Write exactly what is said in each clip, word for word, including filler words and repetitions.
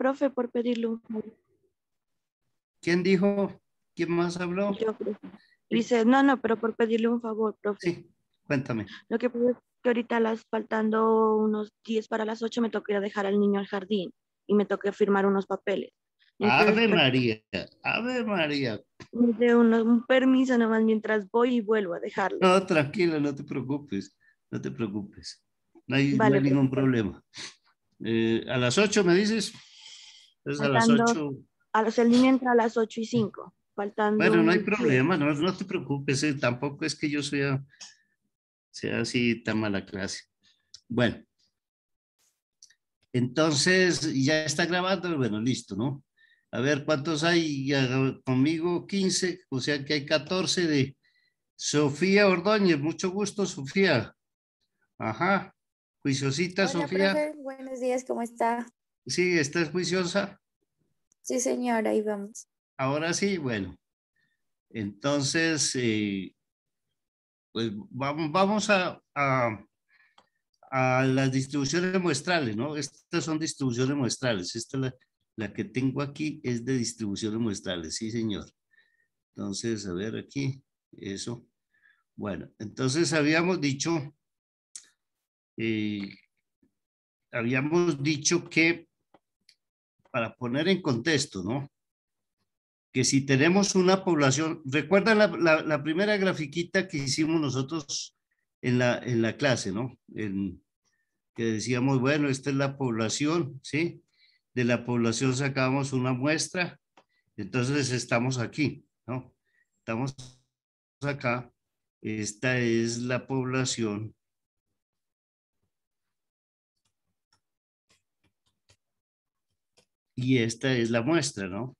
profe, por pedirle un favor. ¿Quién dijo? ¿Quién más habló? Yo, profe. Sí, Dice, no, no, pero por pedirle un favor, profe. sí, cuéntame. Lo que pasa es que ahorita las faltando unos diez para las ocho me toca ir a dejar al niño al jardín y me toca firmar unos papeles. Entonces, Ave prácticamente María, Ave María. de unos- un permiso nomás mientras voy y vuelvo a dejarlo. No, tranquila, no te preocupes, no te preocupes. No hay, no hay Vale, ningún profe. problema. Eh, a las ocho me dices. Entonces a las Faltando, ocho. a los, el niño entra a las ocho y cinco, faltando Bueno, no hay unos diez. problema, no, no te preocupes, eh, tampoco es que yo sea, sea así tan mala clase. Bueno, entonces ya está grabando, bueno, listo, ¿no? A ver, ¿cuántos hay? Ya, conmigo quince, o sea que hay catorce de Sofía Ordóñez. Mucho gusto, Sofía. Ajá, juiciosita, Hola, Sofía. profe. Buenos días, ¿cómo está? Sí, ¿estás juiciosa? Sí, señora, ahí vamos. Ahora sí, bueno. Entonces, eh, pues vamos, vamos a, a, a las distribuciones muestrales, ¿no? Estas son distribuciones muestrales. Esta la, la que tengo aquí es de distribuciones muestrales, sí, señor. Entonces, a ver aquí, eso. Bueno, entonces habíamos dicho, eh, habíamos dicho que, para poner en contexto, ¿no? Que si tenemos una población, ¿recuerdan la, la, la primera grafiquita que hicimos nosotros en la, en la clase, ¿no? En, que decíamos, bueno, esta es la población, ¿sí? De la población sacamos una muestra, entonces estamos aquí, ¿no? Estamos acá, esta es la población y esta es la muestra, ¿no?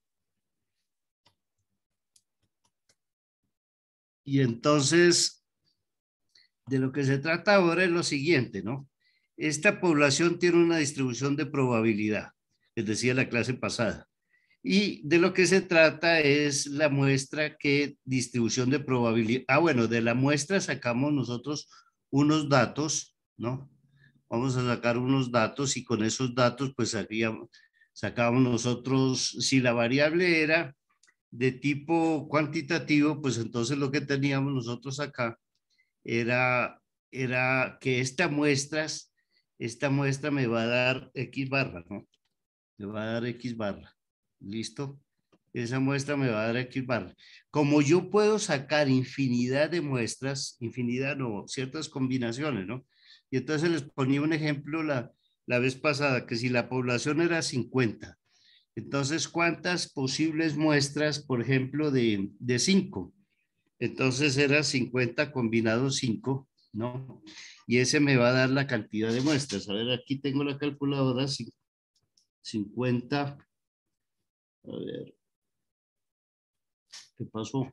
Y entonces, de lo que se trata ahora es lo siguiente, ¿no? Esta población tiene una distribución de probabilidad, les decía la clase pasada. Y de lo que se trata es la muestra que distribución de probabilidad. Ah, bueno, de la muestra sacamos nosotros unos datos, ¿no? Vamos a sacar unos datos y con esos datos pues sacábamos, sacábamos nosotros, si la variable era de tipo cuantitativo, pues entonces lo que teníamos nosotros acá era, era que esta muestra, esta muestra me va a dar X barra, ¿no? Me va a dar X barra. ¿Listo? Esa muestra me va a dar X barra. Como yo puedo sacar infinidad de muestras, infinidad no, ciertas combinaciones, ¿no? Y entonces les ponía un ejemplo la, la vez pasada, que si la población era cincuenta, entonces, ¿cuántas posibles muestras, por ejemplo, de, de cinco? Entonces era cincuenta combinado cinco, ¿no? Y ese me va a dar la cantidad de muestras. A ver, aquí tengo la calculadora, cincuenta. A ver, ¿qué pasó?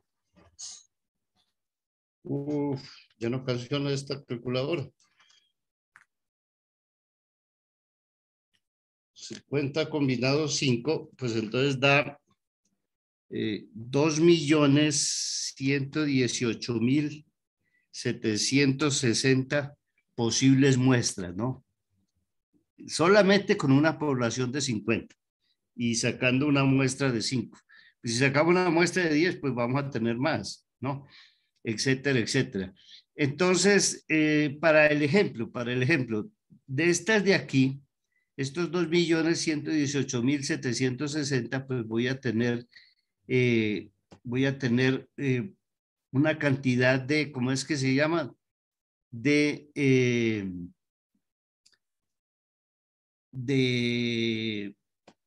Uf, ya no funciona esta calculadora. cincuenta combinado cinco, pues entonces da eh, dos millones ciento dieciocho mil setecientos sesenta posibles muestras, ¿no? Solamente con una población de cincuenta y sacando una muestra de cinco. Pues si sacamos una muestra de diez, pues vamos a tener más, ¿no? Etcétera, etcétera. Entonces, eh, para el ejemplo, para el ejemplo, de estas de aquí, estos dos millones ciento dieciocho mil setecientos sesenta, pues voy a tener, eh, voy a tener eh, una cantidad de, ¿cómo es que se llama? De, eh, de,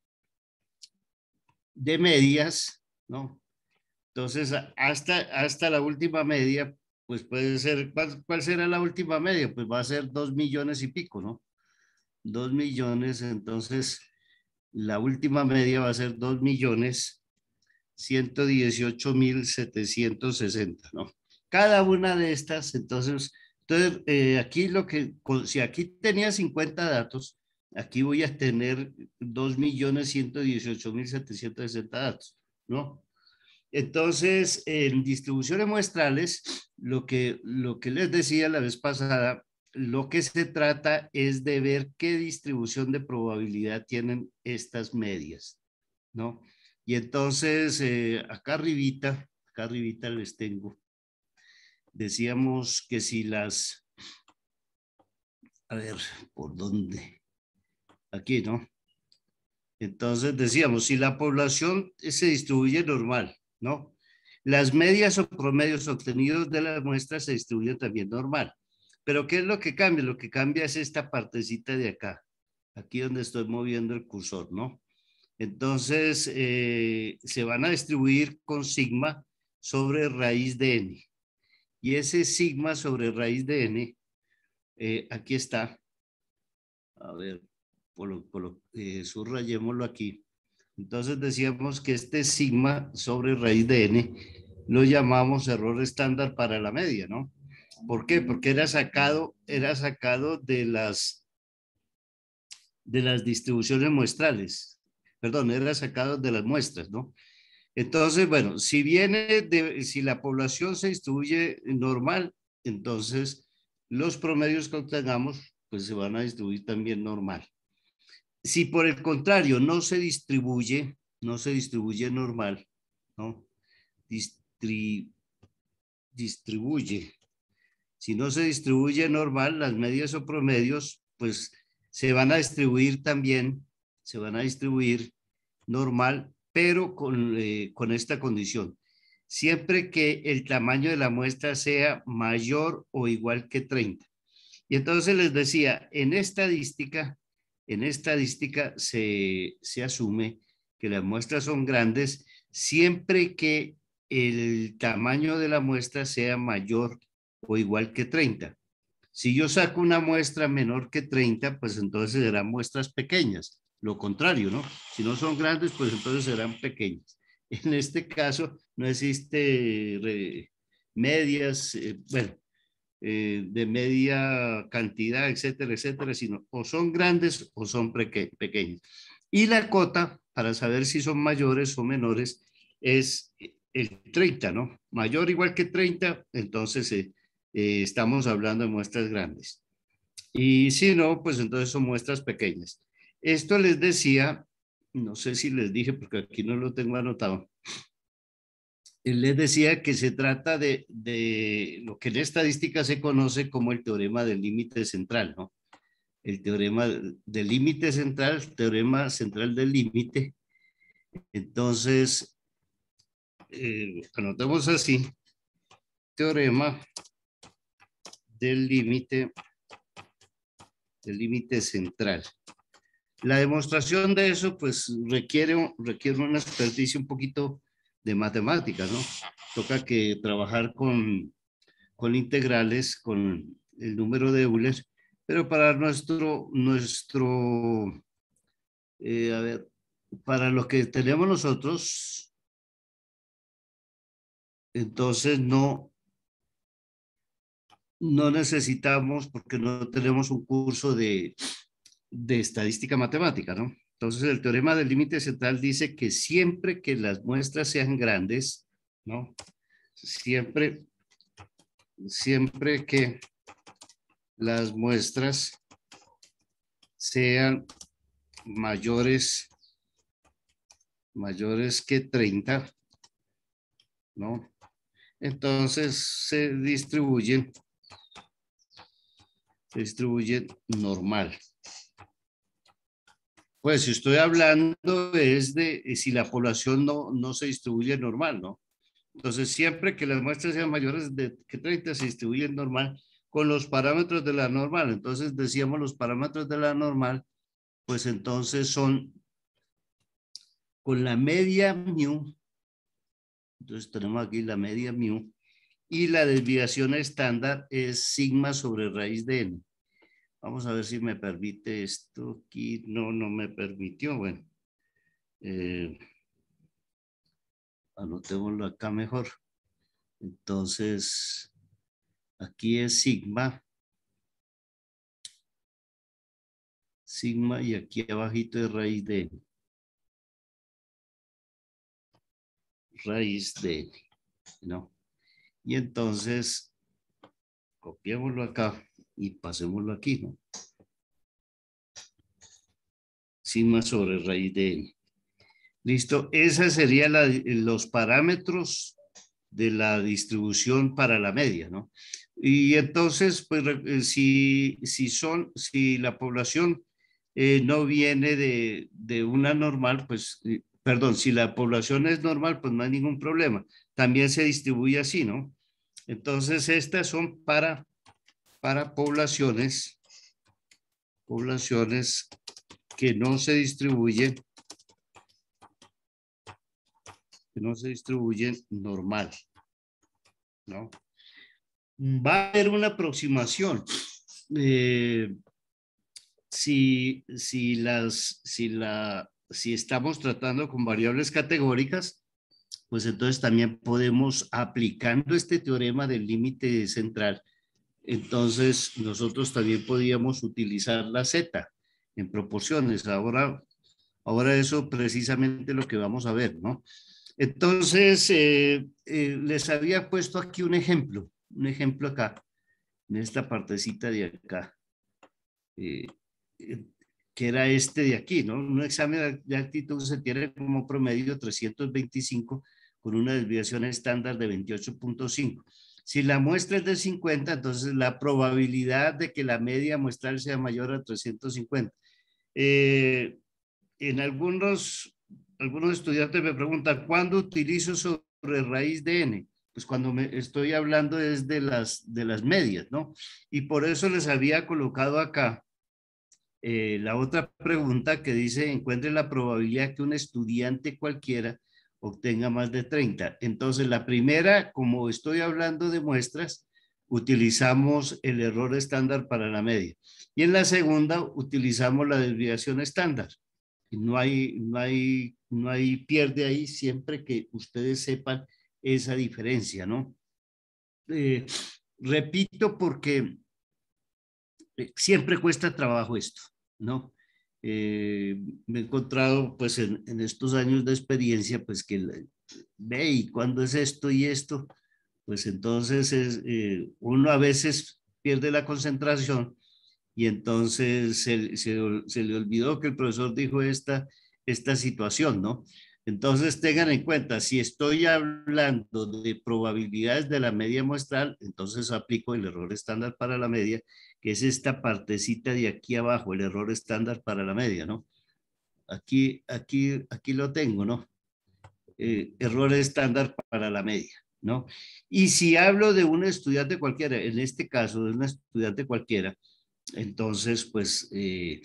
de medias, ¿no? Entonces, hasta, hasta la última media, pues puede ser, ¿cuál, ¿cuál será la última media? Pues va a ser dos millones y pico, ¿no? Dos millones, entonces la última media va a ser dos millones ciento dieciocho mil setecientos sesenta, ¿no? Cada una de estas, entonces, entonces eh, aquí lo que, si aquí tenía cincuenta datos, aquí voy a tener dos millones ciento dieciocho mil setecientos sesenta datos, ¿no? Entonces, en distribuciones muestrales, lo que, lo que les decía la vez pasada, lo que se trata es de ver qué distribución de probabilidad tienen estas medias, ¿no? Y entonces, eh, acá arribita, acá arribita les tengo, decíamos que si las, a ver, ¿por dónde? Aquí, ¿no? Entonces decíamos, si la población se distribuye normal, ¿no? Las medias o promedios obtenidos de las muestras se distribuyen también normal. Pero ¿qué es lo que cambia? Lo que cambia es esta partecita de acá, aquí donde estoy moviendo el cursor, ¿no? Entonces, eh, se van a distribuir con sigma sobre raíz de n. Y ese sigma sobre raíz de n, eh, aquí está. A ver, por lo, por lo, eh, subrayémoslo aquí. Entonces decíamos que este sigma sobre raíz de n lo llamamos error estándar para la media, ¿no? ¿Por qué? Porque era sacado, era sacado de las, de las distribuciones muestrales. Perdón, era sacado de las muestras, ¿no? Entonces, bueno, si viene de, si la población se distribuye normal, entonces los promedios que obtengamos, pues se van a distribuir también normal. Si por el contrario no se distribuye, no se distribuye normal, ¿no? Distri, distribuye. Si no se distribuye normal, las medias o promedios, pues se van a distribuir también, se van a distribuir normal, pero con, eh, con esta condición. Siempre que el tamaño de la muestra sea mayor o igual que treinta. Y entonces les decía, en estadística, en estadística se, se asume que las muestras son grandes siempre que el tamaño de la muestra sea mayor o igual que treinta. Si yo saco una muestra menor que treinta, pues entonces serán muestras pequeñas. Lo contrario, ¿no? Si no son grandes, pues entonces serán pequeñas. En este caso no existe re, medias, eh, bueno, eh, de media cantidad, etcétera, etcétera, sino o son grandes o son pequeños. Y la cota, para saber si son mayores o menores, es el treinta, ¿no? Mayor igual que treinta, entonces eh, eh, estamos hablando de muestras grandes. Y si no, pues entonces son muestras pequeñas. Esto les decía, no sé si les dije porque aquí no lo tengo anotado, les decía que se trata de, de lo que en estadística se conoce como el teorema del límite central, ¿no? El teorema del límite central, teorema central del límite. Entonces, eh, anotamos así, teorema del límite, del límite central. La demostración de eso, pues, requiere, requiere una experticia un poquito de matemáticas, ¿no? Toca que trabajar con, con integrales, con el número de Euler, pero para nuestro, nuestro eh, a ver, para lo que tenemos nosotros, entonces no, no necesitamos, porque no tenemos un curso de, de estadística matemática, ¿no? Entonces el teorema del límite central dice que siempre que las muestras sean grandes, ¿no? Siempre, siempre que las muestras sean mayores, mayores que treinta, ¿no? Entonces se distribuyen, se distribuyen normal. Pues si estoy hablando es de si la población no, no se distribuye normal, ¿no? Entonces siempre que las muestras sean mayores de que treinta se distribuyen normal con los parámetros de la normal. Entonces decíamos los parámetros de la normal, pues entonces son con la media mu. Entonces tenemos aquí la media mu y la desviación estándar es sigma sobre raíz de n. Vamos a ver si me permite esto aquí. No, no me permitió. Bueno, eh, anotémoslo acá mejor. Entonces, aquí es sigma. Sigma y aquí abajito es raíz de n. Raíz de n, ¿no? Y entonces, copiémoslo acá. y pasémoslo aquí, ¿no? Sigma sobre raíz de n. Listo, esos serían la, los parámetros de la distribución para la media, ¿no? Y entonces, pues, si, si son, si la población eh, no viene de, de una normal, pues, eh, perdón, si la población es normal, pues no hay ningún problema. También se distribuye así, ¿no? Entonces, estas son para, para poblaciones, poblaciones que no se distribuyen, que no se distribuyen normal, ¿no? Va a haber una aproximación. Eh, si, si, las, si, la, si estamos tratando con variables categóricas, pues entonces también podemos, aplicando este teorema del límite central, entonces nosotros también podíamos utilizar la z en proporciones. Ahora, ahora eso precisamente lo que vamos a ver, ¿no? Entonces, eh, eh, les había puesto aquí un ejemplo, un ejemplo acá, en esta partecita de acá, eh, eh, que era este de aquí, ¿no? Un examen de actitud se tiene como promedio trescientos veinticinco con una desviación estándar de veintiocho punto cinco. Si la muestra es de cincuenta, entonces la probabilidad de que la media muestral sea mayor a trescientos cincuenta. Eh, en algunos, algunos estudiantes me preguntan, ¿cuándo utilizo sobre raíz de n? Pues cuando me estoy hablando es de las, de las medias, ¿no? Y por eso les había colocado acá eh, la otra pregunta que dice, encuentre la probabilidad que un estudiante cualquiera obtenga más de treinta. Entonces, la primera, como estoy hablando de muestras, utilizamos el error estándar para la media. Y en la segunda, utilizamos la desviación estándar. No hay, no hay, no hay pierde ahí siempre que ustedes sepan esa diferencia, ¿no? Eh, repito porque siempre cuesta trabajo esto, ¿no? Eh, me he encontrado pues en, en estos años de experiencia pues que ve y cuando es esto y esto, pues entonces es, eh, uno a veces pierde la concentración y entonces se, se, se le olvidó que el profesor dijo esta, esta situación, ¿no? Entonces tengan en cuenta, si estoy hablando de probabilidades de la media muestral, entonces aplico el error estándar para la media, que es esta partecita de aquí abajo, el error estándar para la media, ¿no? Aquí, aquí, aquí lo tengo, ¿no? Eh, error estándar para la media, ¿no? Y si hablo de un estudiante cualquiera, en este caso de un estudiante cualquiera, entonces pues eh,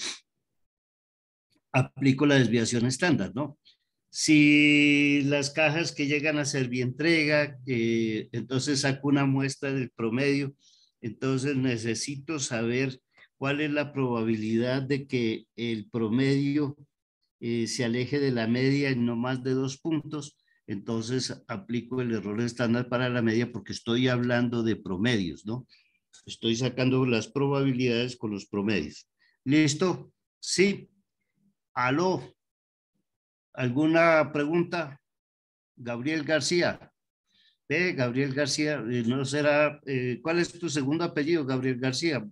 aplico la desviación estándar, ¿no? Si las cajas que llegan a ser bien entrega, eh, entonces saco una muestra del promedio, entonces necesito saber cuál es la probabilidad de que el promedio eh, se aleje de la media en no más de dos puntos, entonces aplico el error estándar para la media porque estoy hablando de promedios, ¿no? Estoy sacando las probabilidades con los promedios. ¿Listo? Sí. Aló. ¿Alguna pregunta? Gabriel García. Ve, Gabriel García, eh, no será, eh, ¿cuál es tu segundo apellido, Gabriel García?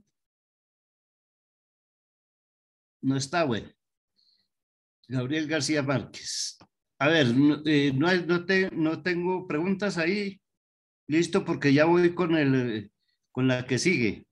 No está, bueno. Gabriel García Márquez. A ver, no, eh, no, hay, no, te, no tengo preguntas ahí. Listo, porque ya voy con, el, con la que sigue.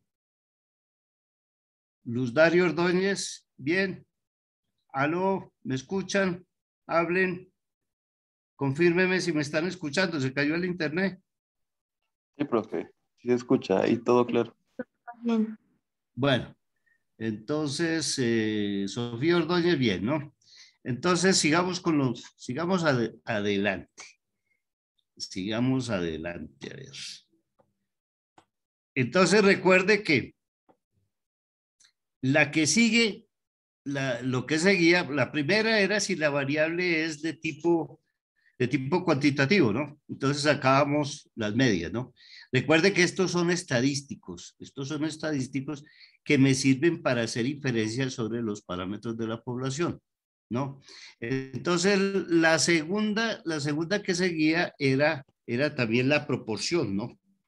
Luz Dario Ordóñez, bien. Aló, ¿me escuchan? Hablen. Confírmeme si me están escuchando. ¿Se cayó el internet? Sí, profe. Sí se escucha y todo claro. Bien. Bueno, entonces, eh, Sofía Ordóñez, bien, ¿no? Entonces, sigamos con los, sigamos ad, adelante. Sigamos adelante, a ver. Entonces, recuerde que la que sigue, la, lo que seguía, la primera era si la variable es de tipo, de tipo cuantitativo, ¿no? Entonces sacábamos las medias, ¿no? Recuerde que estos son estadísticos, estos son estadísticos que me sirven para hacer inferencias sobre los parámetros de la población, ¿no? Entonces, la segunda, la segunda que seguía era, era también la proporción, ¿no?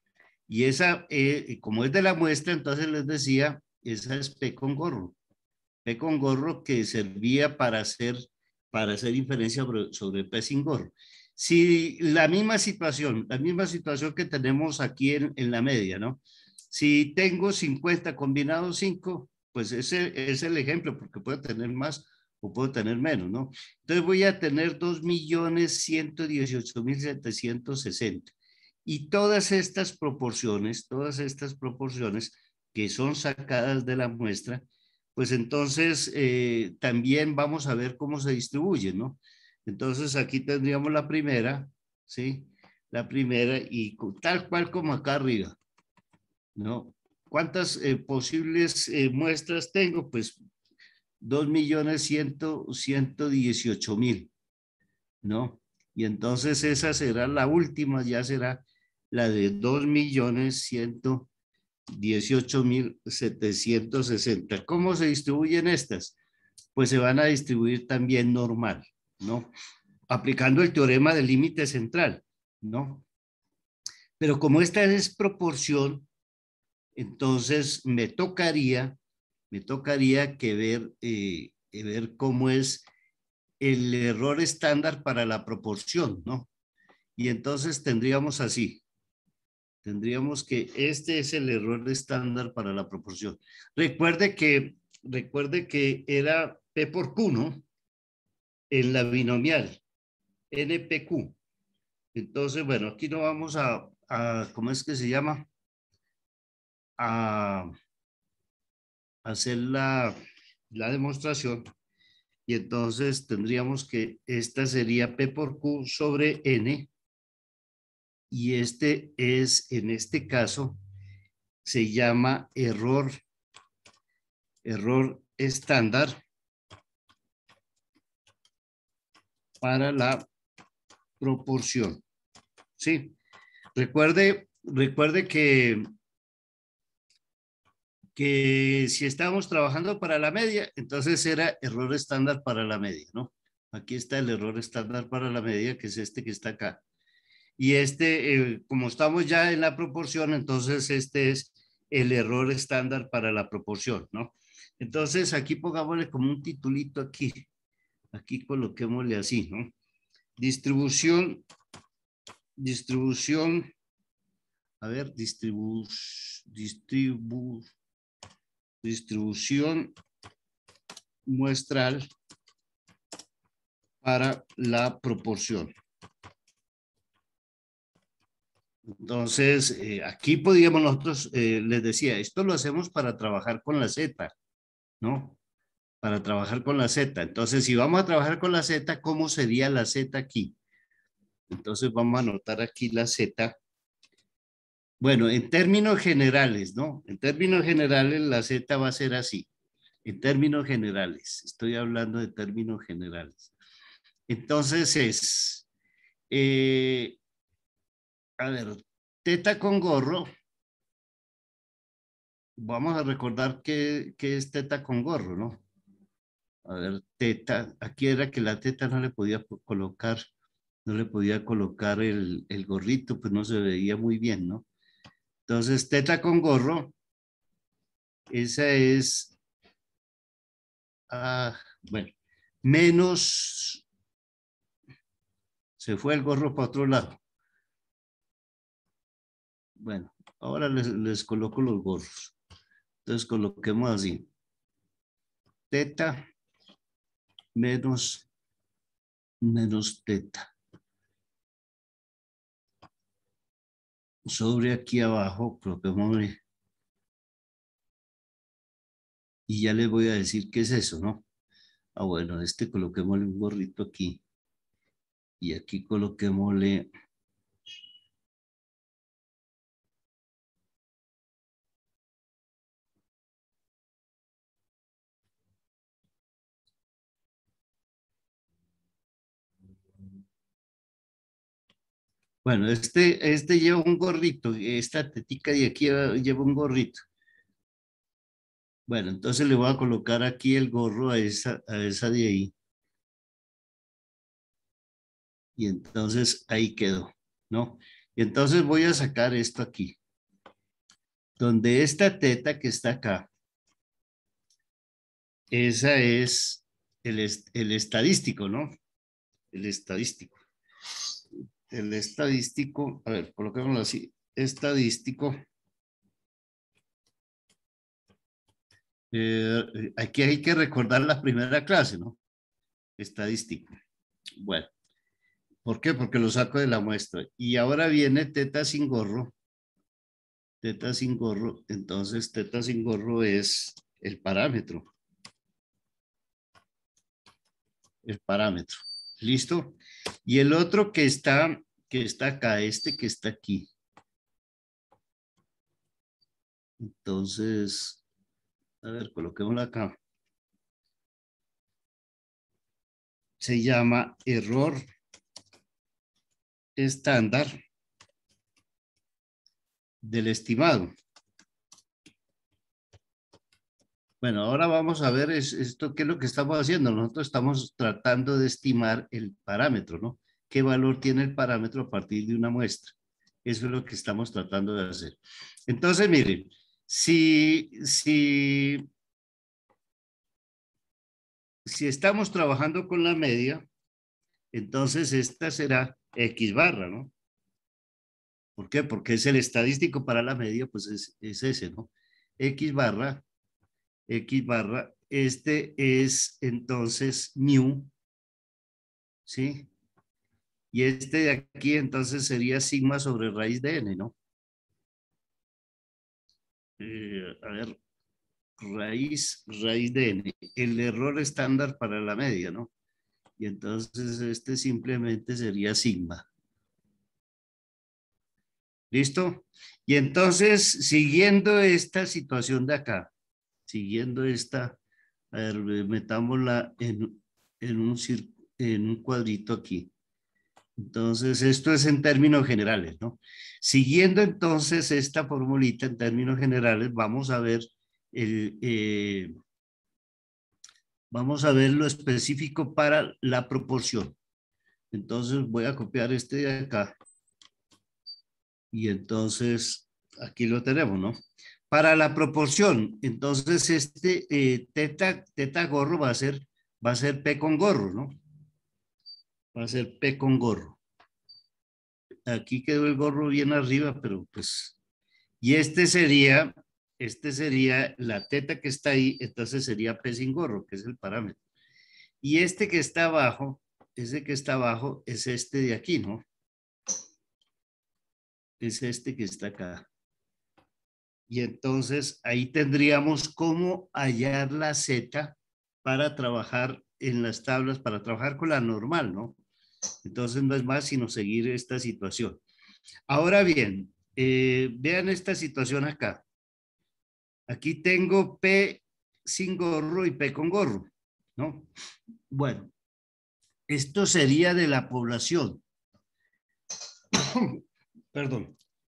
Y esa, eh, como es de la muestra, entonces les decía, esa es P con gorro. P con gorro que servía para hacer, para hacer inferencia sobre, sobre P sin gorro. Si la misma situación, la misma situación que tenemos aquí en, en la media, ¿no? Si tengo cincuenta combinado cinco, pues ese es el ejemplo, porque puedo tener más o puedo tener menos, ¿no? Entonces voy a tener dos millones ciento dieciocho mil setecientos sesenta. Y todas estas proporciones, todas estas proporciones que son sacadas de la muestra, pues entonces eh, también vamos a ver cómo se distribuyen, ¿no? Entonces aquí tendríamos la primera, ¿sí? La primera y tal cual como acá arriba, ¿no? ¿Cuántas eh, posibles eh, muestras tengo? Pues dos millones ciento dieciocho mil, ¿no? Y entonces esa será la última, ya será la de dos millones ciento dieciocho mil setecientos sesenta. ¿Cómo se distribuyen estas? Pues se van a distribuir también normal, ¿no? Aplicando el teorema del límite central, ¿no? Pero como esta es proporción, entonces me tocaría, me tocaría que ver, eh, ver cómo es el error estándar para la proporción, ¿no? Y entonces tendríamos así, tendríamos que este es el error estándar para la proporción. Recuerde que, recuerde que era P por Q, ¿no? En la binomial, N P Q. Entonces, bueno, aquí no vamos a, a ¿cómo es que se llama? A hacer la, la demostración. Y entonces tendríamos que esta sería P por Q sobre N. Y este es, en este caso, se llama error, error estándar para la proporción. Sí, recuerde, recuerde que, que si estábamos trabajando para la media, entonces era error estándar para la media, ¿no? Aquí está el error estándar para la media, que es este que está acá. Y este, eh, como estamos ya en la proporción, entonces este es el error estándar para la proporción, ¿no? Entonces aquí pongámosle como un titulito aquí. Aquí coloquémosle así, ¿no? Distribución, distribución, a ver, distribu, distribu, distribución muestral para la proporción. Entonces, eh, aquí podríamos nosotros, eh, les decía, esto lo hacemos para trabajar con la Z, ¿no? Para trabajar con la Z. Entonces, si vamos a trabajar con la Z, ¿cómo sería la Z aquí? Entonces, vamos a anotar aquí la Z. Bueno, en términos generales, ¿no? En términos generales, la Z va a ser así. En términos generales, estoy hablando de términos generales. Entonces es, eh, a ver, teta con gorro. Vamos a recordar que, que es teta con gorro, ¿no? A ver, teta, aquí era que la teta no le podía colocar, no le podía colocar el, el gorrito, pues no se veía muy bien, ¿no? Entonces, teta con gorro, esa es, ah, bueno, menos, se fue el gorro para otro lado. Bueno, ahora les, les coloco los gorros. Entonces, coloquemos así. Teta menos, menos teta. Sobre aquí abajo, coloquémosle. Y ya les voy a decir qué es eso, ¿no? Ah, bueno, este coloquémosle un gorrito aquí. Y aquí coloquémosle... Bueno, este, este lleva un gorrito. Esta tetica de aquí lleva un gorrito. Bueno, entonces le voy a colocar aquí el gorro a esa, a esa de ahí. Y entonces ahí quedó, ¿no? Y entonces voy a sacar esto aquí. donde esta teta que está acá, esa es el, est el estadístico, ¿no? El estadístico. El estadístico, a ver, coloquémoslo así, estadístico. Eh, aquí hay que recordar la primera clase, ¿no? Estadístico. Bueno, ¿por qué? Porque lo saco de la muestra. Y ahora viene teta sin gorro. Teta sin gorro, entonces teta sin gorro es el parámetro. El parámetro. ¿Listo? Y el otro que está, que está acá, este que está aquí. Entonces, a ver, coloquémoslo acá. Se llama error estándar del estimado. Bueno, ahora vamos a ver es, esto, qué es lo que estamos haciendo. Nosotros estamos tratando de estimar el parámetro, ¿no? ¿Qué valor tiene el parámetro a partir de una muestra? Eso es lo que estamos tratando de hacer. Entonces, miren, si, si, si estamos trabajando con la media, entonces esta será X barra, ¿no? ¿Por qué? Porque es el estadístico para la media, pues es, es ese, ¿no? X barra, X barra, este es entonces mu, ¿sí? Y este de aquí entonces sería sigma sobre raíz de n, ¿no? Eh, a ver, raíz, raíz de n, el error estándar para la media, ¿no? Y entonces este simplemente sería sigma. ¿Listo? Y entonces, siguiendo esta situación de acá, siguiendo esta, a ver, metámosla en, en, un, en un cuadrito aquí. Entonces, esto es en términos generales, ¿no? Siguiendo entonces esta formulita en términos generales, vamos a ver el, eh, vamos a ver lo específico para la proporción. Entonces, voy a copiar este de acá. Y entonces, aquí lo tenemos, ¿no? Para la proporción, entonces este eh, teta, teta gorro va a ser, va a ser P con gorro, ¿no? Va a ser P con gorro. Aquí quedó el gorro bien arriba, pero pues... Y este sería, este sería la teta que está ahí, entonces sería P sin gorro, que es el parámetro. Y este que está abajo, ese que está abajo es este de aquí, ¿no? Es este que está acá. Y entonces ahí tendríamos cómo hallar la Z para trabajar en las tablas, para trabajar con la normal, ¿no? Entonces no es más sino seguir esta situación. Ahora bien, eh, vean esta situación acá. Aquí tengo P sin gorro y P con gorro, ¿no? Bueno, esto sería de la población. Perdón.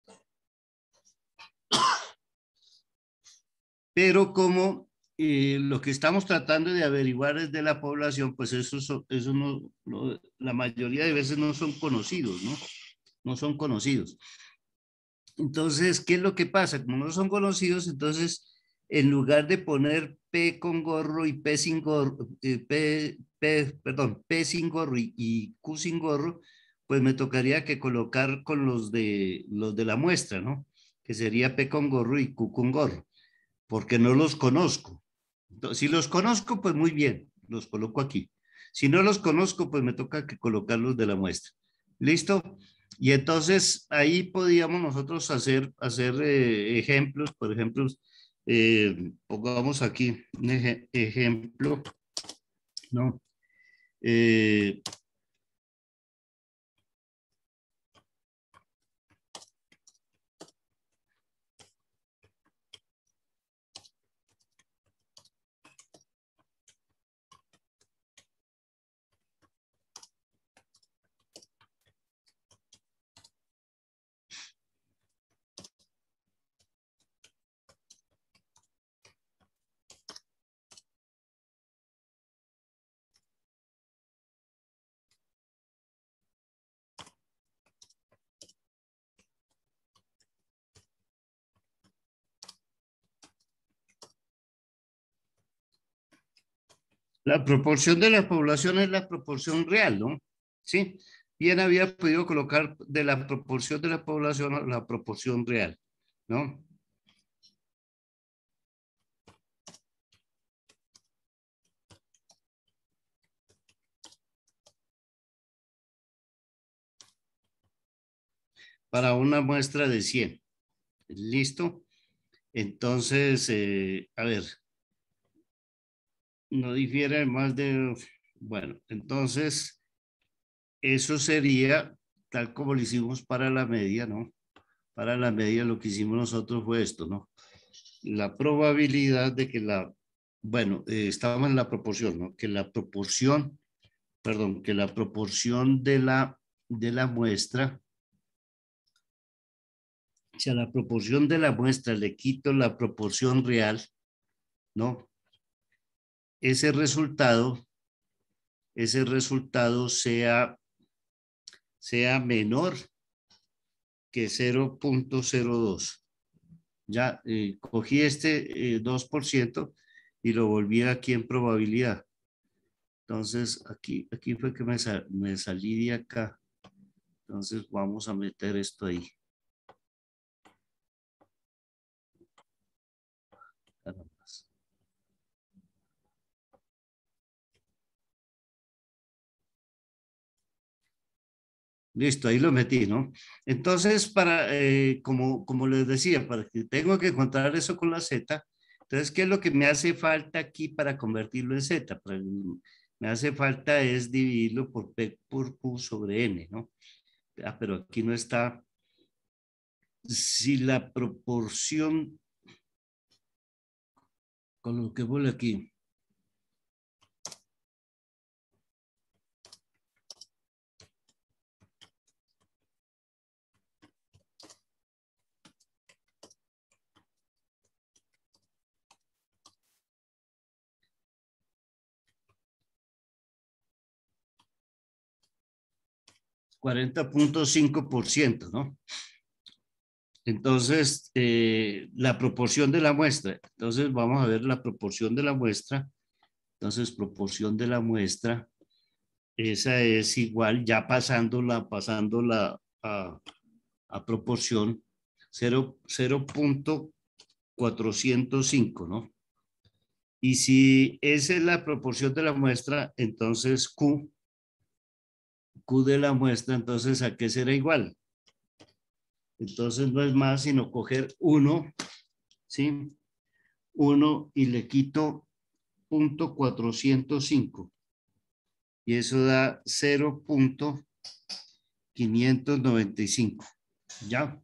Pero como eh, lo que estamos tratando de averiguar es de la población, pues eso, eso no, no, la mayoría de veces no son conocidos, ¿no? No son conocidos. Entonces, ¿qué es lo que pasa? Como no son conocidos, entonces, en lugar de poner P con gorro y P sin gorro, eh, P, P, perdón, P sin gorro y, y Q sin gorro, pues me tocaría que colocar con los de, los de la muestra, ¿no? Que sería P con gorro y Q con gorro, porque no los conozco. Entonces, si los conozco, pues muy bien, los coloco aquí. Si no los conozco, pues me toca que colocarlos de la muestra. ¿Listo? Y entonces ahí podíamos nosotros hacer, hacer eh, ejemplos, por ejemplo, eh, pongamos aquí un ej ejemplo, ¿no? Eh, La proporción de la población es la proporción real, ¿no? Sí. Bien había podido colocar de la proporción de la población a la proporción real, ¿no? Para una muestra de cien. ¿Listo? Entonces, eh, a ver, no difiere más de, bueno, entonces, eso sería tal como lo hicimos para la media, ¿no? Para la media lo que hicimos nosotros fue esto, ¿no? La probabilidad de que la, bueno, eh, estábamos en la proporción, ¿no? Que la proporción, perdón, que la proporción de la, de la muestra, si a la proporción de la muestra le quito la proporción real, ¿no? Ese resultado, ese resultado sea, sea menor que cero punto cero dos. Ya eh, cogí este eh, dos por ciento y lo volví aquí en probabilidad. Entonces, aquí, aquí fue que me, sal, me salí de acá. Entonces, vamos a meter esto ahí. Caramba. Listo, ahí lo metí, ¿no? Entonces, para, eh, como, como les decía, para que tengo que encontrar eso con la Z, entonces, ¿qué es lo que me hace falta aquí para convertirlo en Z? Para, me hace falta es dividirlo por P por Q sobre N, ¿no? Ah, pero aquí no está. Si la proporción, coloquémosle aquí. cuarenta punto cinco por ciento, ¿no? Entonces, eh, la proporción de la muestra. Entonces, vamos a ver la proporción de la muestra. Entonces, proporción de la muestra, esa es igual, ya pasándola, pasándola a, a proporción, cero punto cuatrocientos cinco, ¿no? Y si esa es la proporción de la muestra, entonces Q, Q de la muestra, entonces ¿a qué será igual? Entonces no es más sino coger uno, ¿sí? uno y le quito punto cuatrocientos cinco. Y eso da cero punto quinientos noventa y cinco. ¿Ya?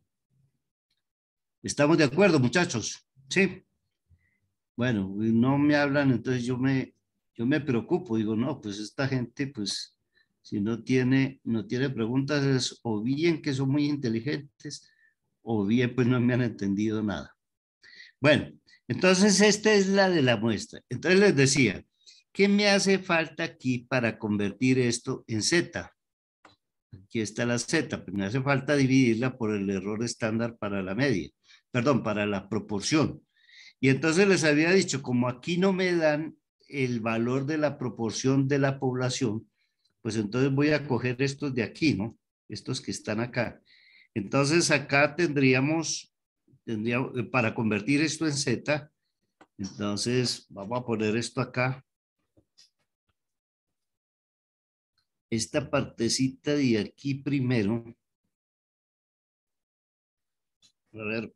¿Estamos de acuerdo, muchachos? Sí. Bueno, no me hablan, entonces yo me, yo me preocupo. Digo, no, pues esta gente, pues, si no tiene, no tiene preguntas, es o bien que son muy inteligentes, o bien pues no me han entendido nada. Bueno, entonces esta es la de la muestra. Entonces les decía, ¿qué me hace falta aquí para convertir esto en Z? Aquí está la Z, pues me hace falta dividirla por el error estándar para la media, perdón, para la proporción. Y entonces les había dicho, como aquí no me dan el valor de la proporción de la población, pues entonces voy a coger estos de aquí, ¿no? Estos que están acá. Entonces acá tendríamos, tendría, para convertir esto en Z, entonces vamos a poner esto acá. Esta partecita de aquí primero. A ver.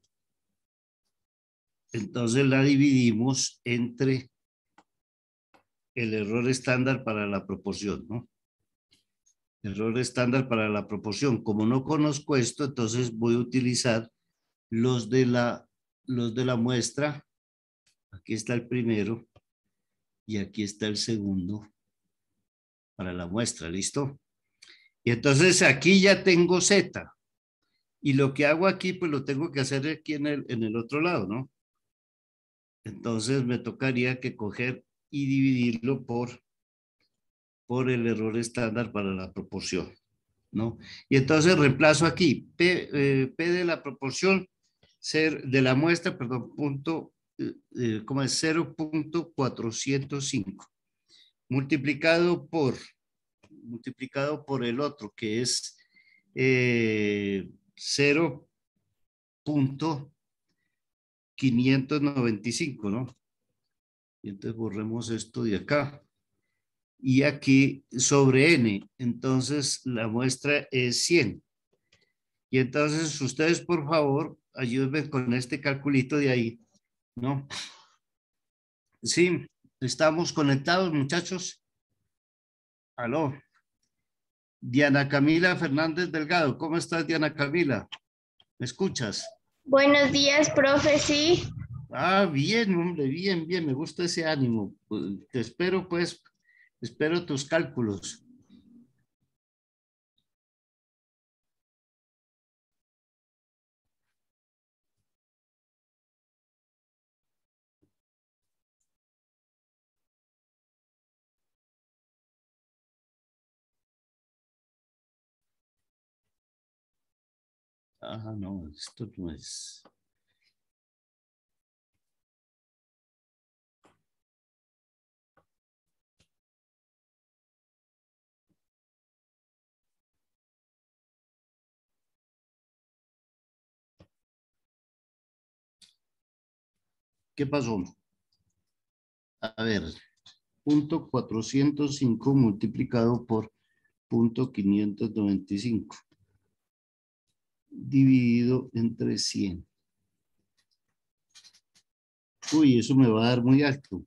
Entonces la dividimos entre el error estándar para la proporción, ¿no? Error estándar para la proporción. Como no conozco esto, entonces voy a utilizar los de la, los de la muestra. Aquí está el primero y aquí está el segundo para la muestra, ¿listo? Y entonces aquí ya tengo Z. Y lo que hago aquí, pues lo tengo que hacer aquí en el, en el otro lado, ¿no? Entonces me tocaría que coger y dividirlo por, por el error estándar para la proporción, ¿no? Y entonces reemplazo aquí P, eh, P de la proporción, ser de la muestra, perdón, punto, eh, ¿cómo es? cero punto cuatrocientos cinco. multiplicado por, multiplicado por el otro, que es eh, cero punto quinientos noventa y cinco, ¿no? Y entonces borremos esto de acá. Y aquí sobre n, entonces la muestra es cien. Y entonces ustedes, por favor, ayúdenme con este calculito de ahí, ¿no? Sí, estamos conectados, muchachos. Aló. Diana Camila Fernández Delgado, ¿cómo estás, Diana Camila? ¿Me escuchas? Buenos días, profe, sí. Ah, bien, hombre, bien, bien, me gusta ese ánimo. Pues, te espero, pues, espero tus cálculos. Ah, no, esto no es. ¿Qué pasó? A ver, punto cuatrocientos cinco multiplicado por punto quinientos noventa y cinco dividido entre cien. Uy, eso me va a dar muy alto.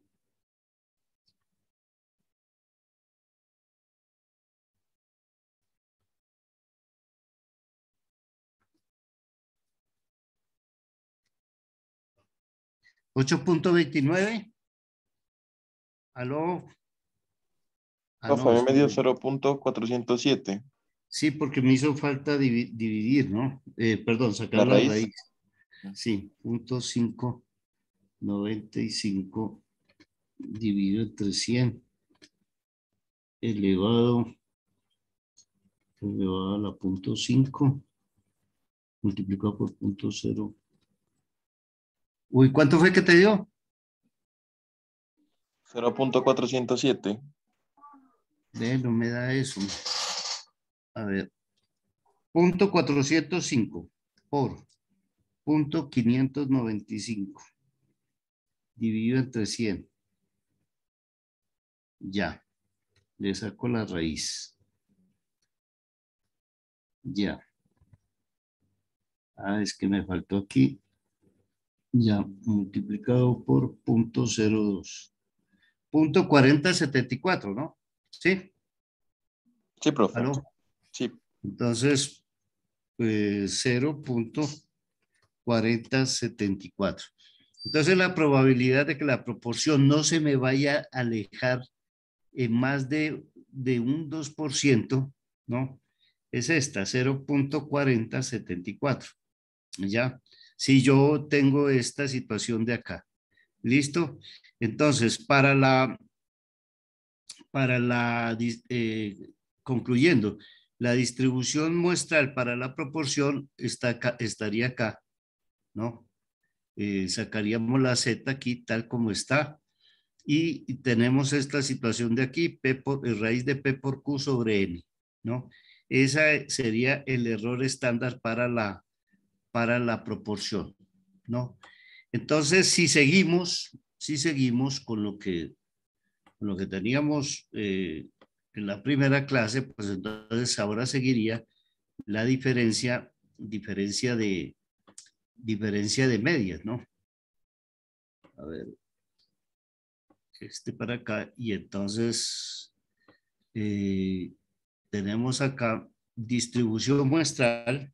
ocho punto veintinueve. Aló. Ah, Profe, no, a mí esto me dio me- cero punto cuatrocientos siete. Sí, porque me hizo falta divi- dividir, ¿no? Eh, perdón, sacar La la raíz. raíz. Sí, punto cinco noventa y cinco dividido entre cien elevado, elevado a la punto cinco multiplicado por punto cero. Uy, ¿cuánto fue que te dio? cero punto cuatrocientos siete. Ve, no me da eso. A ver, punto cuatrocientos cinco por punto quinientos noventa y cinco dividido entre cien. Ya, le saco la raíz. Ya. Ah, es que me faltó aquí. Ya, multiplicado por punto cero dos. Punto cuarenta setenta y cuatro, ¿no? Sí. Sí, profe. ¿Aló? Sí. Entonces, pues cero punto cuarenta setenta y cuatro. Entonces, la probabilidad de que la proporción no se me vaya a alejar en más de, de un dos por ciento, ¿no? Es esta, cero punto cuarenta setenta y cuatro. ¿Ya? Si yo tengo esta situación de acá. ¿Listo? Entonces, para la, para la, eh, concluyendo, la distribución muestral para la proporción está acá, estaría acá, ¿no? Eh, sacaríamos la Z aquí tal como está y, y tenemos esta situación de aquí, P por, eh, raíz de P por Q sobre N, ¿no? Ese sería el error estándar para la, para la proporción, ¿no? Entonces, si seguimos, si seguimos con lo que, con lo que teníamos eh, en la primera clase, pues entonces ahora seguiría la diferencia, diferencia de, diferencia de medias, ¿no? A ver, este para acá y entonces eh, tenemos acá distribución muestral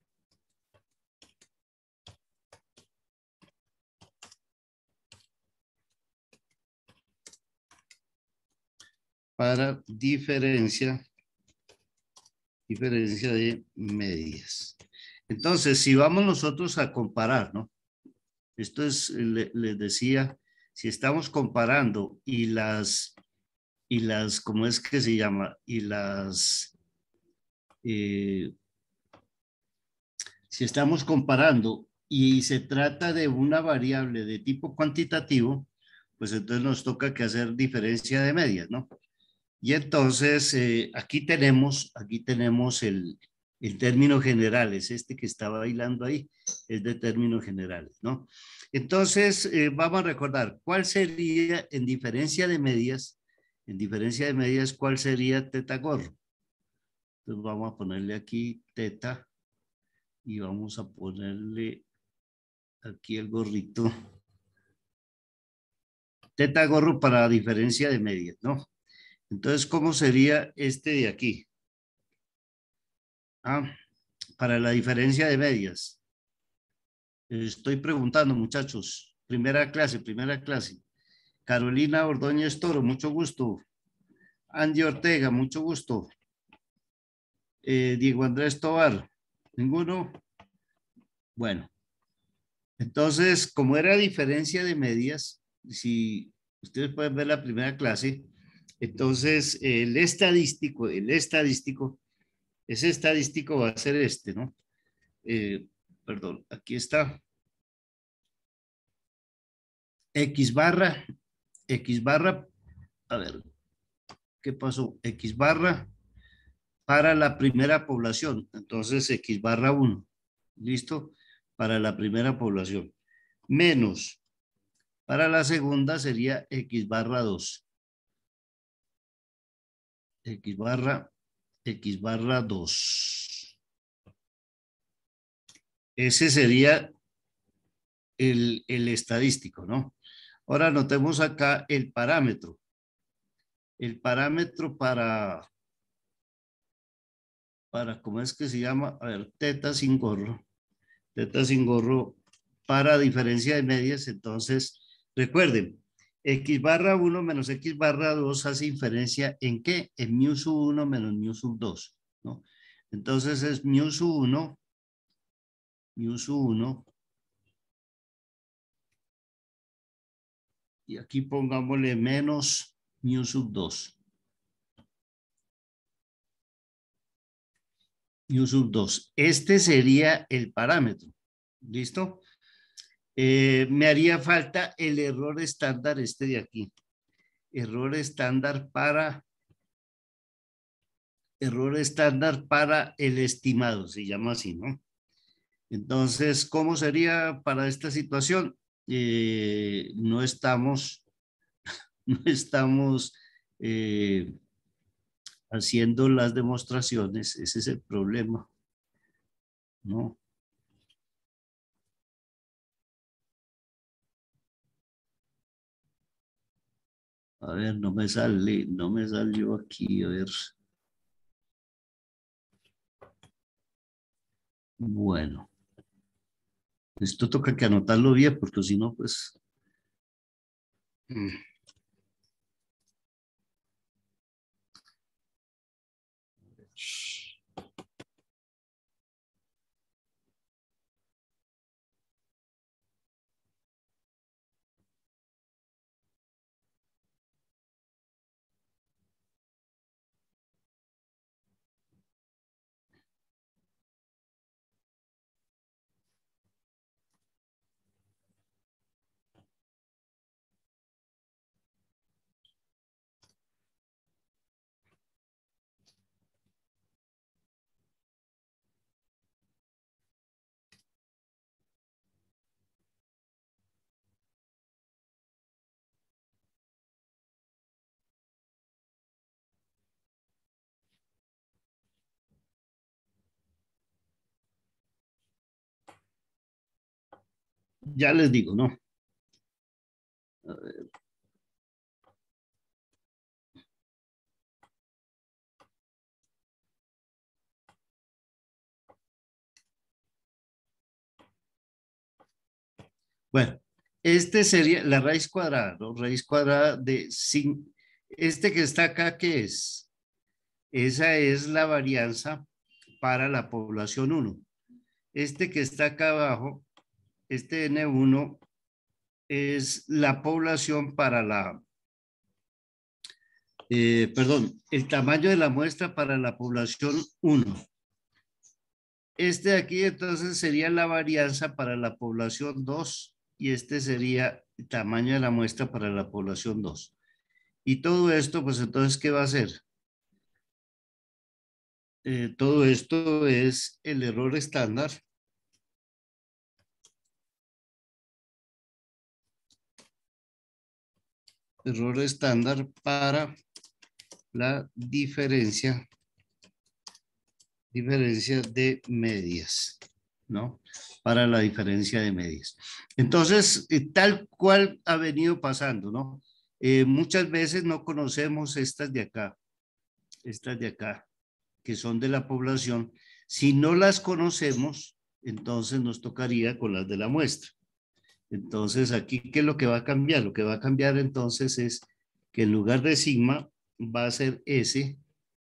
para diferencia, diferencia de medias. Entonces, si vamos nosotros a comparar, ¿no? Esto es, le, les decía, si estamos comparando y las, y las, ¿cómo es que se llama? Y las, eh, si estamos comparando y se trata de una variable de tipo cuantitativo, pues entonces nos toca que hacer diferencia de medias, ¿no? Y entonces eh, aquí tenemos, aquí tenemos el, el término general, es este que está bailando ahí, es de términos generales, ¿no? Entonces eh, vamos a recordar cuál sería en diferencia de medias, en diferencia de medias, cuál sería teta gorro. Entonces vamos a ponerle aquí teta y vamos a ponerle aquí el gorrito. Teta gorro para diferencia de medias, ¿no? Entonces, ¿cómo sería este de aquí? Ah, para la diferencia de medias. Estoy preguntando, muchachos. Primera clase, primera clase. Carolina Ordóñez Toro, mucho gusto. Andy Ortega, mucho gusto. Eh, Diego Andrés Tovar, ¿ninguno? Bueno, entonces, como era diferencia de medias, si ustedes pueden ver la primera clase, entonces el estadístico, el estadístico, ese estadístico va a ser este, ¿no? Eh, perdón, aquí está. X barra, X barra, a ver, ¿qué pasó? X barra para la primera población, entonces X barra uno, ¿listo? Para la primera población, menos, para la segunda sería X barra dos, X barra, X barra dos. Ese sería el, el estadístico, ¿no? Ahora notemos acá el parámetro. El parámetro para, para, ¿cómo es que se llama? A ver, teta sin gorro. Teta sin gorro para diferencia de medias. Entonces, recuerden, X barra uno menos X barra dos hace inferencia en qué? En mu sub uno menos mu sub dos, ¿no? Entonces es mu sub uno, mu sub uno. Y aquí pongámosle menos mu sub dos. Mu sub dos. Este sería el parámetro. ¿Listo? Eh, me haría falta el error estándar este de aquí. Error estándar para error estándar para el estimado, se llama así, ¿no? Entonces, ¿cómo sería para esta situación? Eh, no estamos, no estamos eh, haciendo las demostraciones, ese es el problema, ¿no? A ver, no me sale, no me salió aquí, a ver. Bueno, esto toca que anotarlo bien, porque si no, pues... Mm. Ya les digo, ¿no? A ver. Bueno, este sería la raíz cuadrada, ¿no? Raíz cuadrada de cinco. Este que está acá, ¿qué es? Esa es la varianza para la población uno. Este que está acá abajo, este ene uno, es la población para la, eh, perdón, el tamaño de la muestra para la población uno. Este de aquí entonces sería la varianza para la población dos y este sería tamaño de la muestra para la población dos. Y todo esto, pues entonces, ¿qué va a hacer? Eh, todo esto es el error estándar error estándar para la diferencia diferencia de medias, ¿no? Para la diferencia de medias. Entonces, eh, tal cual ha venido pasando, ¿no? Eh, muchas veces no conocemos estas de acá, estas de acá, que son de la población. Si no las conocemos, entonces nos tocaría con las de la muestra. Entonces, aquí, ¿qué es lo que va a cambiar? Lo que va a cambiar entonces es que en lugar de sigma va a ser S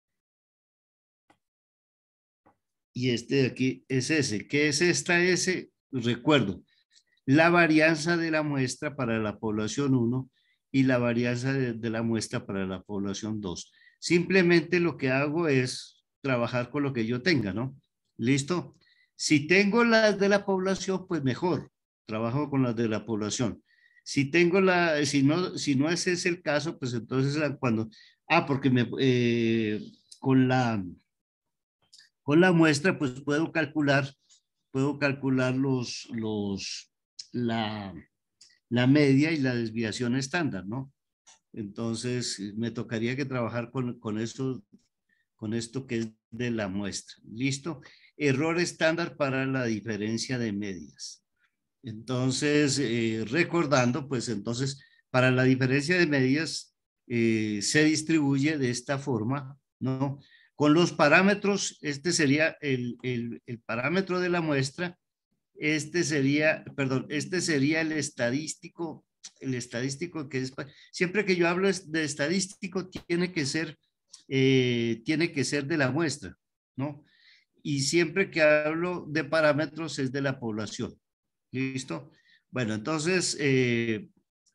y este de aquí es S. ¿Qué es esta S? Recuerdo, la varianza de la muestra para la población uno y la varianza de, de la muestra para la población dos. Simplemente lo que hago es trabajar con lo que yo tenga, ¿no? ¿Listo? Si tengo las de la población, pues mejor. Trabajo con las de la población. Si tengo la, si no, si no ese es el caso, pues entonces cuando, ah, porque me, eh, con la, con la muestra, pues puedo calcular, puedo calcular los, los, la, la media y la desviación estándar, ¿no? Entonces, me tocaría que trabajar con, con, eso, con esto que es de la muestra. ¿Listo? Error estándar para la diferencia de medias. Entonces, eh, recordando, pues entonces, para la diferencia de medias eh, se distribuye de esta forma, ¿no? Con los parámetros, este sería el, el, el parámetro de la muestra, este sería, perdón, este sería el estadístico, el estadístico que es, siempre que yo hablo de estadístico tiene que ser, eh, tiene que ser de la muestra, ¿no? Y siempre que hablo de parámetros es de la población. ¿Listo? Bueno, entonces, eh,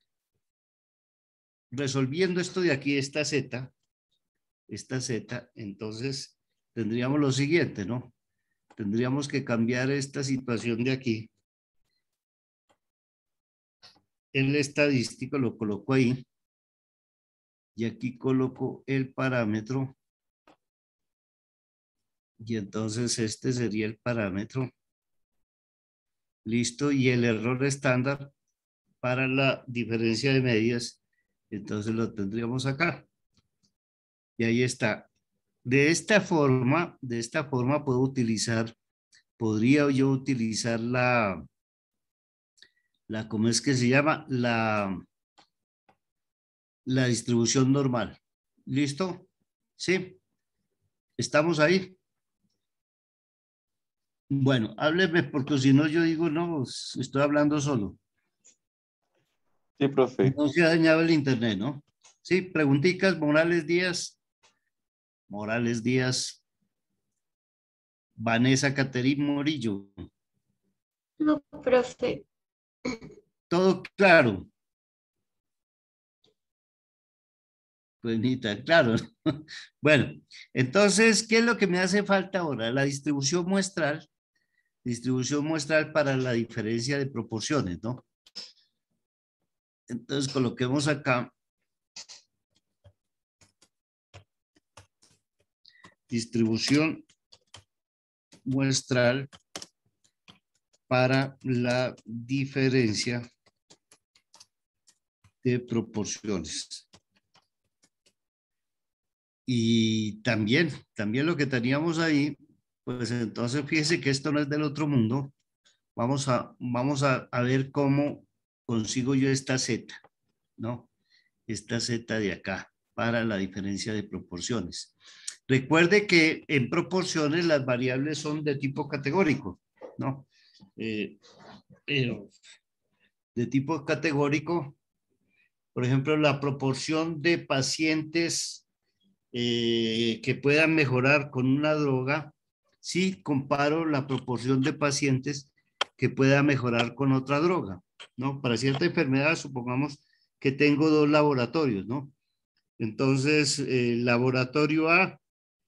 resolviendo esto de aquí, esta Z, esta Z, entonces tendríamos lo siguiente, ¿no? Tendríamos que cambiar esta situación de aquí. El estadístico lo coloco ahí. Y aquí coloco el parámetro. Y entonces este sería el parámetro. Listo. Y el error estándar para la diferencia de medias, entonces lo tendríamos acá. Y ahí está. De esta forma, de esta forma puedo utilizar, podría yo utilizar la, la, ¿cómo es que se llama? La, la distribución normal. ¿Listo? ¿Sí? ¿Estamos ahí? Bueno, hábleme porque si no yo digo, no, estoy hablando solo. Sí, profe. No se ha dañado el internet, ¿no? Sí, preguntitas, Morales Díaz. Morales Díaz. Vanessa Caterín Morillo. No, profe. Todo claro. Pues ni tan claro. Bueno, entonces, ¿qué es lo que me hace falta ahora? La distribución muestral. Distribución muestral para la diferencia de proporciones, ¿no? Entonces, coloquemos acá. Distribución muestral para la diferencia de proporciones. Y también, también lo que teníamos ahí, pues entonces fíjese que esto no es del otro mundo. Vamos a, vamos a, a ver cómo consigo yo esta Z, ¿no? Esta Z de acá para la diferencia de proporciones. Recuerde que en proporciones las variables son de tipo categórico, ¿no? Eh, pero de tipo categórico, por ejemplo, la proporción de pacientes eh, que puedan mejorar con una droga, si comparo la proporción de pacientes que pueda mejorar con otra droga, ¿no? Para cierta enfermedad, supongamos que tengo dos laboratorios, ¿no? Entonces, eh, laboratorio A,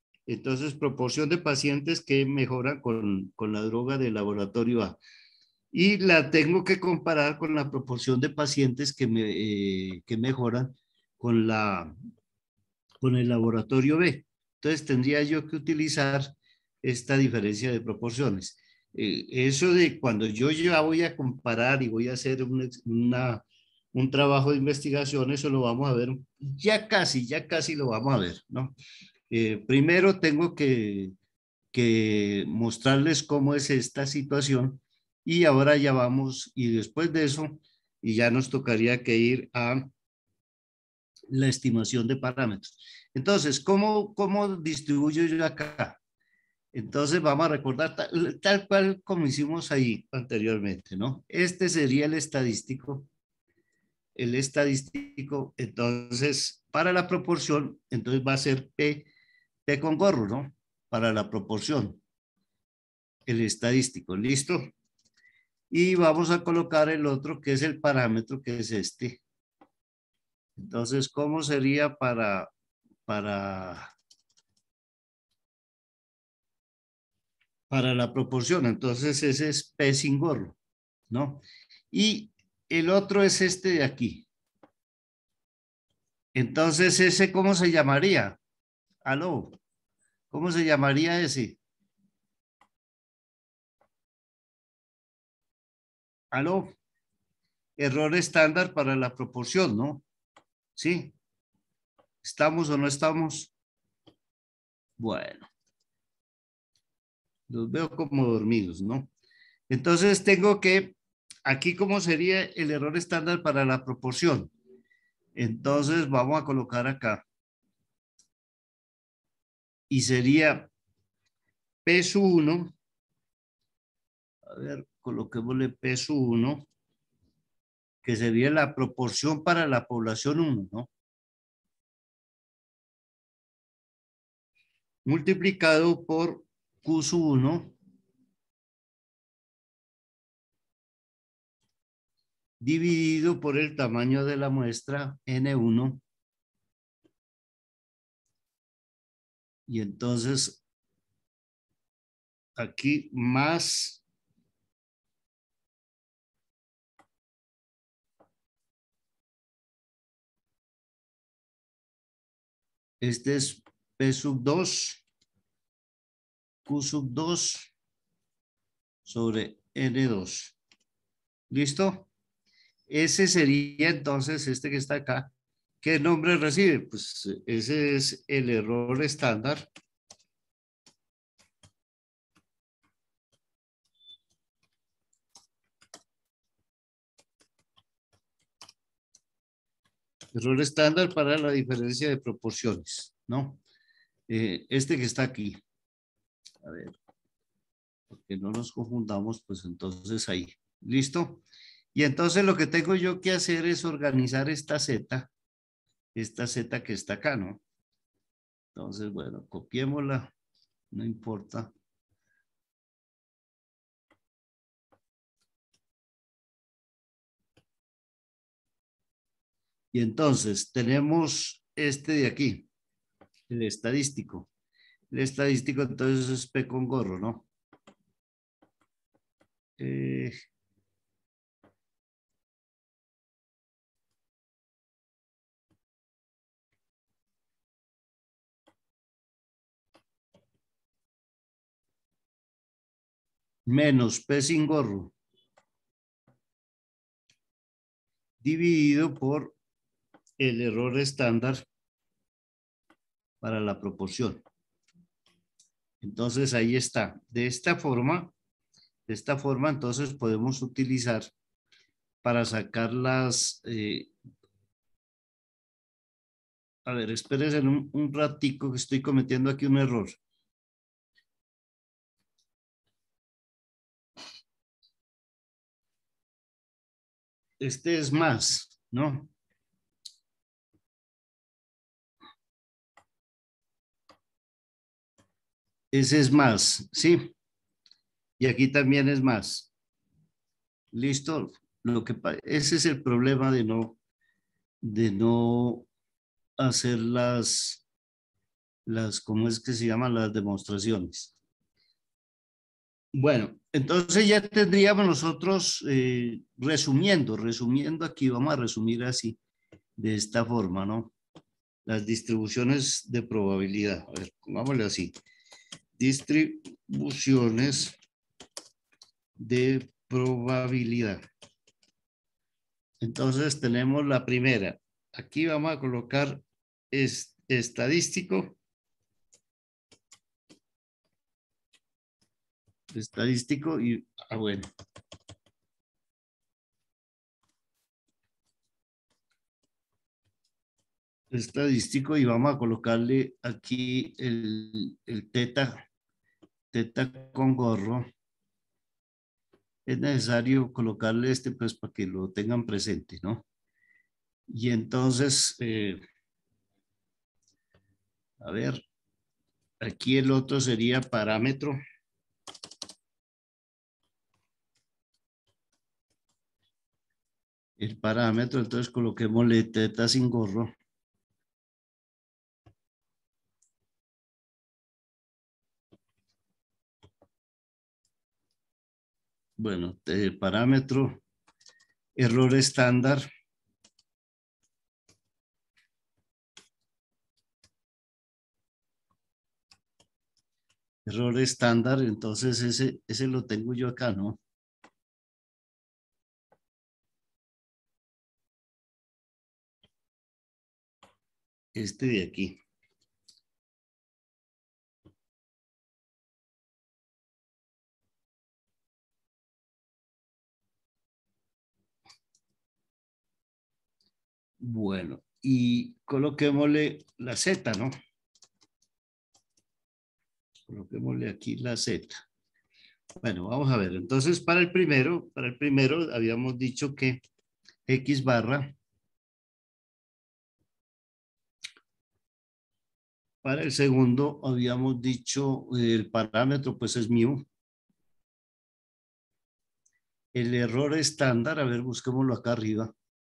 entonces proporción de pacientes que mejoran con, con la droga del laboratorio A. y la tengo que comparar con la proporción de pacientes que, me, eh, que mejoran con, la, con el laboratorio B. Entonces tendría yo que utilizar esta diferencia de proporciones. Eh, eso de cuando yo ya voy a comparar y voy a hacer una, una, un trabajo de investigación, eso lo vamos a ver, ya casi, ya casi lo vamos a ver, ¿no? Eh, primero tengo que, que mostrarles cómo es esta situación y ahora ya vamos, y después de eso, y ya nos tocaría que ir a la estimación de parámetros. Entonces, ¿cómo, cómo distribuyo yo acá? Entonces vamos a recordar tal, tal cual como hicimos ahí anteriormente, ¿no? Este sería el estadístico. El estadístico, entonces, para la proporción, entonces va a ser P, P con gorro, ¿no? Para la proporción. El estadístico, ¿listo? Y vamos a colocar el otro que es el parámetro, que es este. Entonces, ¿cómo sería para, para, para la proporción? Entonces, ese es P sin gorro, ¿no? Y el otro es este de aquí. Entonces, ¿ese cómo se llamaría? Aló, ¿cómo se llamaría ese? Aló, error estándar para la proporción, ¿no? ¿Sí? ¿Estamos o no estamos? Bueno, los veo como dormidos, ¿no? Entonces tengo que, aquí cómo sería el error estándar para la proporción. Entonces vamos a colocar acá. Y sería P sub uno. A ver, coloquémosle P sub uno, que sería la proporción para la población uno, ¿no? Multiplicado por Q sub uno dividido por el tamaño de la muestra N uno. Y entonces aquí más este es P sub dos, Q sub dos sobre N dos. ¿Listo? Ese sería entonces este que está acá. ¿Qué nombre recibe? Pues ese es el error estándar. Error estándar para la diferencia de proporciones, ¿no? Eh, este que está aquí. A ver, porque no nos confundamos, pues entonces ahí. ¿Listo? Y entonces lo que tengo yo que hacer es organizar esta Z, esta Z que está acá, ¿no? Entonces, bueno, copiémosla, no importa. Y entonces tenemos este de aquí, el estadístico. El estadístico entonces es P con gorro, ¿no? Eh, menos P sin gorro dividido por el error estándar para la proporción. Entonces ahí está. De esta forma, de esta forma entonces podemos utilizar para sacar las... Eh, a ver, espérense un, un ratico que estoy cometiendo aquí un error. Este es más, ¿no? Ese es más, ¿sí? Y aquí también es más. ¿Listo? Lo que, ese es el problema de no, de no hacer las, las, ¿cómo es que se llaman? Las demostraciones. Bueno, entonces ya tendríamos nosotros, eh, resumiendo, resumiendo aquí, vamos a resumir así, de esta forma, ¿no? Las distribuciones de probabilidad. A ver, pongámosle así. Distribuciones de probabilidad. Entonces tenemos la primera. Aquí vamos a colocar es, estadístico. Estadístico y, ah, bueno. Estadístico y vamos a colocarle aquí el, el teta, teta con gorro. Es necesario colocarle este pues para que lo tengan presente, ¿no? Y entonces, eh, a ver, aquí el otro sería parámetro. El parámetro, entonces coloquémosle teta sin gorro. Bueno, el parámetro, error estándar. Error estándar, entonces ese, ese lo tengo yo acá, ¿no? Este de aquí. Bueno, y coloquémosle la Z, ¿no? Coloquémosle aquí la Z. Bueno, vamos a ver. Entonces, para el primero, para el primero habíamos dicho que X barra. Para el segundo habíamos dicho el parámetro, pues es mu. El error estándar, a ver, busquémoslo acá arriba.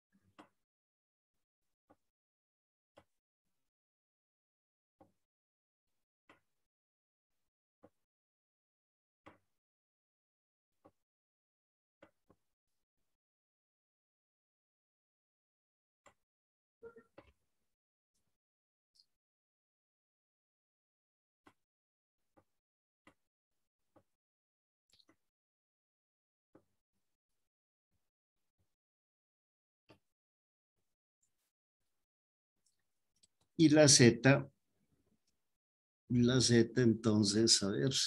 Y la Z, la Z, entonces, a ver.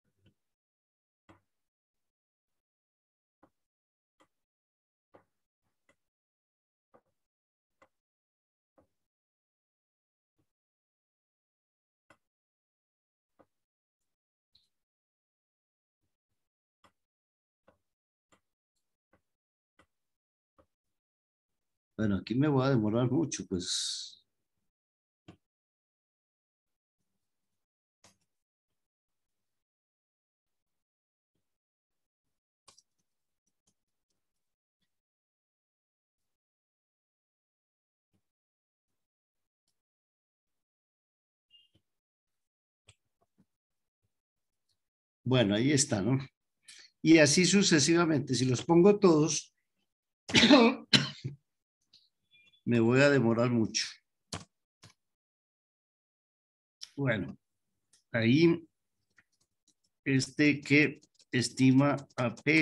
Bueno, aquí me voy a demorar mucho, pues. Bueno, ahí está, ¿no? Y así sucesivamente. Si los pongo todos, me voy a demorar mucho. Bueno, ahí este que estima a P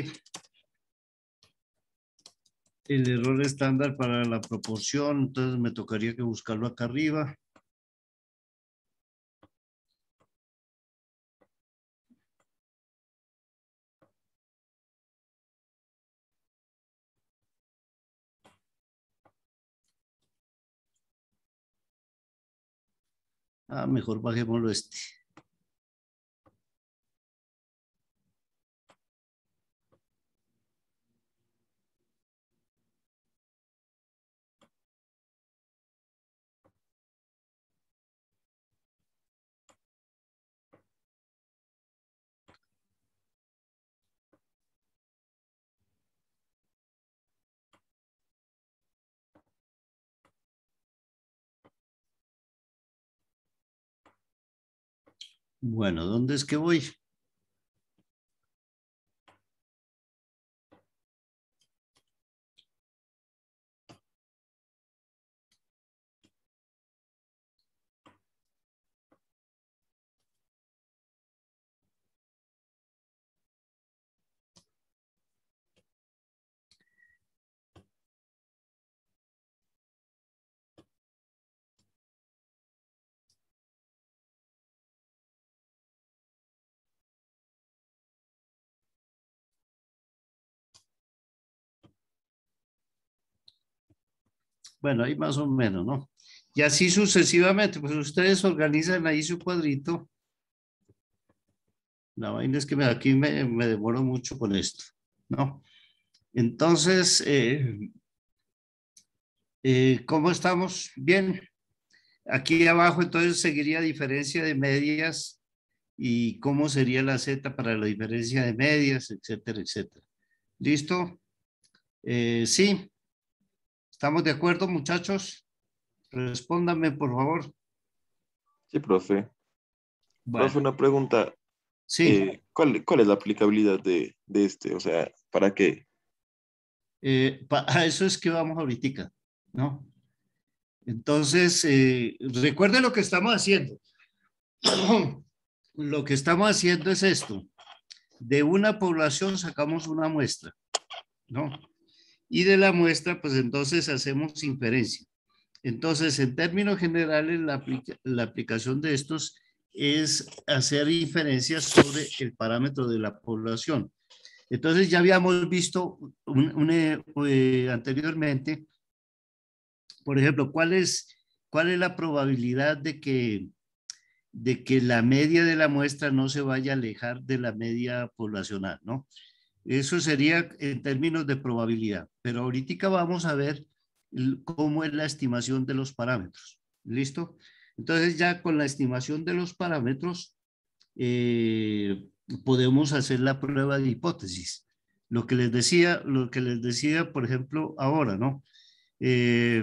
el error estándar para la proporción, entonces me tocaría que buscarlo acá arriba. Ah, mejor bajémoslo este. Bueno, ¿dónde es que voy? Bueno, ahí más o menos, ¿no? Y así sucesivamente, pues ustedes organizan ahí su cuadrito. La vaina es que me, aquí me, me demoro mucho con esto, ¿no? Entonces, eh, eh, ¿cómo estamos? Bien. Aquí abajo entonces seguiría diferencia de medias y cómo sería la Z para la diferencia de medias, etcétera, etcétera. ¿Listo? Eh, sí. ¿Estamos de acuerdo, muchachos? Respóndanme, por favor. Sí, profe. Bueno, Profe, una pregunta. sí. Eh, ¿cuál, cuál es la aplicabilidad de, de este? O sea, ¿para qué? Eh, pa- a eso es que vamos ahorita, ¿no? Entonces, eh, recuerden lo que estamos haciendo. Lo que estamos haciendo es esto. De una población sacamos una muestra, ¿no? Y de la muestra, pues entonces hacemos inferencia. Entonces, en términos generales, la, aplica la aplicación de estos es hacer inferencias sobre el parámetro de la población. Entonces, ya habíamos visto un, un, eh, anteriormente, por ejemplo, ¿cuál es, cuál es la probabilidad de que, de que la media de la muestra no se vaya a alejar de la media poblacional, ¿no? Eso sería en términos de probabilidad, pero ahorita vamos a ver cómo es la estimación de los parámetros. ¿Listo? Entonces ya con la estimación de los parámetros eh, podemos hacer la prueba de hipótesis. Lo que les decía, lo que les decía, por ejemplo, ahora, ¿no? Eh,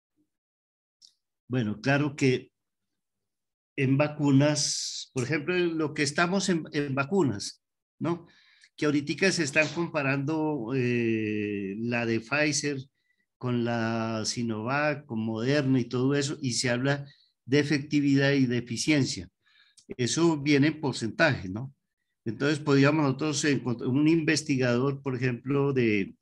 bueno, claro que en vacunas, por ejemplo, lo que estamos en, en vacunas, ¿no? Que ahorita se están comparando eh, la de Pfizer con la Sinovac, con Moderna y todo eso, y se habla de efectividad y de eficiencia. Eso viene en porcentaje, ¿no? Entonces podríamos nosotros encontrar un investigador, por ejemplo, de,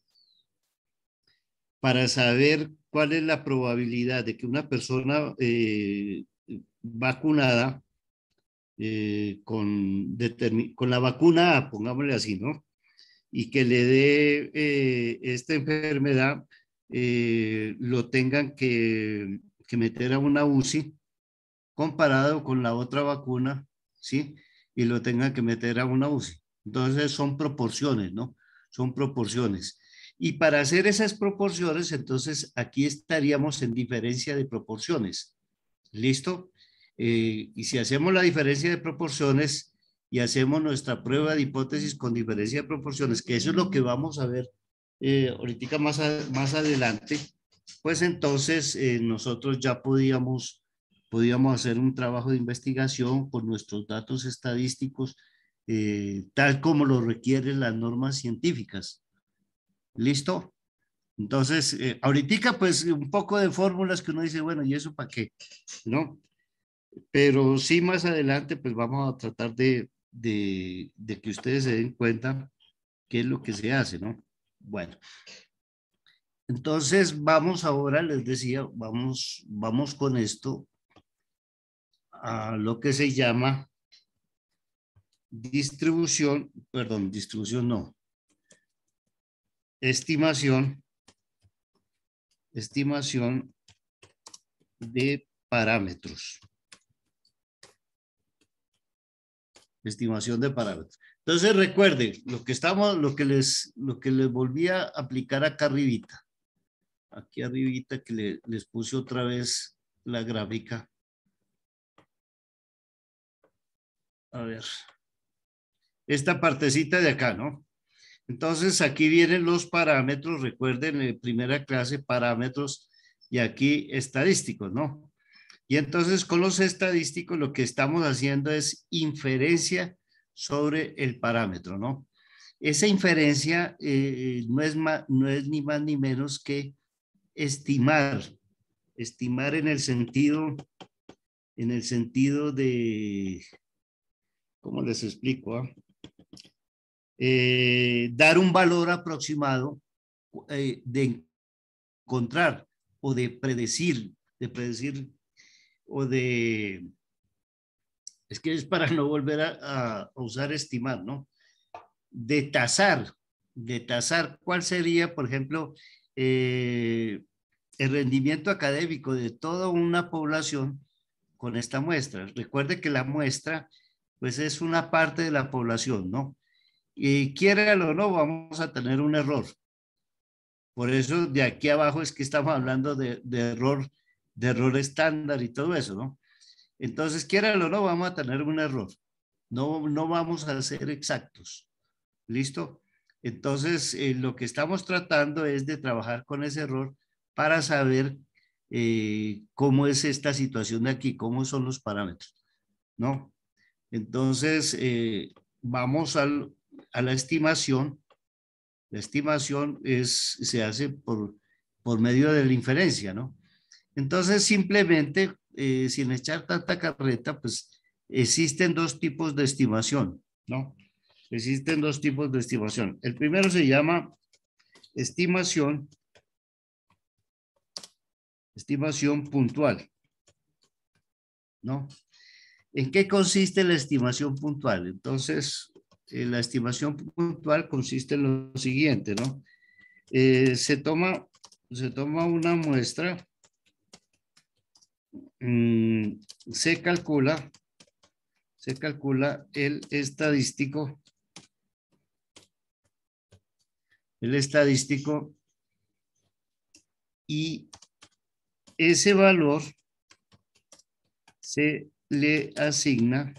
para saber cuál es la probabilidad de que una persona eh, vacunada eh, con, con la vacuna A, pongámosle así, ¿no? Y que le dé eh, esta enfermedad, eh, lo tengan que, que meter a una U C I comparado con la otra vacuna, ¿sí? Y lo tengan que meter a una U C I. Entonces son proporciones, ¿no? Son proporciones. Y para hacer esas proporciones, entonces aquí estaríamos en diferencia de proporciones. ¿Listo? Eh, y si hacemos la diferencia de proporciones y hacemos nuestra prueba de hipótesis con diferencia de proporciones, que eso es lo que vamos a ver eh, ahorita más, a, más adelante, pues entonces eh, nosotros ya podíamos, podíamos hacer un trabajo de investigación con nuestros datos estadísticos, eh, tal como lo requieren las normas científicas. ¿Listo? Entonces, eh, ahorita pues un poco de fórmulas que uno dice, bueno, ¿y eso para qué? ¿No? Pero sí más adelante pues vamos a tratar de, de, de que ustedes se den cuenta qué es lo que se hace, ¿no? Bueno, entonces vamos ahora, les decía, vamos, vamos con esto a lo que se llama distribución, perdón, distribución no, estimación, estimación de parámetros. Estimación de parámetros. Entonces recuerden lo que estamos, lo que les, lo que les volví a aplicar acá arribita. Aquí arribita que le, les puse otra vez la gráfica. A ver. Esta partecita de acá, ¿no? Entonces aquí vienen los parámetros, recuerden en primera clase parámetros y aquí estadísticos, ¿no? Y entonces con los estadísticos lo que estamos haciendo es inferencia sobre el parámetro, ¿no? Esa inferencia eh, no, es más, no es ni más ni menos que estimar, estimar en el sentido, en el sentido de, ¿cómo les explico? Ah? Eh, dar un valor aproximado eh, de encontrar o de predecir, de predecir o de, es que es para no volver a, a usar estimar, ¿no? De tasar, de tasar, ¿cuál sería, por ejemplo, eh, el rendimiento académico de toda una población con esta muestra. Recuerde que la muestra, pues, es una parte de la población, ¿no? Y quiera o no, vamos a tener un error. Por eso de aquí abajo es que estamos hablando de, de error, de error estándar y todo eso, ¿no? Entonces, quiera o no, vamos a tener un error. No, no vamos a ser exactos. ¿Listo? Entonces, eh, lo que estamos tratando es de trabajar con ese error para saber eh, cómo es esta situación de aquí, cómo son los parámetros, ¿no? Entonces, eh, vamos al, a la estimación. La estimación es, se hace por, por medio de la inferencia, ¿no? Entonces, simplemente, eh, sin echar tanta carreta, pues existen dos tipos de estimación, ¿no? Existen dos tipos de estimación. El primero se llama estimación, estimación puntual, ¿no? ¿En qué consiste la estimación puntual? Entonces, eh, la estimación puntual consiste en lo siguiente, ¿no? Eh, se toma, se toma una muestra, mmm, se calcula, se calcula el estadístico, el estadístico y ese valor se le asigna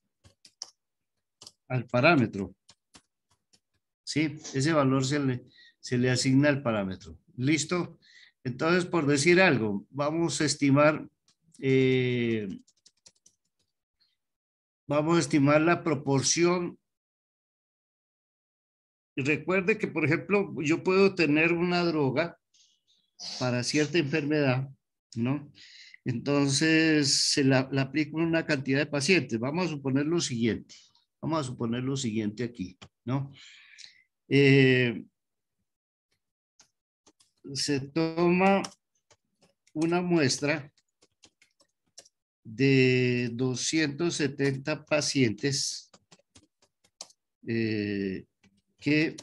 al parámetro. ¿Sí? Ese valor se le, se le asigna al parámetro. ¿Listo? Entonces, por decir algo, vamos a estimar, eh, vamos a estimar la proporción. Recuerde que, por ejemplo, yo puedo tener una droga para cierta enfermedad, ¿no? Entonces, se la, la aplico en una cantidad de pacientes. Vamos a suponer lo siguiente. Vamos a suponer lo siguiente aquí, ¿no? Eh, se toma una muestra de doscientos setenta pacientes eh, que,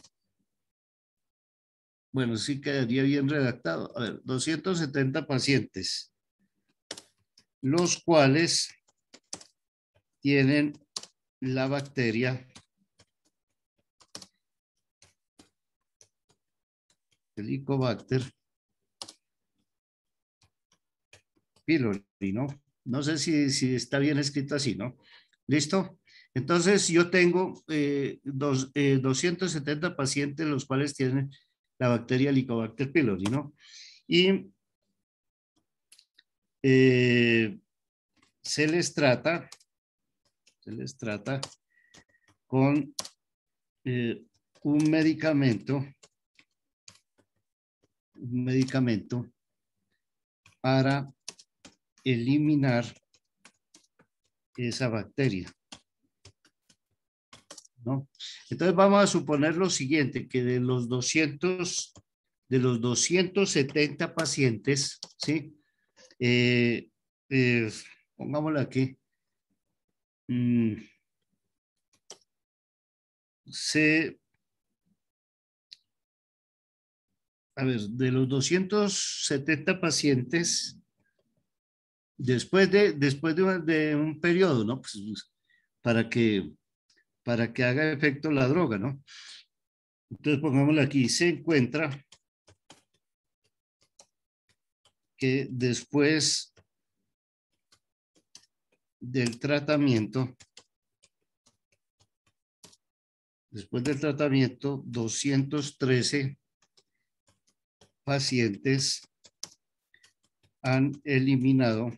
bueno, sí quedaría bien redactado. A ver, doscientos setenta pacientes, los cuales tienen la bacteria Helicobacter pylori, ¿no? No sé si, si está bien escrito así, ¿no? ¿Listo? Entonces yo tengo eh, dos, eh, doscientos setenta pacientes los cuales tienen la bacteria Helicobacter pylori, ¿no? Y eh, se les trata, se les trata con eh, un medicamento, un medicamento para eliminar esa bacteria, ¿no? Entonces vamos a suponer lo siguiente, que de los doscientos, de los doscientos setenta pacientes, ¿sí? Eh, eh, pongámoslo aquí, mm, se, a ver, de los doscientos setenta pacientes, después de, después de, un, de un periodo, ¿no? Pues, para que, para que haga efecto la droga, ¿no? Entonces pongámoslo aquí, se encuentra que después del tratamiento, después del tratamiento, doscientos trece pacientes han eliminado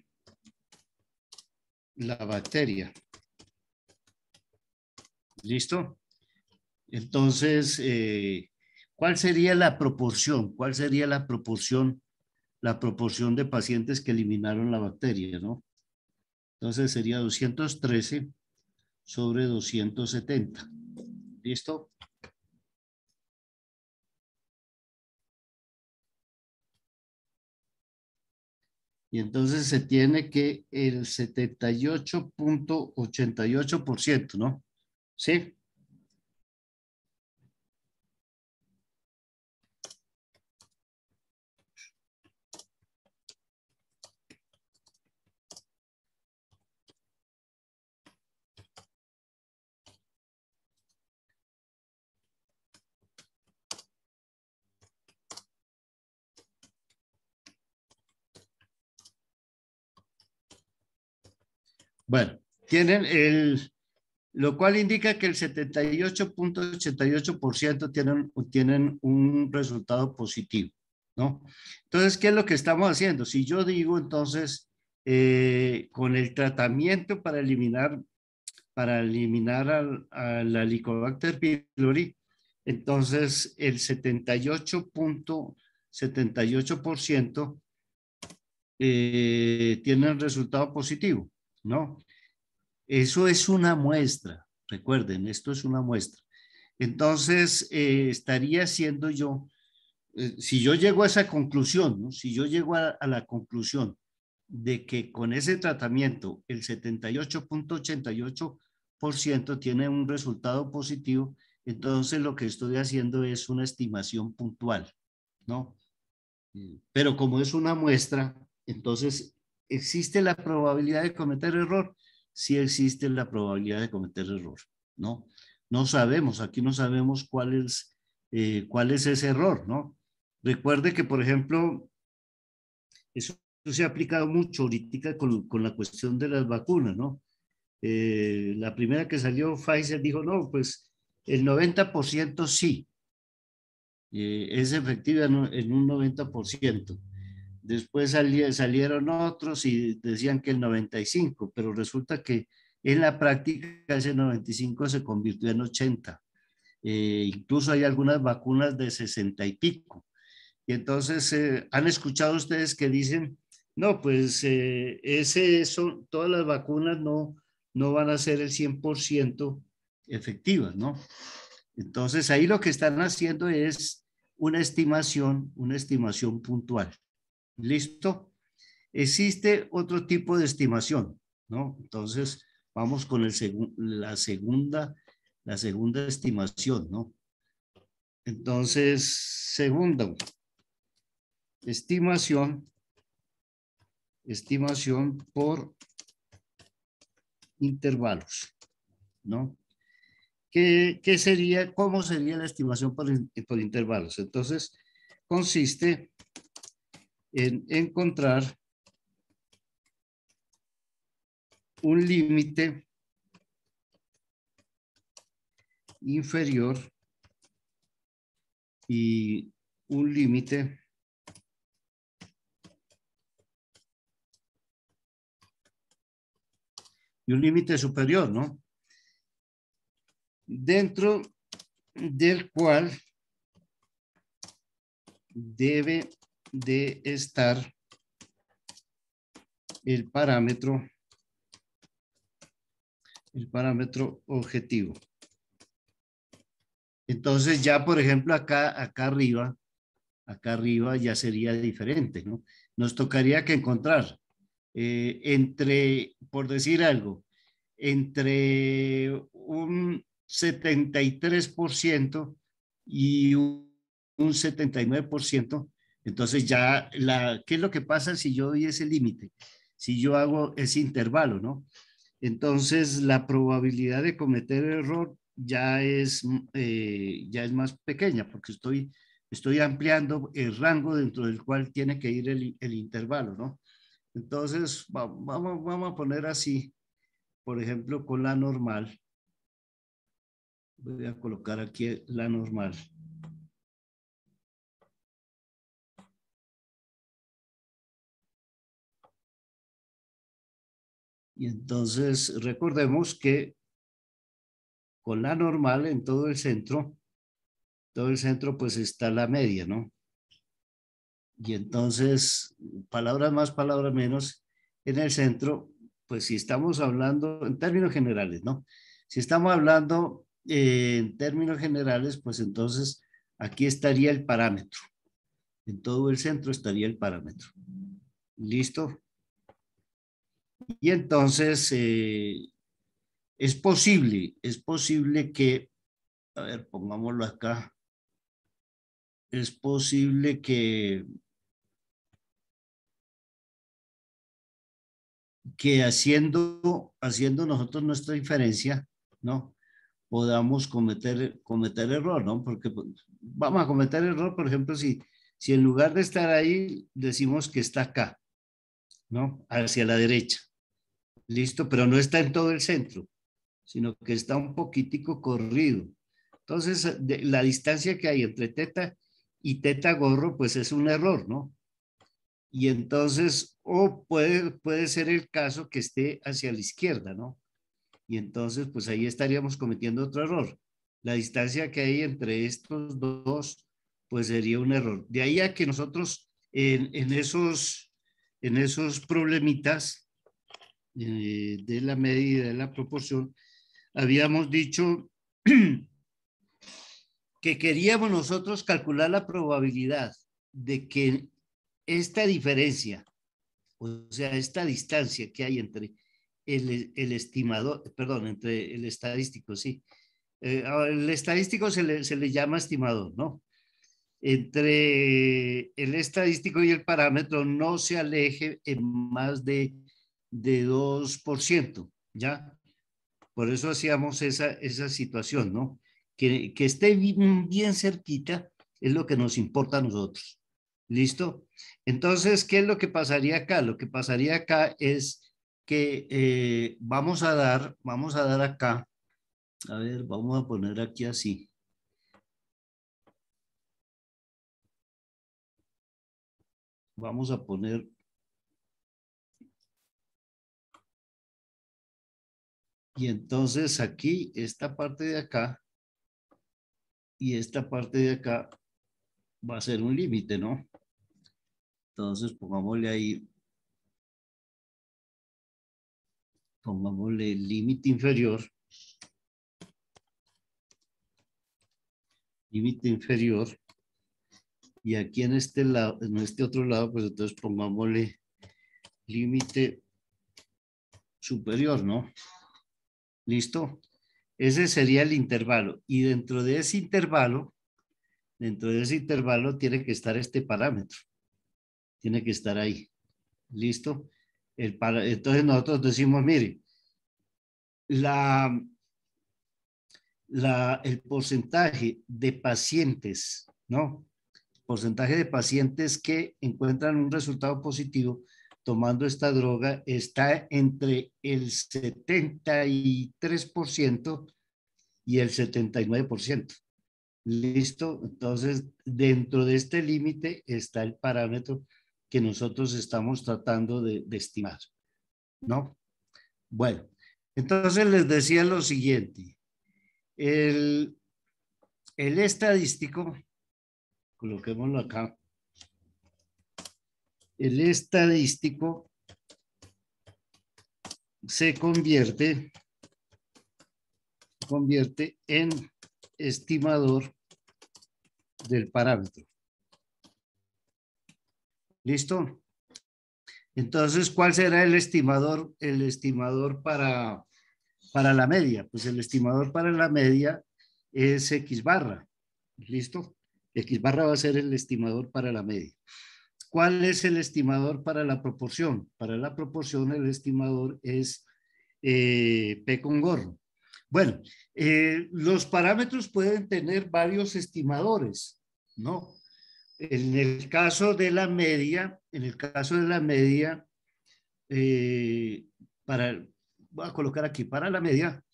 la bacteria. ¿Listo? Entonces, eh, ¿cuál sería la proporción? ¿Cuál sería la proporción, la proporción de pacientes que eliminaron la bacteria, ¿no? Entonces sería doscientos trece sobre doscientos setenta. ¿Listo? Y entonces se tiene que el setenta y ocho punto ochenta y ocho por ciento, ¿no? ¿Sí? Bueno, tienen el, lo cual indica que el setenta y ocho punto ochenta y ocho por ciento tienen, tienen un resultado positivo, ¿no? Entonces, ¿qué es lo que estamos haciendo? Si yo digo, entonces, eh, con el tratamiento para eliminar, para eliminar al, a la Helicobacter pylori, entonces el setenta y ocho punto setenta y ocho por ciento eh, tienen resultado positivo, ¿no? Eso es una muestra, recuerden, esto es una muestra. Entonces, eh, estaría siendo yo, eh, si yo llego a esa conclusión, ¿no? Si yo llego a, a la conclusión de que con ese tratamiento el setenta y ocho punto ochenta y ocho por ciento tiene un resultado positivo, entonces lo que estoy haciendo es una estimación puntual, ¿no? Pero como es una muestra, entonces, ¿existe la probabilidad de cometer error? Sí existe la probabilidad de cometer error, ¿no? No sabemos, aquí no sabemos cuál es, eh, cuál es ese error, ¿no? Recuerde que, por ejemplo, eso se ha aplicado mucho ahorita con, con la cuestión de las vacunas, ¿no? Eh, la primera que salió, Pfizer, dijo, no, pues el noventa por ciento sí, eh, es efectiva en, en un noventa por ciento. Después sali, salieron otros y decían que el noventa y cinco por ciento, pero resulta que en la práctica ese noventa y cinco por ciento se convirtió en ochenta por ciento. Eh, incluso hay algunas vacunas de sesenta y pico. Y entonces, eh, ¿han escuchado ustedes que dicen, no, pues eh, ese son, todas las vacunas no, no van a ser el cien por ciento efectivas, ¿no? Entonces, ahí lo que están haciendo es una estimación, una estimación puntual. ¿Listo? Existe otro tipo de estimación, ¿no? Entonces, vamos con el segu la, segunda, la segunda estimación, ¿no? Entonces, segundo, estimación, estimación por intervalos, ¿no? ¿Qué, qué sería, cómo sería la estimación por, por intervalos? Entonces, consiste en encontrar un límite inferior y un límite y un límite superior, ¿no? Dentro del cual debe de estar el parámetro, el parámetro objetivo. Entonces ya, por ejemplo, acá, acá arriba, acá arriba ya sería diferente, ¿no? Nos tocaría que encontrar eh, entre, por decir algo, entre un setenta y tres por ciento y un, un setenta y nueve por ciento. Entonces ya, la, ¿qué es lo que pasa si yo doy ese límite? Si yo hago ese intervalo, ¿no? Entonces la probabilidad de cometer error ya es, eh, ya es más pequeña porque estoy, estoy ampliando el rango dentro del cual tiene que ir el, el intervalo, ¿no? Entonces, vamos, vamos a poner así, por ejemplo, con la normal. Voy a colocar aquí la normal. Y entonces, recordemos que con la normal en todo el centro, todo el centro pues está la media, ¿no? Y entonces, palabras más, palabras menos, en el centro, pues si estamos hablando en términos generales, ¿no? Si estamos hablando eh, en términos generales, pues entonces aquí estaría el parámetro. En todo el centro estaría el parámetro. ¿Listo? Y entonces eh, es posible, es posible que, a ver, pongámoslo acá, es posible que que haciendo, haciendo nosotros nuestra inferencia, ¿no? Podamos cometer, cometer error, ¿no? Porque pues, vamos a cometer error, por ejemplo, si, si en lugar de estar ahí, decimos que está acá, ¿no? Hacia la derecha. Listo, pero no está en todo el centro, sino que está un poquitico corrido. Entonces, de, la distancia que hay entre teta y teta gorro, pues es un error, ¿no? Y entonces, o puede, puede ser el caso que esté hacia la izquierda, ¿no? Y entonces, pues ahí estaríamos cometiendo otro error. La distancia que hay entre estos dos, pues sería un error. De ahí a que nosotros en, en, esos, en esos problemitas eh, de la medida de la proporción, habíamos dicho que queríamos nosotros calcular la probabilidad de que esta diferencia, o sea, esta distancia que hay entre el, el estimador, perdón, entre el estadístico, sí. Eh, el estadístico se le, se le llama estimador, ¿no? Entre el estadístico y el parámetro no se aleje en más de, de dos por ciento, ¿ya? Por eso hacíamos esa, esa situación, ¿no? Que, que esté bien, bien cerquita es lo que nos importa a nosotros. ¿Listo? Entonces, ¿qué es lo que pasaría acá? Lo que pasaría acá es que eh, vamos a dar, vamos a dar acá, a ver, vamos a poner aquí así. Vamos a poner y entonces aquí, esta parte de acá y esta parte de acá va a ser un límite, ¿no? Entonces pongámosle ahí, pongámosle límite inferior, límite inferior, y aquí en este lado, en este otro lado, pues entonces pongámosle límite superior, ¿no? ¿Listo? Ese sería el intervalo, y dentro de ese intervalo, dentro de ese intervalo tiene que estar este parámetro, tiene que estar ahí. ¿Listo? El para, entonces nosotros decimos, mire, la, la, el porcentaje de pacientes, ¿no? Porcentaje de pacientes que encuentran un resultado positivo tomando esta droga está entre el setenta y tres por ciento y el setenta y nueve por ciento. ¿Listo? Entonces, dentro de este límite está el parámetro que nosotros estamos tratando de, de estimar, ¿no? Bueno, entonces les decía lo siguiente. El, el estadístico, coloquémoslo acá, el estadístico se convierte, convierte en estimador del parámetro. ¿Listo? Entonces, ¿cuál será el estimador? El estimador para, para la media. Pues el estimador para la media es X barra. ¿Listo? X barra va a ser el estimador para la media. ¿Cuál es el estimador para la proporción? Para la proporción el estimador es eh, P con gorro. Bueno, eh, los parámetros pueden tener varios estimadores, ¿no? En el caso de la media, en el caso de la media, eh, para, voy a colocar aquí, para la media,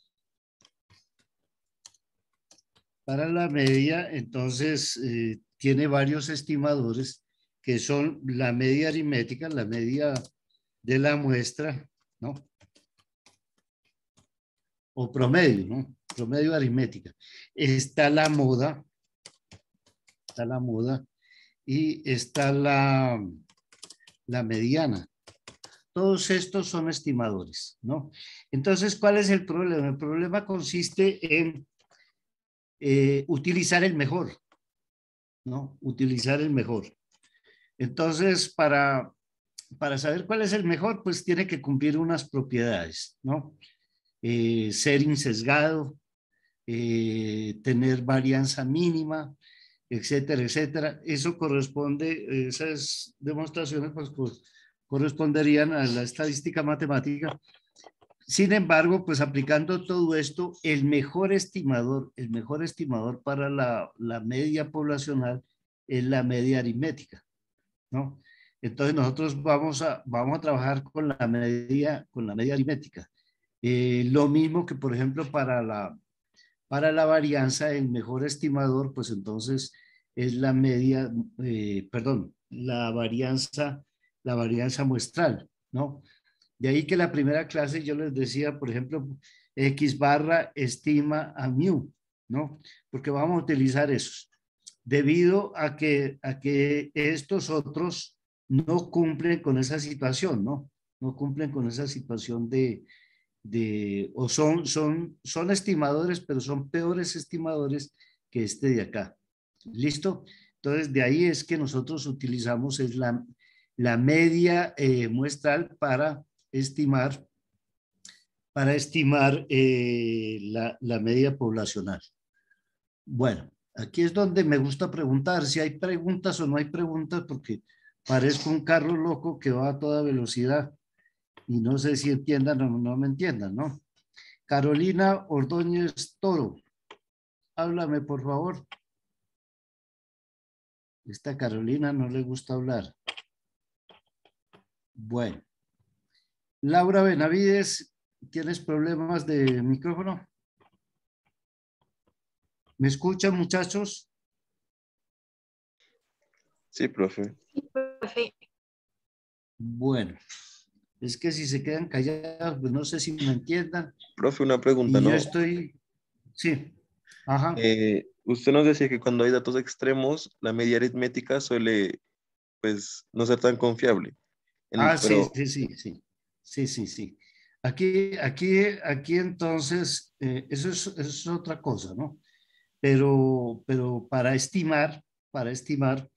para la media, entonces eh, tiene varios estimadores que son la media aritmética, la media de la muestra, ¿no? O promedio, ¿no? Promedio aritmética. Está la moda, está la moda y está la, la mediana. Todos estos son estimadores, ¿no? Entonces, ¿cuál es el problema? El problema consiste en eh, utilizar el mejor, ¿no? Utilizar el mejor. Entonces, para, para saber cuál es el mejor, pues tiene que cumplir unas propiedades, ¿no? Eh, ser insesgado, eh, tener varianza mínima, etcétera, etcétera. Eso corresponde, esas demostraciones pues, pues corresponderían a la estadística matemática. Sin embargo, pues aplicando todo esto, el mejor estimador, el mejor estimador para la, la media poblacional es la media aritmética, ¿no? Entonces nosotros vamos a, vamos a trabajar con la media, con la media aritmética. Eh, lo mismo que, por ejemplo, para la, para la varianza, el mejor estimador, pues entonces es la media, eh, perdón, la varianza, la varianza muestral, ¿no? De ahí que la primera clase yo les decía, por ejemplo, X barra estima a mu, ¿no? Porque vamos a utilizar esos. Debido a que, a que estos otros no cumplen con esa situación, ¿no? No cumplen con esa situación de, de o son, son, son estimadores, pero son peores estimadores que este de acá. ¿Listo? Entonces, de ahí es que nosotros utilizamos es la, la media eh, muestral para estimar, para estimar eh, la, la media poblacional. Bueno, aquí es donde me gusta preguntar si hay preguntas o no hay preguntas, porque parezco un carro loco que va a toda velocidad y no sé si entiendan o no me entiendan, ¿no? Carolina Ordóñez Toro, háblame por favor. Esta Carolina no le gusta hablar. Bueno. Laura Benavides, ¿tienes problemas de micrófono? ¿Me escuchan, muchachos? Sí, profe. Sí, profe. Bueno, es que si se quedan callados, pues no sé si me entiendan. Profe, una pregunta, Y yo ¿no? estoy, sí, ajá. Eh, usted nos decía que cuando hay datos extremos, la media aritmética suele, pues, no ser tan confiable. En- Ah, sí, pero, sí, sí, sí, sí, sí, sí. Aquí, aquí, aquí entonces, eh, eso es, eso es otra cosa, ¿no? Pero, pero para estimar, para estimar,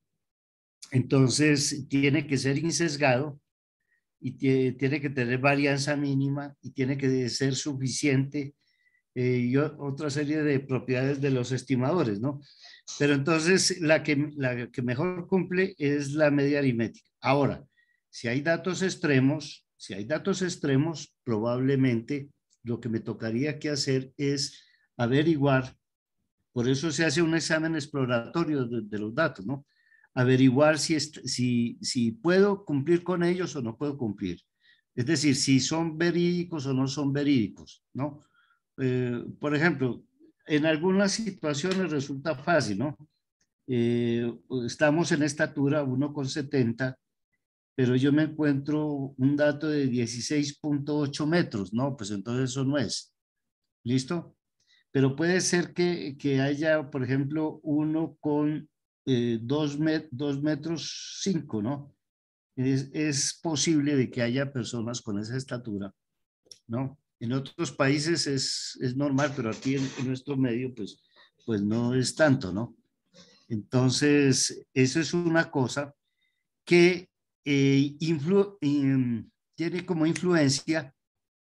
entonces tiene que ser insesgado y tie- tiene que tener varianza mínima y tiene que ser suficiente eh, y o- otra serie de propiedades de los estimadores, ¿no? Pero entonces la que, la que mejor cumple es la media aritmética. Ahora, si hay datos extremos, si hay datos extremos, probablemente lo que me tocaría que hacer es averiguar, por eso se hace un examen exploratorio de, de los datos, ¿no? Averiguar si, est- si, si puedo cumplir con ellos o no puedo cumplir. Es decir, si son verídicos o no son verídicos, ¿no? Eh, por ejemplo, en algunas situaciones resulta fácil, ¿no? Eh, estamos en estatura uno con setenta, pero yo me encuentro un dato de dieciséis punto ocho metros, ¿no? Pues entonces eso no es. ¿Listo? Pero puede ser que, que haya, por ejemplo, uno con eh, dos, met, dos metros cinco, ¿no? Es, es posible de que haya personas con esa estatura, ¿no? En otros países es, es normal, pero aquí en, en nuestro medio, pues, pues no es tanto, ¿no? Entonces, eso es una cosa que eh, influ, eh, tiene como influencia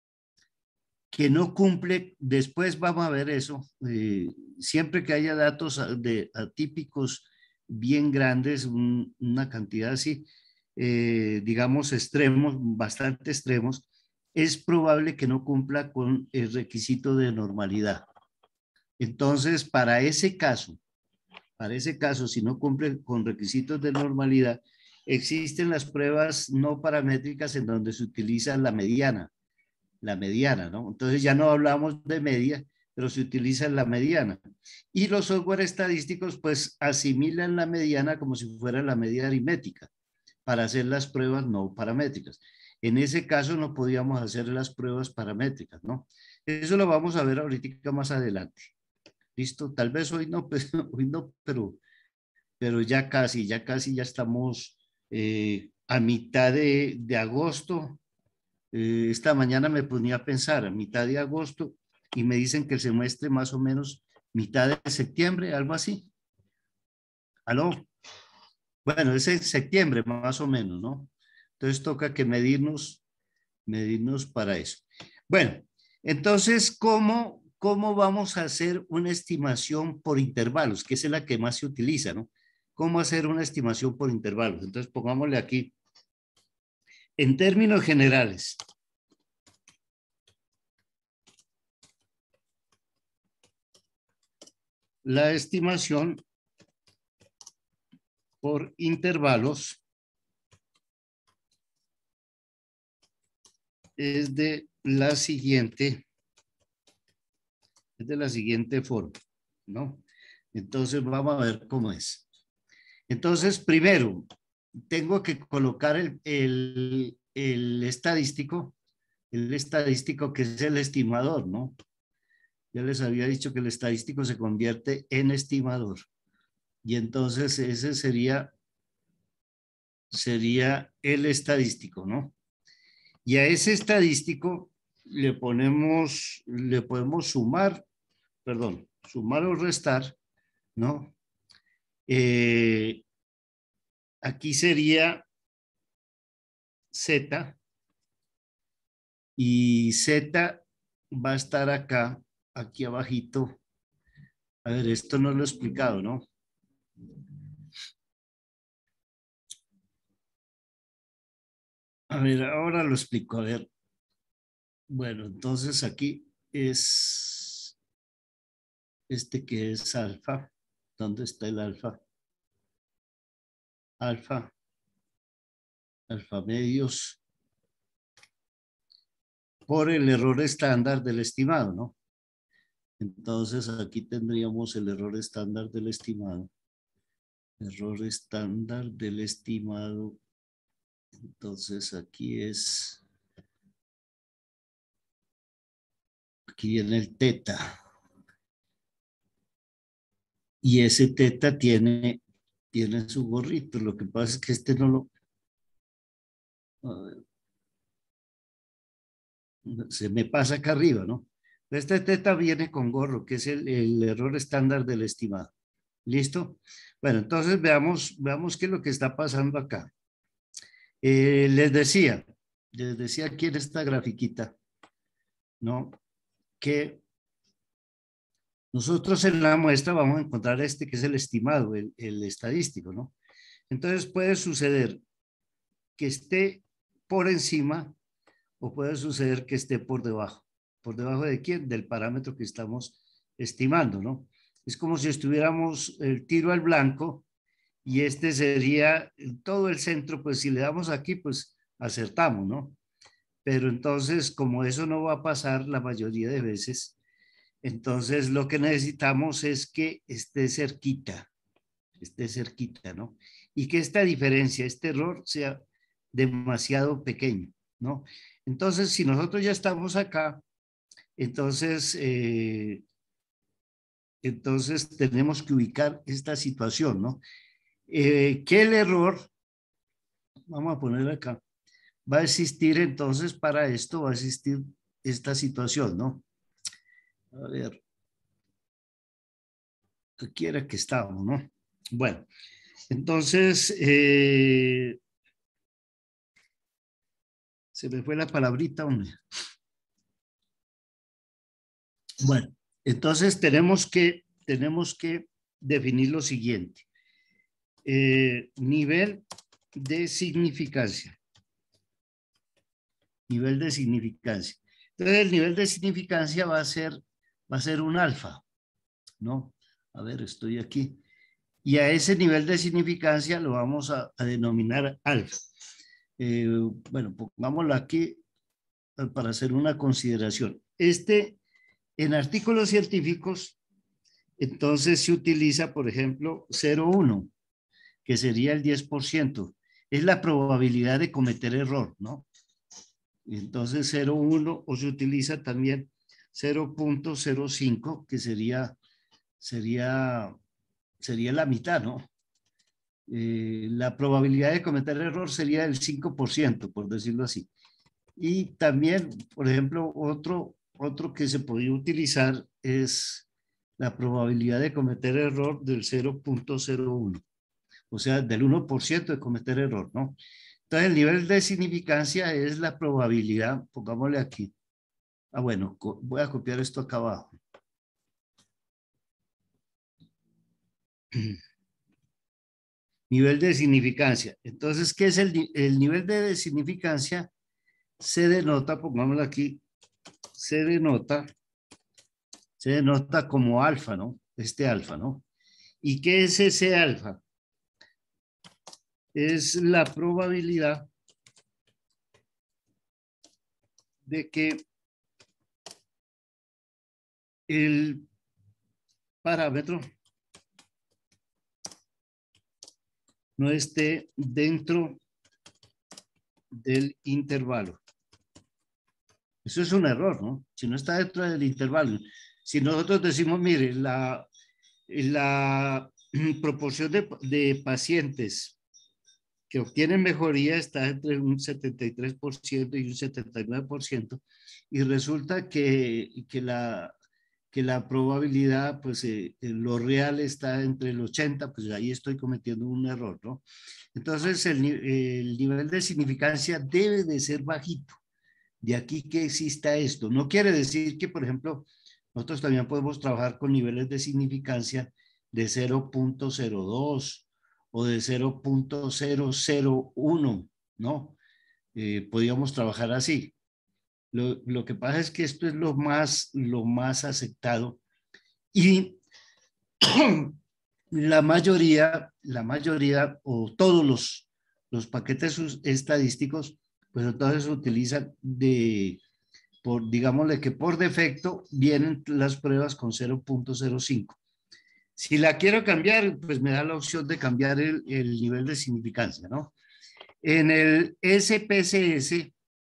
que no cumple, después vamos a ver eso, eh, siempre que haya datos de atípicos bien grandes, un, una cantidad así, eh, digamos extremos, bastante extremos, es probable que no cumpla con el requisito de normalidad. Entonces, para ese caso, para ese caso, si no cumple con requisitos de normalidad, existen las pruebas no paramétricas en donde se utiliza la mediana, la mediana, ¿no? Entonces ya no hablamos de media, pero se utiliza la mediana. Y los software estadísticos pues asimilan la mediana como si fuera la media aritmética para hacer las pruebas no paramétricas. En ese caso no podíamos hacer las pruebas paramétricas, ¿no? Eso lo vamos a ver ahorita más adelante. ¿Listo? Tal vez hoy no, pues, hoy no, pero, pero ya casi, ya casi, ya estamos eh, a mitad de, de agosto. Eh, esta mañana me ponía a pensar a mitad de agosto y me dicen que el semestre más o menos mitad de septiembre, algo así. ¿Aló? Bueno, es en septiembre más o menos, ¿no? Entonces toca que medirnos, medirnos para eso. Bueno, entonces, ¿cómo, cómo vamos a hacer una estimación por intervalos? Que es la que más se utiliza, ¿no? ¿Cómo hacer una estimación por intervalos? Entonces, pongámosle aquí, en términos generales, la estimación por intervalos es de la siguiente, es de la siguiente forma, ¿no? Entonces vamos a ver cómo es. Entonces, primero, tengo que colocar el, el, el estadístico, el estadístico que es el estimador, ¿no? Ya les había dicho que el estadístico se convierte en estimador. Y entonces ese sería, sería el estadístico, ¿no? Y a ese estadístico le ponemos, le podemos sumar, perdón, sumar o restar, ¿no? Eh, aquí sería Z y Z va a estar acá, aquí abajito. A ver, esto no lo he explicado, ¿no? A ver, ahora lo explico. A ver. Bueno, entonces aquí es este que es alfa. ¿Dónde está el alfa? Alfa. Alfa medios. Por el error estándar del estimado, ¿no? Entonces aquí tendríamos el error estándar del estimado. Error estándar del estimado. Entonces aquí es, aquí viene el teta. Y ese teta tiene, tiene su gorrito. Lo que pasa es que este no lo... A ver, se me pasa acá arriba, ¿no? Este teta viene con gorro, que es el, el error estándar del estimado. ¿Listo? Bueno, entonces veamos, veamos qué es lo que está pasando acá. Eh, les decía, les decía aquí en esta grafiquita, ¿no? Que nosotros en la muestra vamos a encontrar este que es el estimado, el, el estadístico, ¿no? Entonces puede suceder que esté por encima o puede suceder que esté por debajo. ¿Por debajo de quién? Del parámetro que estamos estimando, ¿no? Es como si estuviéramos el tiro al blanco y este sería todo el centro, pues si le damos aquí, pues acertamos, ¿no? Pero entonces, como eso no va a pasar la mayoría de veces, entonces lo que necesitamos es que esté cerquita, esté cerquita, ¿no? Y que esta diferencia, este error sea demasiado pequeño, ¿no? Entonces, si nosotros ya estamos acá, entonces, eh, entonces tenemos que ubicar esta situación, ¿no? Eh, que el error, vamos a poner acá, va a existir entonces para esto, va a existir esta situación, ¿no? A ver, aquí era que estábamos, ¿no? Bueno, entonces, eh, se me fue la palabrita, hombre. Bueno, entonces tenemos que, tenemos que definir lo siguiente. Eh, nivel de significancia. Nivel de significancia. Entonces el nivel de significancia va a ser, va a ser un alfa, ¿no? A ver, estoy aquí. Y a ese nivel de significancia lo vamos a, a denominar alfa. Eh, bueno, pongámoslo aquí para hacer una consideración. Este, en artículos científicos, entonces se utiliza, por ejemplo, cero punto uno, que sería el diez por ciento. Es la probabilidad de cometer error, ¿no? Entonces cero punto uno, o se utiliza también cero punto cero cinco, que sería, sería, sería la mitad, ¿no? Eh, la probabilidad de cometer error sería el cinco por ciento, por decirlo así. Y también, por ejemplo, otro, otro que se podría utilizar es la probabilidad de cometer error del cero punto cero uno, o sea, del uno por ciento de cometer error, ¿no? Entonces, el nivel de significancia es la probabilidad, pongámosle aquí. Ah, bueno, voy a copiar esto acá abajo. Nivel de significancia. Entonces, ¿qué es el, el nivel de significancia? Se denota, pongámoslo aquí, se denota, se denota como alfa, ¿no? Este alfa, ¿no? ¿Y qué es ese alfa? Es la probabilidad de que el parámetro no esté dentro del intervalo. Eso es un error, ¿no? Si no está dentro del intervalo. Si nosotros decimos, mire, la, la proporción de, de pacientes que obtienen mejoría está entre un setenta y tres por ciento y un setenta y nueve por ciento, y resulta que, que, la, que la probabilidad, pues eh, lo real está entre el ochenta, pues ahí estoy cometiendo un error, ¿no? Entonces el, el nivel de significancia debe de ser bajito. De aquí que exista esto. No quiere decir que, por ejemplo, nosotros también podemos trabajar con niveles de significancia de cero punto cero dos o de cero punto cero cero uno, ¿no? Eh, podríamos trabajar así. Lo, lo que pasa es que esto es lo más, lo más aceptado y la mayoría, la mayoría o todos los, los paquetes estadísticos, pues entonces utilizan de, por, digámosle que por defecto vienen las pruebas con cero punto cero cinco. Si la quiero cambiar, pues me da la opción de cambiar el, el nivel de significancia, ¿no? En el S P C S,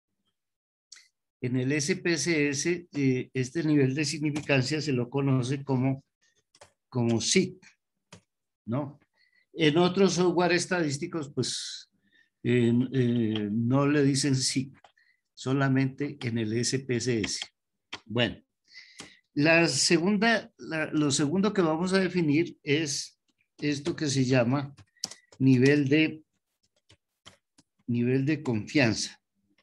en el S P C S, eh, este nivel de significancia se lo conoce como, como S I C, ¿no? En otros software estadísticos, pues eh, eh, no le dicen S I C, solamente en el S P C S. Bueno, la segunda, la, lo segundo que vamos a definir es esto que se llama nivel de, nivel de confianza.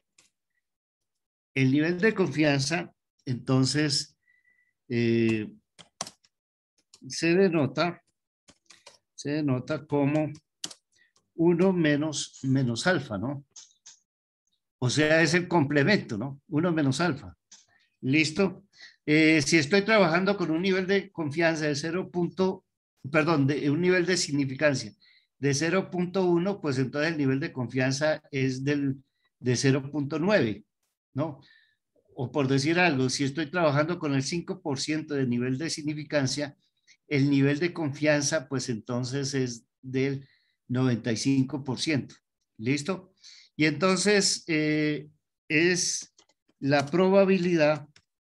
El nivel de confianza, entonces, eh, se denota, se denota como uno menos, menos alfa, ¿no? O sea, es el complemento, ¿no? uno menos alfa. ¿Listo? Eh, si estoy trabajando con un nivel de confianza de cero. Perdón, de un nivel de significancia de cero punto uno, pues entonces el nivel de confianza es del, de cero punto nueve, ¿no? O por decir algo, si estoy trabajando con el cinco por ciento de nivel de significancia, el nivel de confianza, pues entonces es del noventa y cinco por ciento. ¿Listo? Y entonces eh, es la probabilidad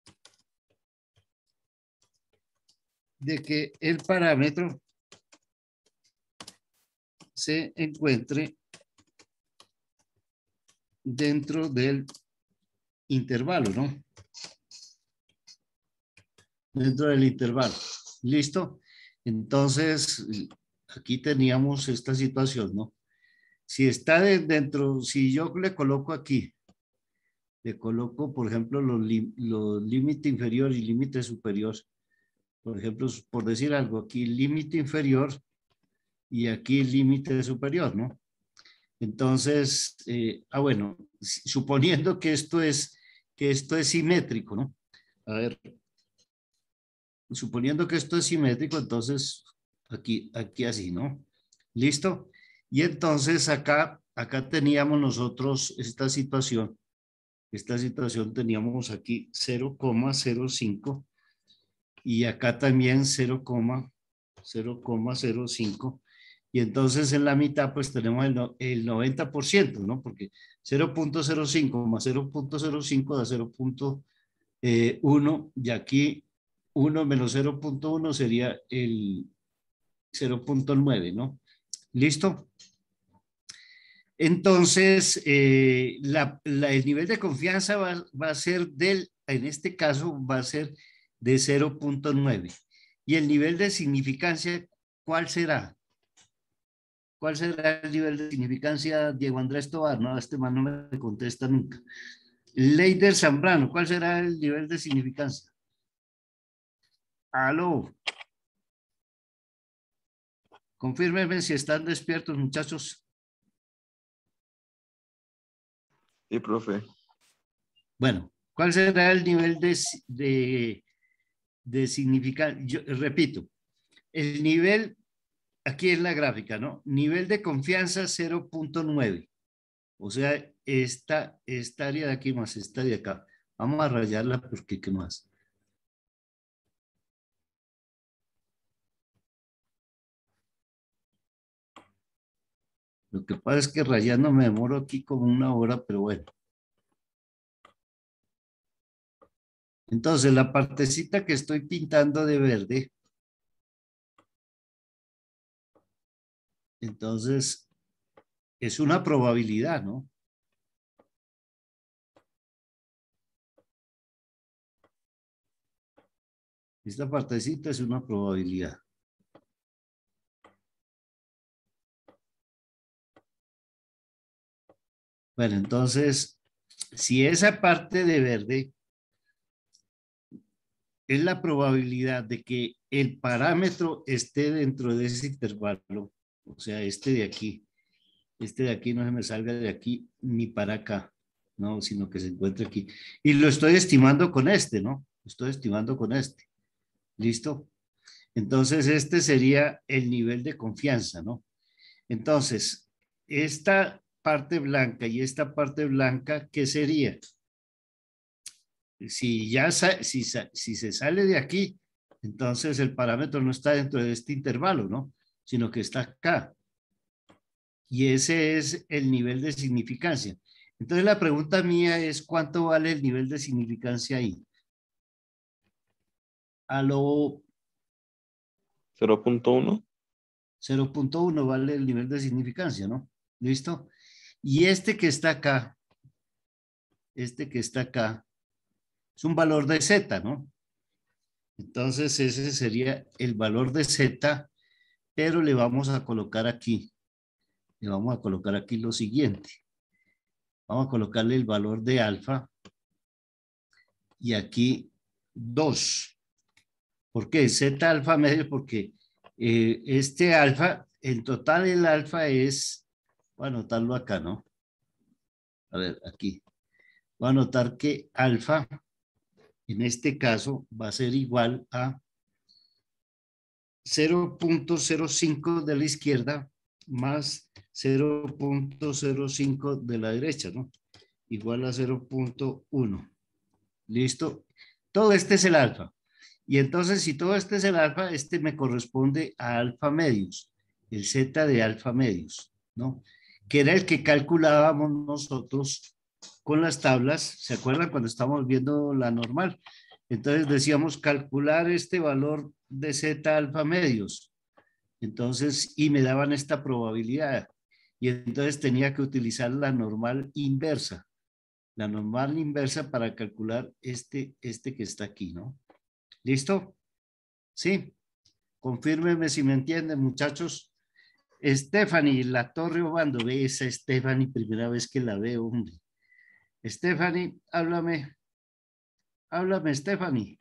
de que el parámetro se encuentre dentro del intervalo, ¿no? Dentro del intervalo. ¿Listo? Entonces, aquí teníamos esta situación, ¿no? Si está de dentro, si yo le coloco aquí, le coloco, por ejemplo, los, los límite inferior y límite superior. Por ejemplo, por decir algo, aquí límite inferior y aquí límite superior, ¿no? Entonces, eh, ah, bueno, suponiendo que esto es, que esto es simétrico, ¿no? A ver, suponiendo que esto es simétrico, entonces aquí, aquí así, ¿no? ¿Listo? Y entonces acá, acá teníamos nosotros esta situación, esta situación teníamos aquí cero coma cero cinco y acá también cero coma cero cinco. Y entonces en la mitad pues tenemos el, no, el noventa por ciento, ¿no? Porque cero punto cero cinco más cero punto cero cinco da cero punto uno y aquí uno menos cero punto uno sería el cero punto nueve, ¿no? ¿Listo? Entonces, eh, la, la, el nivel de confianza va, va a ser del, en este caso va a ser de cero punto nueve. Y el nivel de significancia, ¿cuál será? ¿Cuál será el nivel de significancia, Diego Andrés Tobar? No, este man no me contesta nunca. Leider Zambrano, ¿cuál será el nivel de significancia? Aló. Confírmenme si están despiertos, muchachos. Sí, profe. Bueno, ¿cuál será el nivel de, de, de significancia? Yo repito, el nivel, aquí en la gráfica, ¿no? Nivel de confianza cero punto nueve. O sea, esta, esta área de aquí más esta de acá. Vamos a rayarla porque ¿qué más? Lo que pasa es que rayando me demoro aquí como una hora, pero bueno. Entonces, la partecita que estoy pintando de verde, entonces, es una probabilidad, ¿no? Esta partecita es una probabilidad. Bueno, entonces, si esa parte de verde es la probabilidad de que el parámetro esté dentro de ese intervalo, o sea, este de aquí, este de aquí no se me salga de aquí ni para acá, no, sino que se encuentre aquí. Y lo estoy estimando con este, ¿no? Lo estoy estimando con este. ¿Listo? Entonces, este sería el nivel de confianza, ¿no? Entonces, esta parte blanca y esta parte blanca, ¿qué sería? Si ya si, si se sale de aquí, entonces el parámetro no está dentro de este intervalo, ¿no? Sino que está acá. Y ese es el nivel de significancia. Entonces la pregunta mía es, ¿cuánto vale el nivel de significancia ahí? A lo... cero punto uno. cero punto uno vale el nivel de significancia, ¿no? ¿Listo? Y este que está acá, este que está acá, es un valor de Z, ¿no? Entonces ese sería el valor de Z, pero le vamos a colocar aquí, le vamos a colocar aquí lo siguiente. Vamos a colocarle el valor de alfa y aquí dos. ¿Por qué? Z alfa medio, porque eh, este alfa, en total el alfa es, voy a anotarlo acá, ¿no? A ver, aquí. Voy a anotar que alfa, en este caso, va a ser igual a cero punto cero cinco de la izquierda más cero punto cero cinco de la derecha, ¿no? Igual a cero punto uno. ¿Listo? Todo este es el alfa. Y entonces, si todo este es el alfa, este me corresponde a alfa medios, el Z de alfa medios, ¿no? Que era el que calculábamos nosotros con las tablas. ¿Se acuerdan cuando estábamos viendo la normal? Entonces decíamos calcular este valor de Z alfa medios. Entonces, y me daban esta probabilidad. Y entonces tenía que utilizar la normal inversa. La normal inversa para calcular este, este que está aquí, ¿no? ¿Listo? Sí. Confírmeme si me entienden, muchachos. Stephanie, la Torre Obando. Ve esa Stephanie, primera vez que la veo, hombre. Stephanie, háblame. Háblame, Stephanie.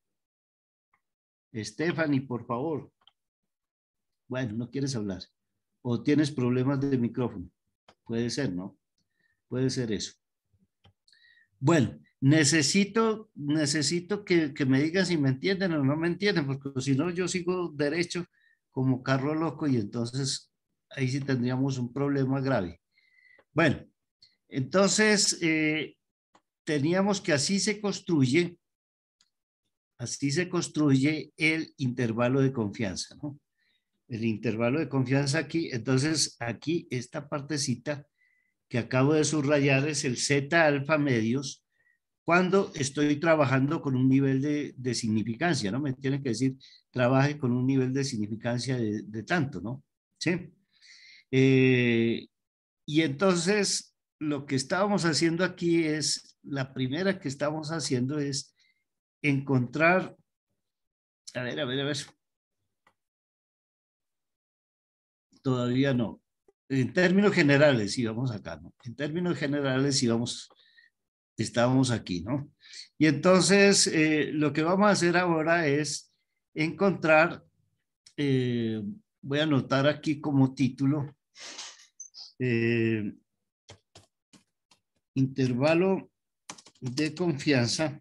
Stephanie, por favor. Bueno, no quieres hablar. O tienes problemas de micrófono. Puede ser, ¿no? Puede ser eso. Bueno, necesito, necesito que, que me digan si me entienden o no me entienden, porque si no, yo sigo derecho como carro loco y entonces ahí sí tendríamos un problema grave. Bueno, entonces eh, teníamos que así se construye, así se construye el intervalo de confianza, ¿no? El intervalo de confianza aquí, entonces aquí esta partecita que acabo de subrayar es el Z alfa medios cuando estoy trabajando con un nivel de, de significancia, ¿no? Me tienen que decir, trabaje con un nivel de significancia de, de tanto, ¿no? ¿Sí? Eh, y entonces, lo que estábamos haciendo aquí es, la primera que estamos haciendo es encontrar, a ver, a ver, a ver, todavía no. En términos generales, sí, vamos acá, ¿no? En términos generales, sí, vamos, estábamos aquí, ¿no? Y entonces, eh, lo que vamos a hacer ahora es encontrar, eh, voy a anotar aquí como título, eh, intervalo de confianza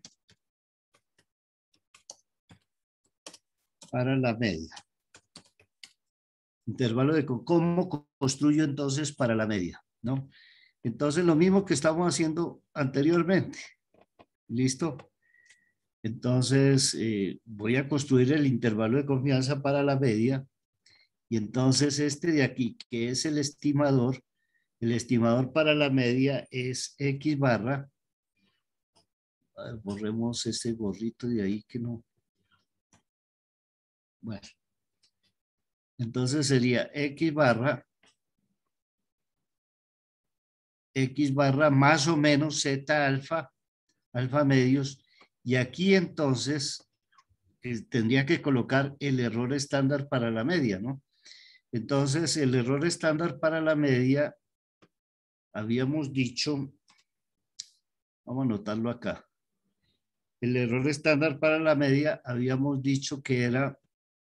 para la media. Intervalo de cómo construyo entonces para la media, ¿no? Entonces lo mismo que estamos haciendo anteriormente. ¿Listo? Entonces, eh, voy a construir el intervalo de confianza para la media. Y entonces este de aquí, que es el estimador, el estimador para la media es X barra. A ver, borremos ese gorrito de ahí que no. Bueno. Entonces sería X barra, X barra más o menos Z alfa, alfa medios. Y aquí entonces eh, tendría que colocar el error estándar para la media, ¿no? Entonces el error estándar para la media, habíamos dicho, vamos a anotarlo acá. El error estándar para la media, habíamos dicho que era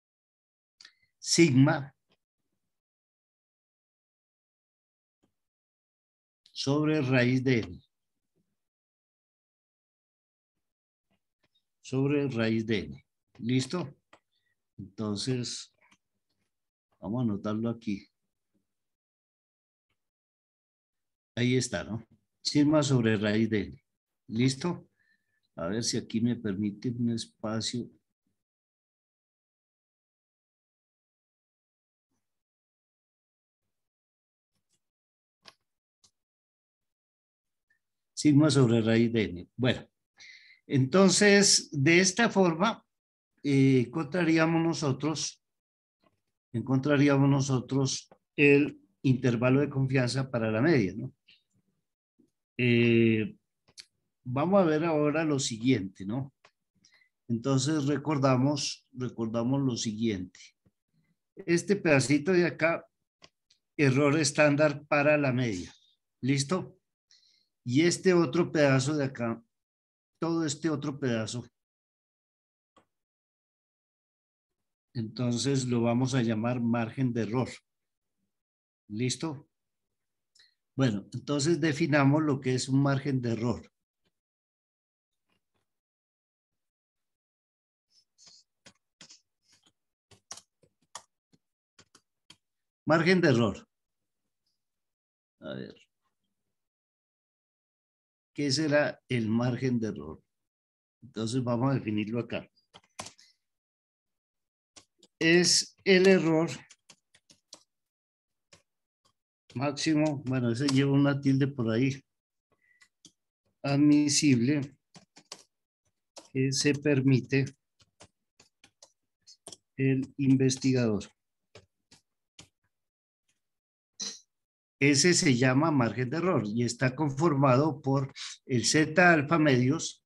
sigma sobre raíz de n. Sobre raíz de n. ¿Listo? Entonces, vamos a anotarlo aquí. Ahí está, ¿no? Sigma sobre raíz de n. ¿Listo? A ver si aquí me permite un espacio. Sigma sobre raíz de n. Bueno, entonces, de esta forma, eh, encontraríamos nosotros, encontraríamos nosotros el intervalo de confianza para la media, ¿no? Eh, vamos a ver ahora lo siguiente, ¿no? Entonces recordamos, recordamos lo siguiente. Este pedacito de acá, error estándar para la media. ¿Listo? Y este otro pedazo de acá, todo este otro pedazo, entonces lo vamos a llamar margen de error. ¿Listo? Bueno, entonces definamos lo que es un margen de error. Margen de error. A ver. ¿Qué será el margen de error? Entonces vamos a definirlo acá. Es el error máximo, bueno, ese lleva una tilde por ahí, admisible, que se permite el investigador. Ese se llama margen de error y está conformado por el Z alfa medios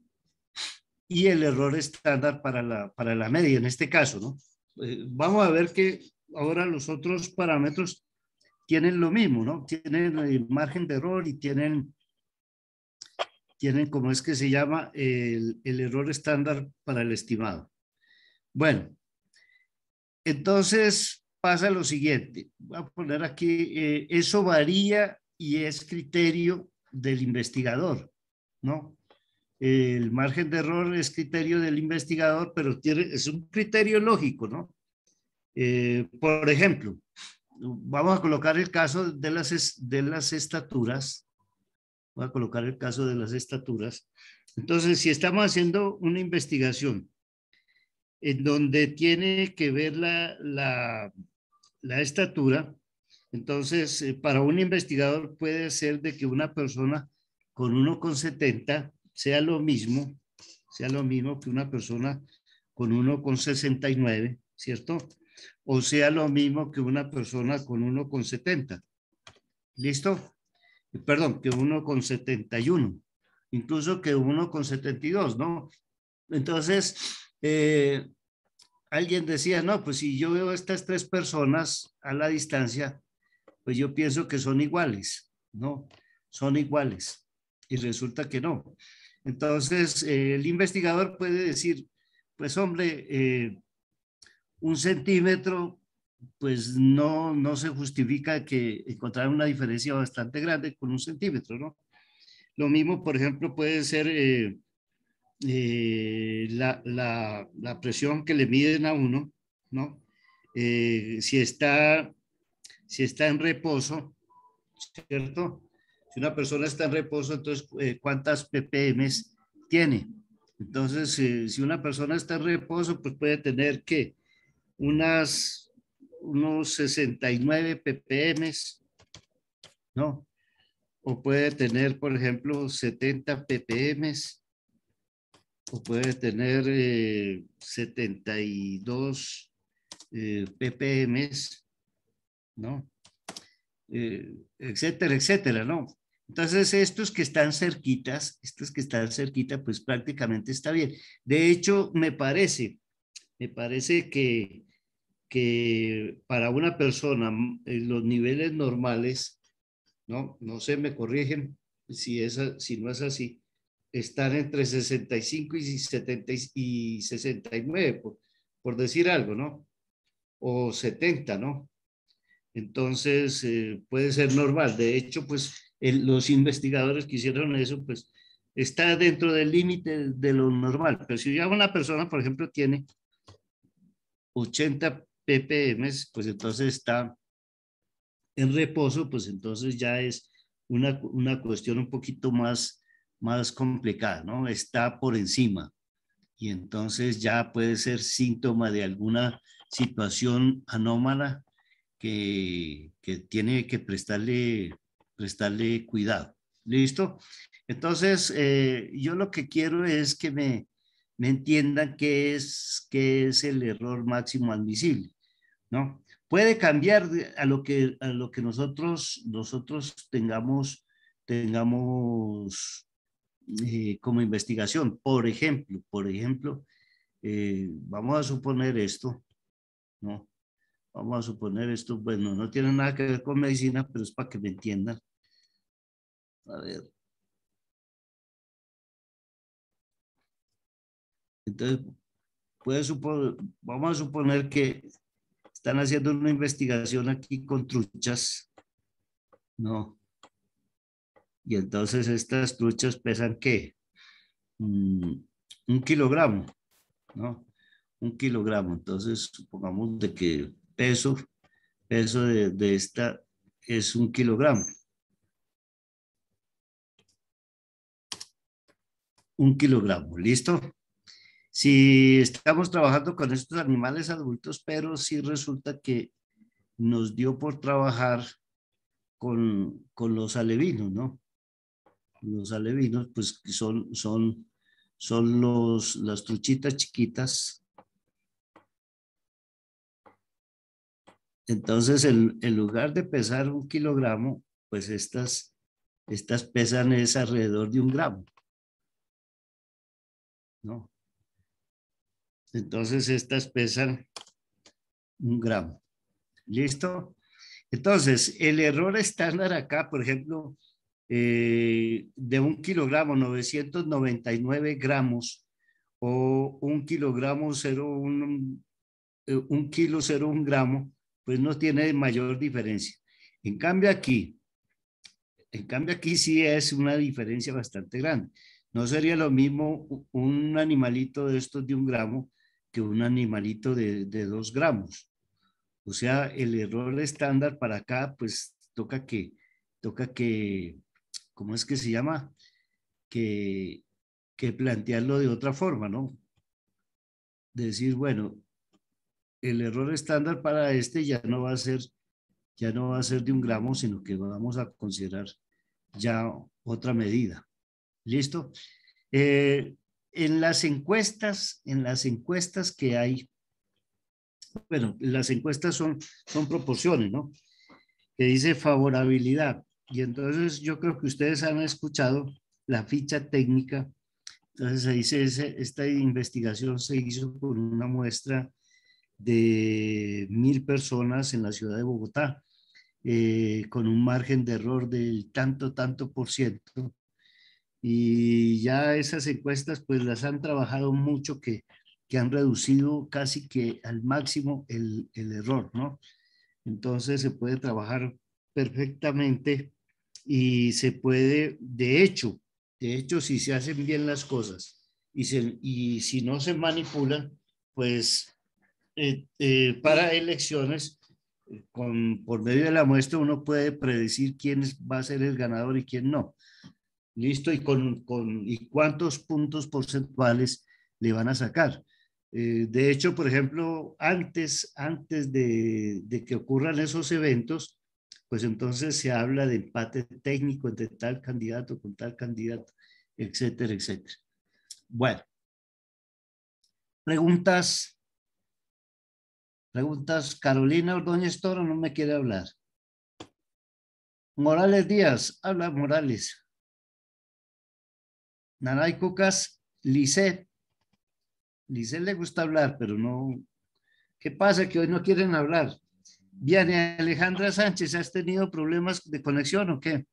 y el error estándar para la, para la media, en este caso, ¿no? Eh, vamos a ver que ahora los otros parámetros tienen lo mismo, ¿no? Tienen el margen de error y tienen, tienen ¿cómo es que se llama? El, el error estándar para el estimado. Bueno, entonces pasa lo siguiente. Voy a poner aquí, eh, eso varía y es criterio del investigador, ¿no? El margen de error es criterio del investigador, pero tiene, es un criterio lógico, ¿no? Eh, por ejemplo, vamos a colocar el caso de las, de las estaturas. Voy a colocar el caso de las estaturas. Entonces, si estamos haciendo una investigación en donde tiene que ver la, la, la estatura, entonces, eh, para un investigador puede ser de que una persona con uno coma setenta sea lo mismo, sea lo mismo que una persona con uno coma sesenta y nueve, ¿cierto? O sea lo mismo que una persona con uno coma setenta. ¿Listo? Perdón, que uno coma setenta y uno. Incluso que uno coma setenta y dos, ¿no? Entonces, eh, alguien decía, no, pues si yo veo a estas tres personas a la distancia, pues yo pienso que son iguales, ¿no? Son iguales. Y resulta que no. Entonces, eh, el investigador puede decir, pues hombre, eh, un centímetro, pues no, no se justifica que encontrar una diferencia bastante grande con un centímetro, ¿no? Lo mismo, por ejemplo, puede ser eh, eh, la, la, la presión que le miden a uno, ¿no? Eh, si está, si está en reposo, ¿cierto? Si una persona está en reposo, entonces, eh, ¿cuántas ppm tiene. Entonces, eh, si una persona está en reposo, pues puede tener que unas, unos sesenta y nueve ppm, ¿no? O puede tener, por ejemplo, setenta ppm, o puede tener eh, setenta y dos eh, ppm, ¿no? Eh, etcétera, etcétera, ¿no? Entonces, estos que están cerquitas, estos que están cerquita, pues prácticamente está bien. De hecho, me parece, me parece que, que para una persona en los niveles normales, ¿no? No sé, me corrigen si, es, si no es así, están entre sesenta y cinco y setenta y sesenta y nueve, por, por decir algo, ¿no? O setenta, ¿no? Entonces, eh, puede ser normal. De hecho, pues el, los investigadores que hicieron eso, pues está dentro del límite de lo normal. Pero si ya una persona, por ejemplo, tiene ochenta ppm, pues entonces está en reposo, pues entonces ya es una, una cuestión un poquito más, más complicada, ¿no? Está por encima. Y entonces ya puede ser síntoma de alguna situación anómala que, que tiene que prestarle, prestarle cuidado. ¿Listo? Entonces, eh, yo lo que quiero es que me, me entiendan qué es, qué es el error máximo admisible, ¿no? Puede cambiar a lo que, a lo que nosotros, nosotros tengamos, tengamos eh, como investigación. Por ejemplo, por ejemplo, eh, vamos a suponer esto, ¿no? Vamos a suponer esto, bueno, no tiene nada que ver con medicina, pero es para que me entiendan. A ver. Entonces, puede suponer, vamos a suponer que están haciendo una investigación aquí con truchas, ¿no? Y entonces estas truchas pesan, ¿qué? Mm, un kilogramo, ¿no? Un kilogramo. Entonces, supongamos de que peso, peso de, de esta es un kilogramo. Un kilogramo, ¿listo? Si estamos trabajando con estos animales adultos, pero sí resulta que nos dio por trabajar con, con los alevinos, ¿no? Los alevinos, pues son, son, son los, las truchitas chiquitas. Entonces, en, en lugar de pesar un kilogramo, pues estas, estas pesan es alrededor de un gramo, ¿no? Entonces, estas pesan un gramo. ¿Listo? Entonces, el error estándar acá, por ejemplo, eh, de un kilogramo, novecientos noventa y nueve gramos, o un kilogramo, cero, un, un kilo, cero, un gramo, pues no tiene mayor diferencia. En cambio aquí, en cambio aquí sí es una diferencia bastante grande. No sería lo mismo un animalito de estos de un gramo que un animalito de, de dos gramos. O sea, el error estándar para acá, pues toca que, toca que, ¿cómo es que se llama? Que, que plantearlo de otra forma, ¿no? Decir, bueno, el error estándar para este ya no va a ser, ya no va a ser de un gramo, sino que vamos a considerar ya otra medida. ¿Listo? Eh, en las encuestas, en las encuestas que hay, bueno, las encuestas son, son proporciones, ¿no? Que dice favorabilidad. Y entonces yo creo que ustedes han escuchado la ficha técnica. Entonces se dice, ese, esta investigación se hizo con una muestra de mil personas en la ciudad de Bogotá, eh, con un margen de error del tanto, tanto por ciento. Y ya esas encuestas pues las han trabajado mucho, que, que han reducido casi que al máximo el, el error, ¿no? Entonces se puede trabajar perfectamente y se puede, de hecho, de hecho, si se hacen bien las cosas y, se, y si no se manipulan, pues eh, eh, para elecciones, con, por medio de la muestra uno puede predecir quién va a ser el ganador y quién no. ¿Listo? ¿Y, con, con, ¿y cuántos puntos porcentuales le van a sacar? Eh, de hecho, por ejemplo, antes, antes de, de que ocurran esos eventos, pues entonces se habla de empate técnico entre tal candidato con tal candidato, etcétera, etcétera. Bueno, preguntas, preguntas. Carolina Ordóñez Toro no me quiere hablar. Morales Díaz, habla Morales. Nanay Cucas, Lisset. Lisset le gusta hablar, pero no. ¿Qué pasa? Que hoy no quieren hablar. Bien, Alejandra Sánchez, ¿has tenido problemas de conexión o qué?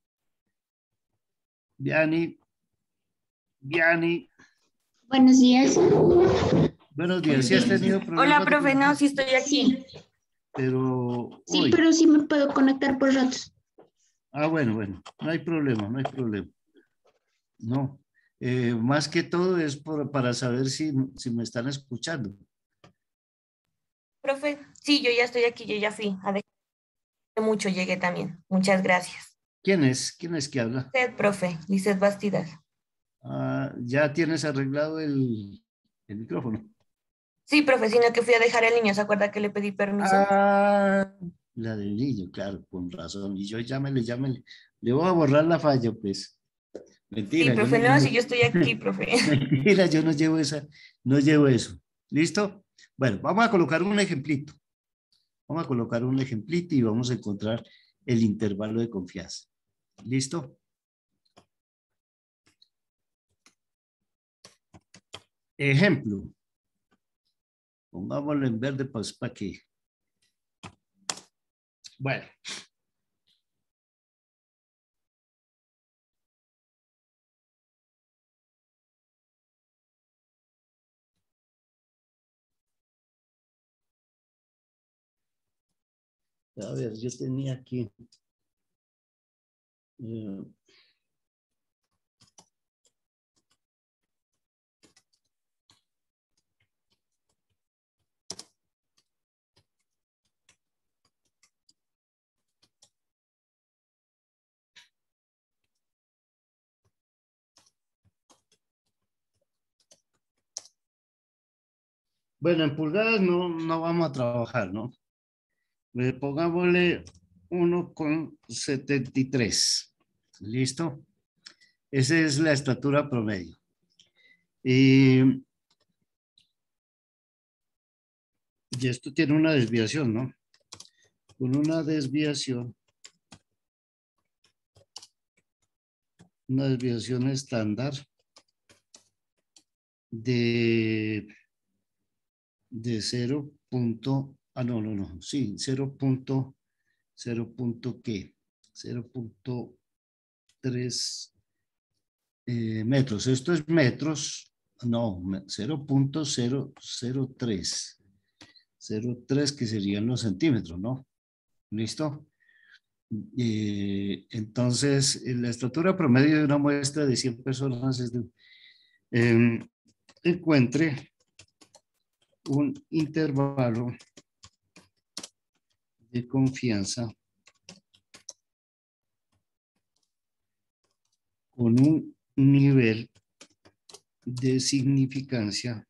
Viani, Viani. Buenos días. Buenos días, ¿sí has tenido problemas? Hola, profe, no, sí estoy aquí. Sí, Pero sí, hoy. pero sí me puedo conectar por ratos. Ah, bueno, bueno, no hay problema, no hay problema. No, eh, más que todo es por, para saber si, si me están escuchando. Profe, sí, yo ya estoy aquí, yo ya fui. A dejar mucho, llegué también. Muchas gracias. ¿Quién es? ¿Quién es que habla? Usted, profe, Lisset Bastidas. Ah, ¿ya tienes arreglado el, el micrófono? Sí, profe, sino que fui a dejar al niño, ¿se acuerda que le pedí permiso? Ah, la del niño, claro, con razón. Y yo llámele, llámele. Le voy a borrar la falla, pues. Sí, Mentira, yo no, profe, yo no, no- sí, yo estoy aquí, profe. Mentira, yo no llevo esa, no llevo eso. ¿Listo? Bueno, vamos a colocar un ejemplito. Vamos a colocar un ejemplito y vamos a encontrar el intervalo de confianza. ¿Listo? Ejemplo. Pongámoslo en verde pues, para que. Bueno. A ver, yo tenía aquí. Eh, bueno, en pulgadas no, no vamos a trabajar, ¿no? Eh, pongámosle uno con setenta y tres. ¿Listo? Esa es la estatura promedio. Y, y esto tiene una desviación, ¿no? Con una desviación, una desviación estándar de, de cero. Ah, no, no, no, sí, cero. cero. ¿Qué? cero punto tres eh, metros. Esto es metros, no, cero punto cero cero tres. cero punto tres que serían los centímetros, ¿no? ¿Listo? Eh, entonces, la estatura promedio de una muestra de cien personas es de, eh, encuentre un intervalo de confianza con un nivel de significancia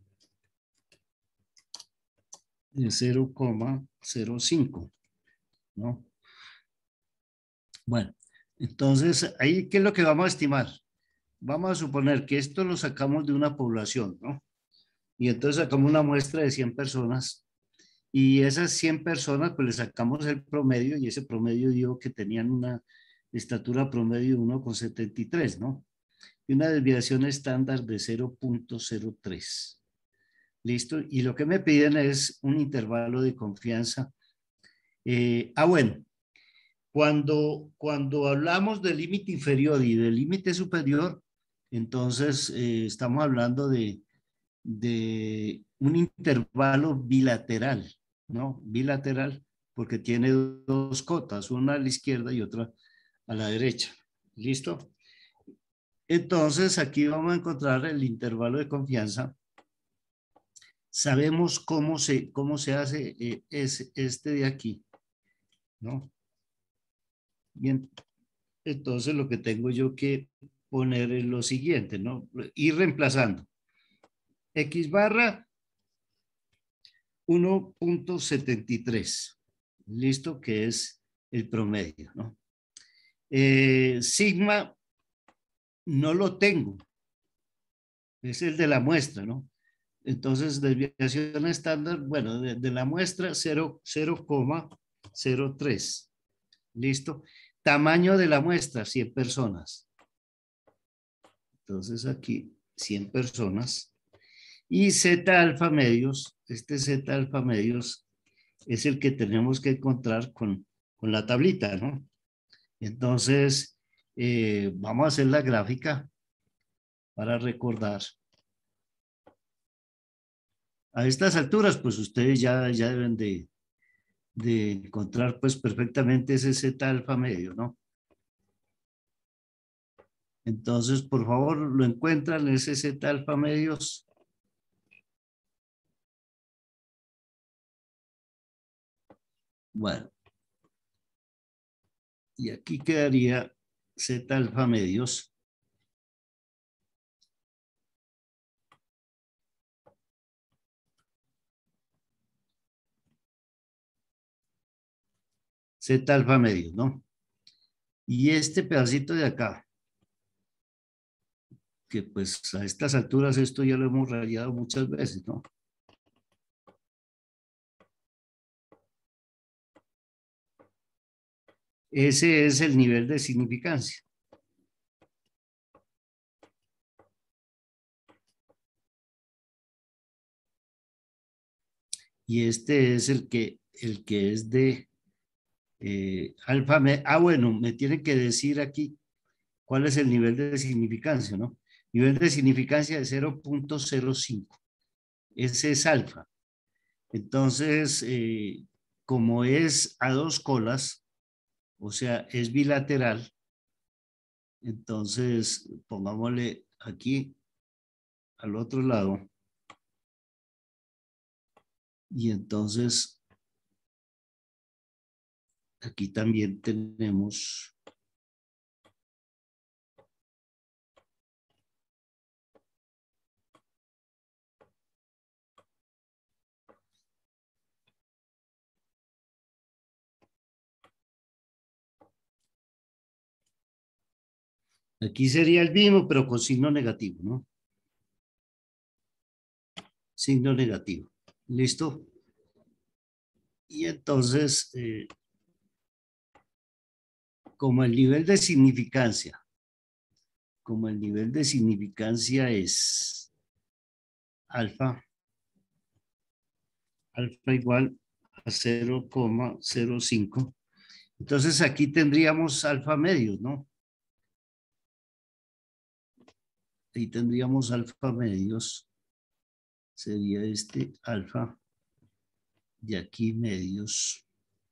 de cero coma cero cinco, ¿no? Bueno, entonces, ahí, ¿qué es lo que vamos a estimar? Vamos a suponer que esto lo sacamos de una población, ¿no? Y entonces sacamos una muestra de cien personas y esas cien personas, pues le sacamos el promedio y ese promedio dio que tenían una estatura promedio de uno coma setenta y tres, ¿no? Y una desviación estándar de cero punto cero tres. ¿Listo? Y lo que me piden es un intervalo de confianza. Eh, ah, bueno, cuando, cuando hablamos del límite inferior y del límite superior, entonces eh, estamos hablando de, de un intervalo bilateral, ¿no? Bilateral, porque tiene dos cotas, una a la izquierda y otra a la derecha. ¿Listo? Entonces, aquí vamos a encontrar el intervalo de confianza. Sabemos cómo se, cómo se hace eh, es, este de aquí, ¿no? Bien, entonces lo que tengo yo que poner lo siguiente, ¿no? Ir reemplazando. X barra uno punto setenta y tres. Listo, que es el promedio, ¿no? Eh, sigma no lo tengo. Es el de la muestra, ¿no? Entonces, desviación estándar, bueno, de, de la muestra cero coma cero tres. ¿Listo? Tamaño de la muestra, cien personas. Entonces aquí, cien personas. Y Z alfa medios, este Z alfa medios es el que tenemos que encontrar con, con la tablita, ¿no? Entonces, eh, vamos a hacer la gráfica para recordar. A estas alturas, pues ustedes ya, ya deben de, de encontrar pues perfectamente ese Z alfa medio, ¿no? Entonces, por favor, lo encuentran ese Z alfa medios. Bueno. Y aquí quedaría Z alfa medios. Z alfa medios, ¿no? Y este pedacito de acá, que pues a estas alturas esto ya lo hemos rayado muchas veces, ¿no? Ese es el nivel de significancia. Y este es el que, el que es de eh, alfa. Me, ah, bueno, me tienen que decir aquí cuál es el nivel de significancia, ¿no? Nivel de significancia de cero punto cero cinco. Ese es alfa. Entonces, eh, como es a dos colas, o sea, es bilateral, entonces pongámosle aquí al otro lado. Y entonces, aquí también tenemos aquí sería el mismo, pero con signo negativo, ¿no? Signo negativo. ¿Listo? Y entonces, eh, como el nivel de significancia, como el nivel de significancia es alfa, alfa igual a cero coma cero cinco, entonces aquí tendríamos alfa medios, ¿no? Ahí tendríamos alfa medios, sería este alfa, y aquí medios.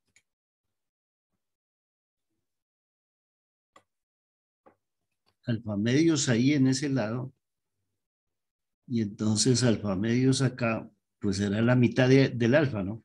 Alfa medios ahí en ese lado, y entonces alfa medios acá, pues será la mitad de, del alfa, ¿no?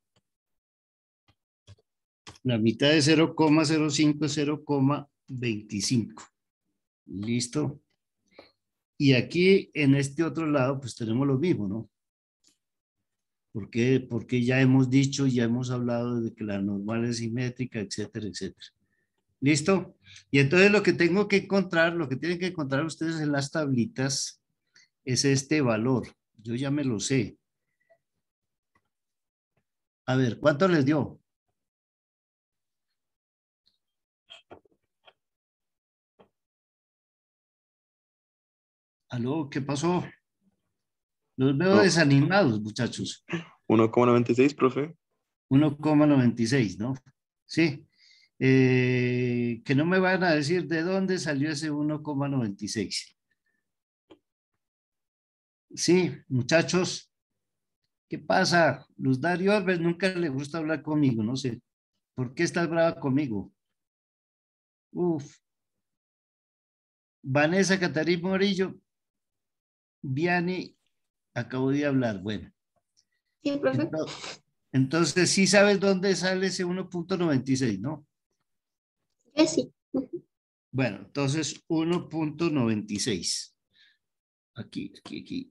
La mitad de cero coma cero cinco es cero coma veinticinco. ¿Listo? Y aquí en este otro lado, pues tenemos lo mismo, ¿no? ¿Por qué? Porque ya hemos dicho, ya hemos hablado de que la normal es simétrica, etcétera, etcétera. ¿Listo? Y entonces lo que tengo que encontrar, lo que tienen que encontrar ustedes en las tablitas es este valor. Yo ya me lo sé. A ver, ¿cuánto les dio? ¿Aló? ¿Qué pasó? Los veo No. desanimados, muchachos. uno coma noventa y seis, profe. uno coma noventa y seis, ¿no? Sí. Eh, que no me van a decir de dónde salió ese uno coma noventa y seis. Sí, muchachos. ¿Qué pasa? Luz Dario Alves nunca le gusta hablar conmigo, no sé. ¿Por qué estás brava conmigo? Uf. Vanessa Catarín Morillo. Vianney, acabo de hablar. Bueno. Sí, profe. Entonces, entonces sí sabes dónde sale ese uno punto noventa y seis, ¿no? Eh, sí. Ujú. Bueno, entonces uno punto noventa y seis. Aquí, aquí, aquí.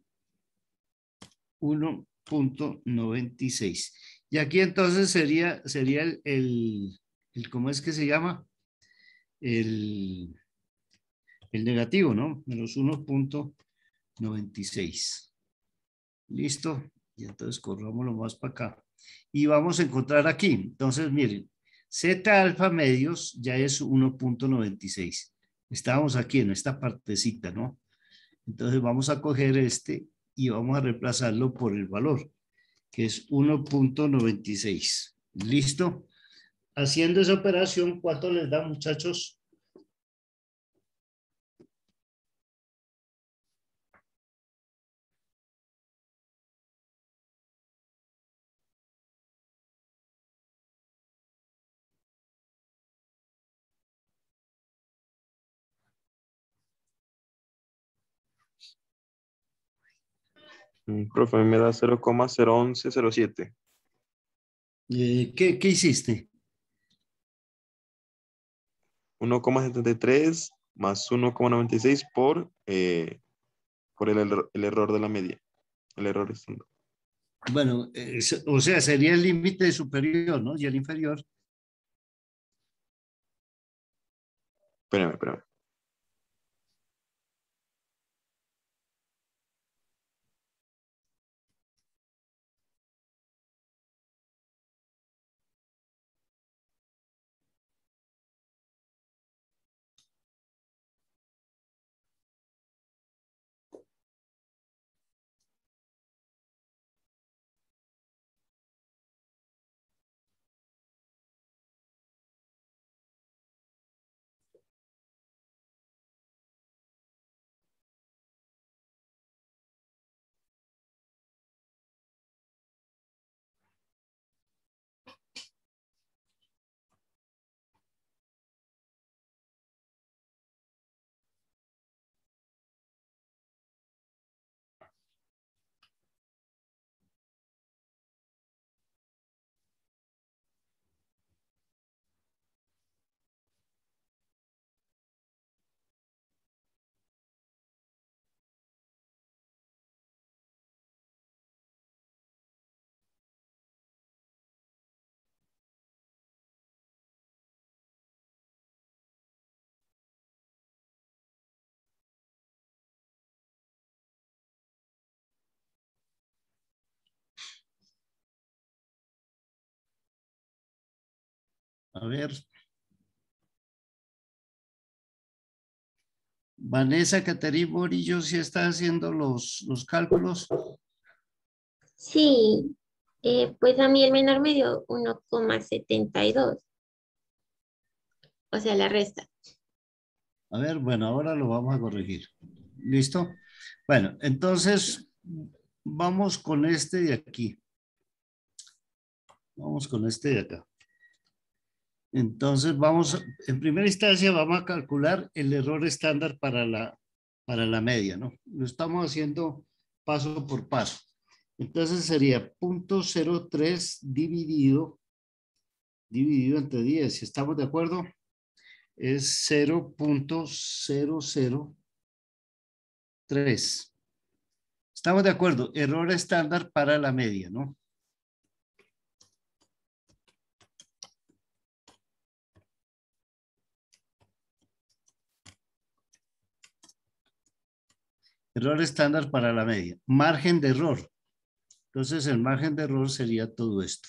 uno punto noventa y seis. Y aquí entonces sería, sería el, el, el, ¿cómo es que se llama? El, el negativo, ¿no? Menos uno punto noventa y seis. Listo. Y entonces corrámoslo más para acá. Y vamos a encontrar aquí. Entonces, miren, Z alfa medios ya es uno punto noventa y seis. Estábamos aquí en esta partecita, ¿no? Entonces vamos a coger este y vamos a reemplazarlo por el valor, que es uno punto noventa y seis. ¿Listo? Haciendo esa operación, ¿cuánto les da, muchachos? Mm, Profe, a mí me da cero coma cero once cero siete. Eh, ¿qué, ¿Qué hiciste? uno coma setenta y tres más uno coma noventa y seis por, eh, por el, error- el error de la media. El error estándar. Bueno, eh, se- o sea, sería el límite superior, ¿no? Y el inferior. Espérame, espérame. A ver. Vanessa, Caterina Morillo, ¿sí está haciendo los, los cálculos? Sí, eh, pues a mí el menor me dio uno coma setenta y dos, o sea, la resta. A ver, bueno, ahora lo vamos a corregir. ¿Listo? Bueno, entonces vamos con este de aquí. Vamos con este de acá. Entonces vamos, en primera instancia vamos a calcular el error estándar para la, para la media, ¿no? Lo estamos haciendo paso por paso. Entonces sería punto cero tres dividido, dividido entre diez. Si estamos de acuerdo, es cero punto cero cero tres. Estamos de acuerdo, error estándar para la media, ¿no? Error estándar para la media. Margen de error. Entonces el margen de error sería todo esto.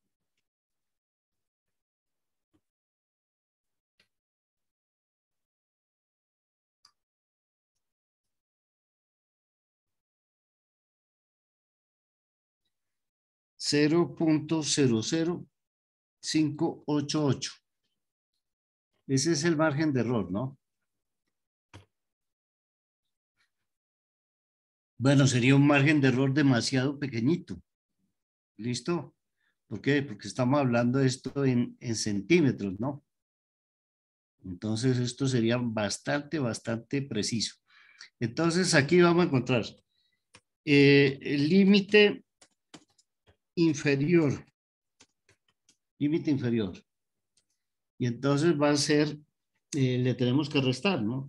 cero punto cero cero cinco ocho ocho. Ese es el margen de error, ¿no? Bueno, sería un margen de error demasiado pequeñito. ¿Listo? ¿Por qué? Porque estamos hablando de esto en, en centímetros, ¿no? Entonces esto sería bastante, bastante preciso. Entonces aquí vamos a encontrar eh, el límite inferior. Límite inferior. Y entonces va a ser eh, le tenemos que restar, ¿no?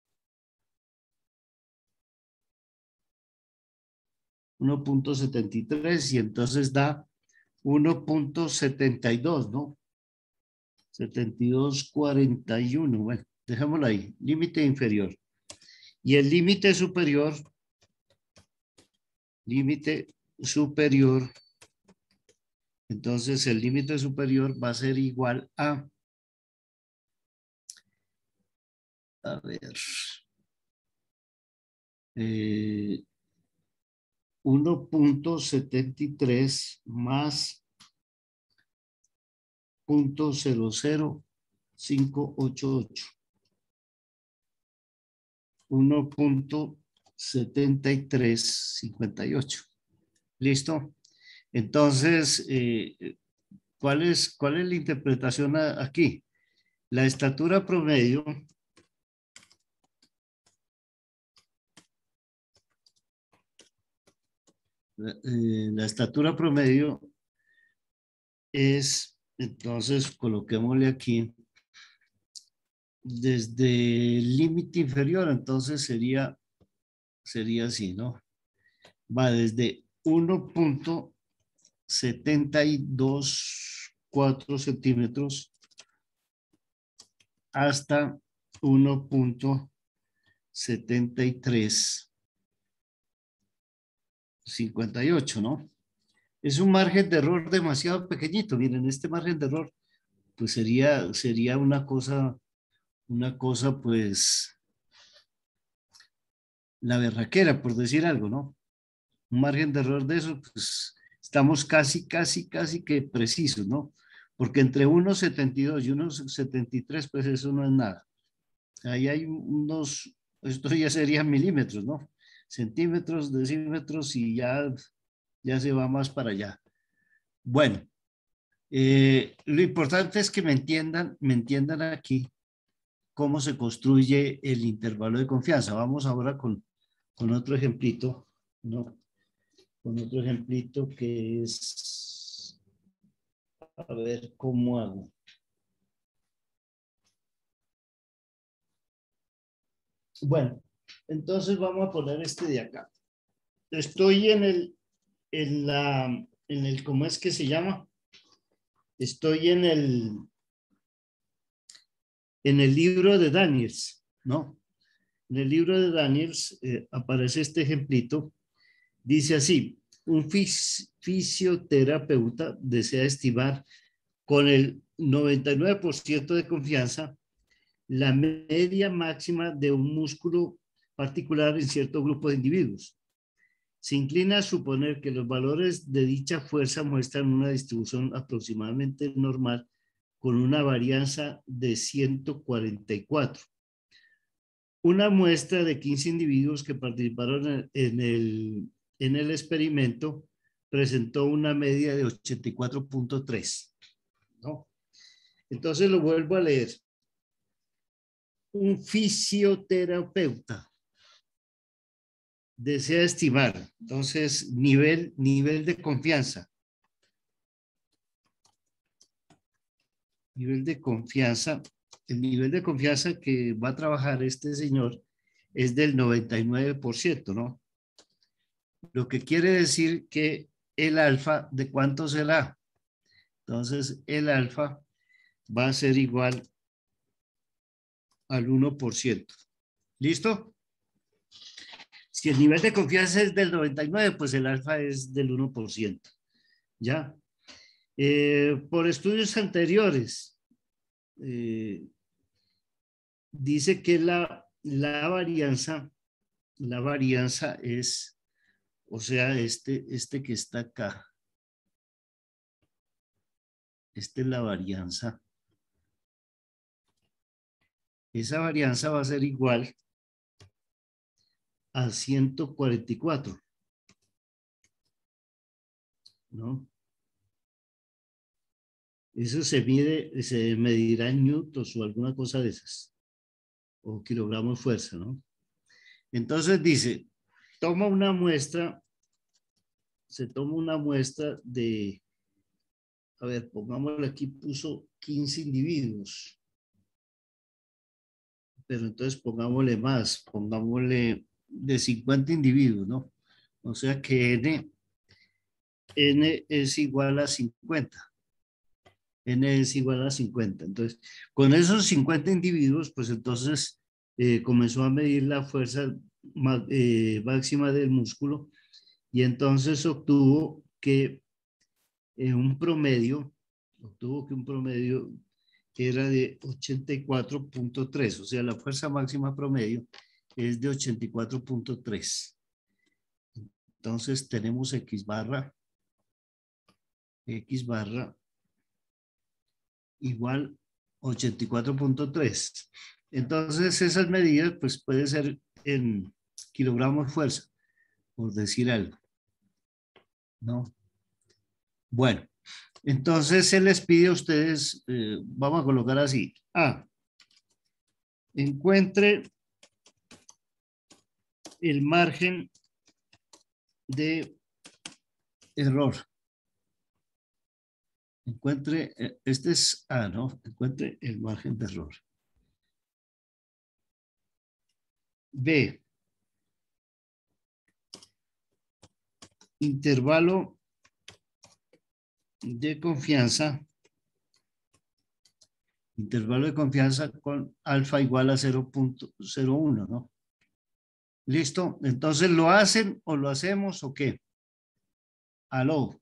uno punto setenta y tres y entonces da uno punto setenta y dos, ¿no? setenta y dos cuarenta y uno. Bueno, dejémoslo ahí. Límite inferior. Y el límite superior, límite superior, entonces el límite superior va a ser igual a, a ver, eh, uno punto setenta y tres más punto cero cero cinco ocho ocho. uno punto setenta y tres cincuenta y ocho. ¿Listo? Entonces, eh, ¿cuál es, ¿cuál es la interpretación a- aquí? La estatura promedio eh, la estatura promedio es, entonces, coloquémosle aquí, desde el límite inferior, entonces sería, sería así, ¿no? Va desde uno punto setenta y dos cuatro centímetros hasta uno punto setenta y tres cincuenta y ocho, ¿no? Es un margen de error demasiado pequeñito. Miren, este margen de error, pues sería, sería una cosa, una cosa, pues, la berraquera, por decir algo, ¿no? Un margen de error de eso, pues, estamos casi, casi, casi que precisos, ¿no? Porque entre uno setenta y dos y uno setenta y tres, pues eso no es nada. Ahí hay unos, esto ya serían milímetros, ¿no? Centímetros, decímetros y ya, ya se va más para allá. Bueno, eh, lo importante es que me entiendan, me entiendan aquí cómo se construye el intervalo de confianza. Vamos ahora con, con otro ejemplito, ¿no? Con otro ejemplito que es, a ver cómo hago. Bueno, entonces vamos a poner este de acá. Estoy en el, en la, en el, ¿cómo es que se llama? Estoy en el, en el libro de Daniels, ¿no? En el libro de Daniels eh, aparece este ejemplito. Dice así, un fis fisioterapeuta desea estimar con el noventa y nueve por ciento de confianza la media máxima de un músculo particular en cierto grupo de individuos. Se inclina a suponer que los valores de dicha fuerza muestran una distribución aproximadamente normal con una varianza de ciento cuarenta y cuatro. Una muestra de quince individuos que participaron en el, en el experimento presentó una media de ochenta y cuatro punto tres, ¿no? Entonces lo vuelvo a leer. Un fisioterapeuta desea estimar, entonces, nivel, nivel de confianza. Nivel de confianza. El nivel de confianza que va a trabajar este señor es del noventa y nueve por ciento, ¿no? Lo que quiere decir que el alfa, ¿de cuánto será? Entonces, el alfa va a ser igual al uno por ciento. ¿Listo? Si el nivel de confianza es del noventa y nueve, pues el alfa es del uno por ciento. ¿Ya? Eh, por estudios anteriores, eh, dice que la, la varianza, la varianza es, o sea, este, este que está acá, esta es la varianza. Esa varianza va a ser igual a ciento cuarenta y cuatro, ¿no? Eso se mide, se medirá en newtons o alguna cosa de esas, o kilogramos fuerza, ¿no? Entonces dice, toma una muestra, se toma una muestra de, a ver, pongámosle aquí, puso quince individuos. pero entonces pongámosle más, pongámosle de cincuenta individuos, ¿no? O sea que N, N es igual a cincuenta. N es igual a cincuenta. Entonces, con esos cincuenta individuos, pues entonces eh, comenzó a medir la fuerza ma- eh, máxima del músculo y entonces obtuvo que en un promedio, obtuvo que un promedio era de ochenta y cuatro punto tres, o sea, la fuerza máxima promedio es de ochenta y cuatro punto tres. Entonces tenemos X barra, X barra igual ochenta y cuatro punto tres. Entonces esas medidas pues puede ser en kilogramos fuerza, por decir algo, ¿no? Bueno, entonces se les pide a ustedes, eh, vamos a colocar así, A, encuentre el margen de error. Encuentre, eh, este es A, ¿no? Encuentre el margen de error. B, intervalo de confianza, intervalo de confianza con alfa igual a cero punto cero uno, ¿no? ¿Listo? Entonces, ¿lo hacen o lo hacemos o qué? Aló.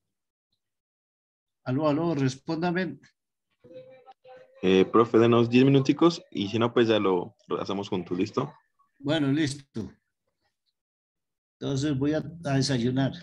Aló, aló, respóndame. Eh, profe, denos diez minuticos y si no, pues ya lo, lo hacemos juntos, ¿listo? Bueno, listo. Entonces voy a, a desayunar.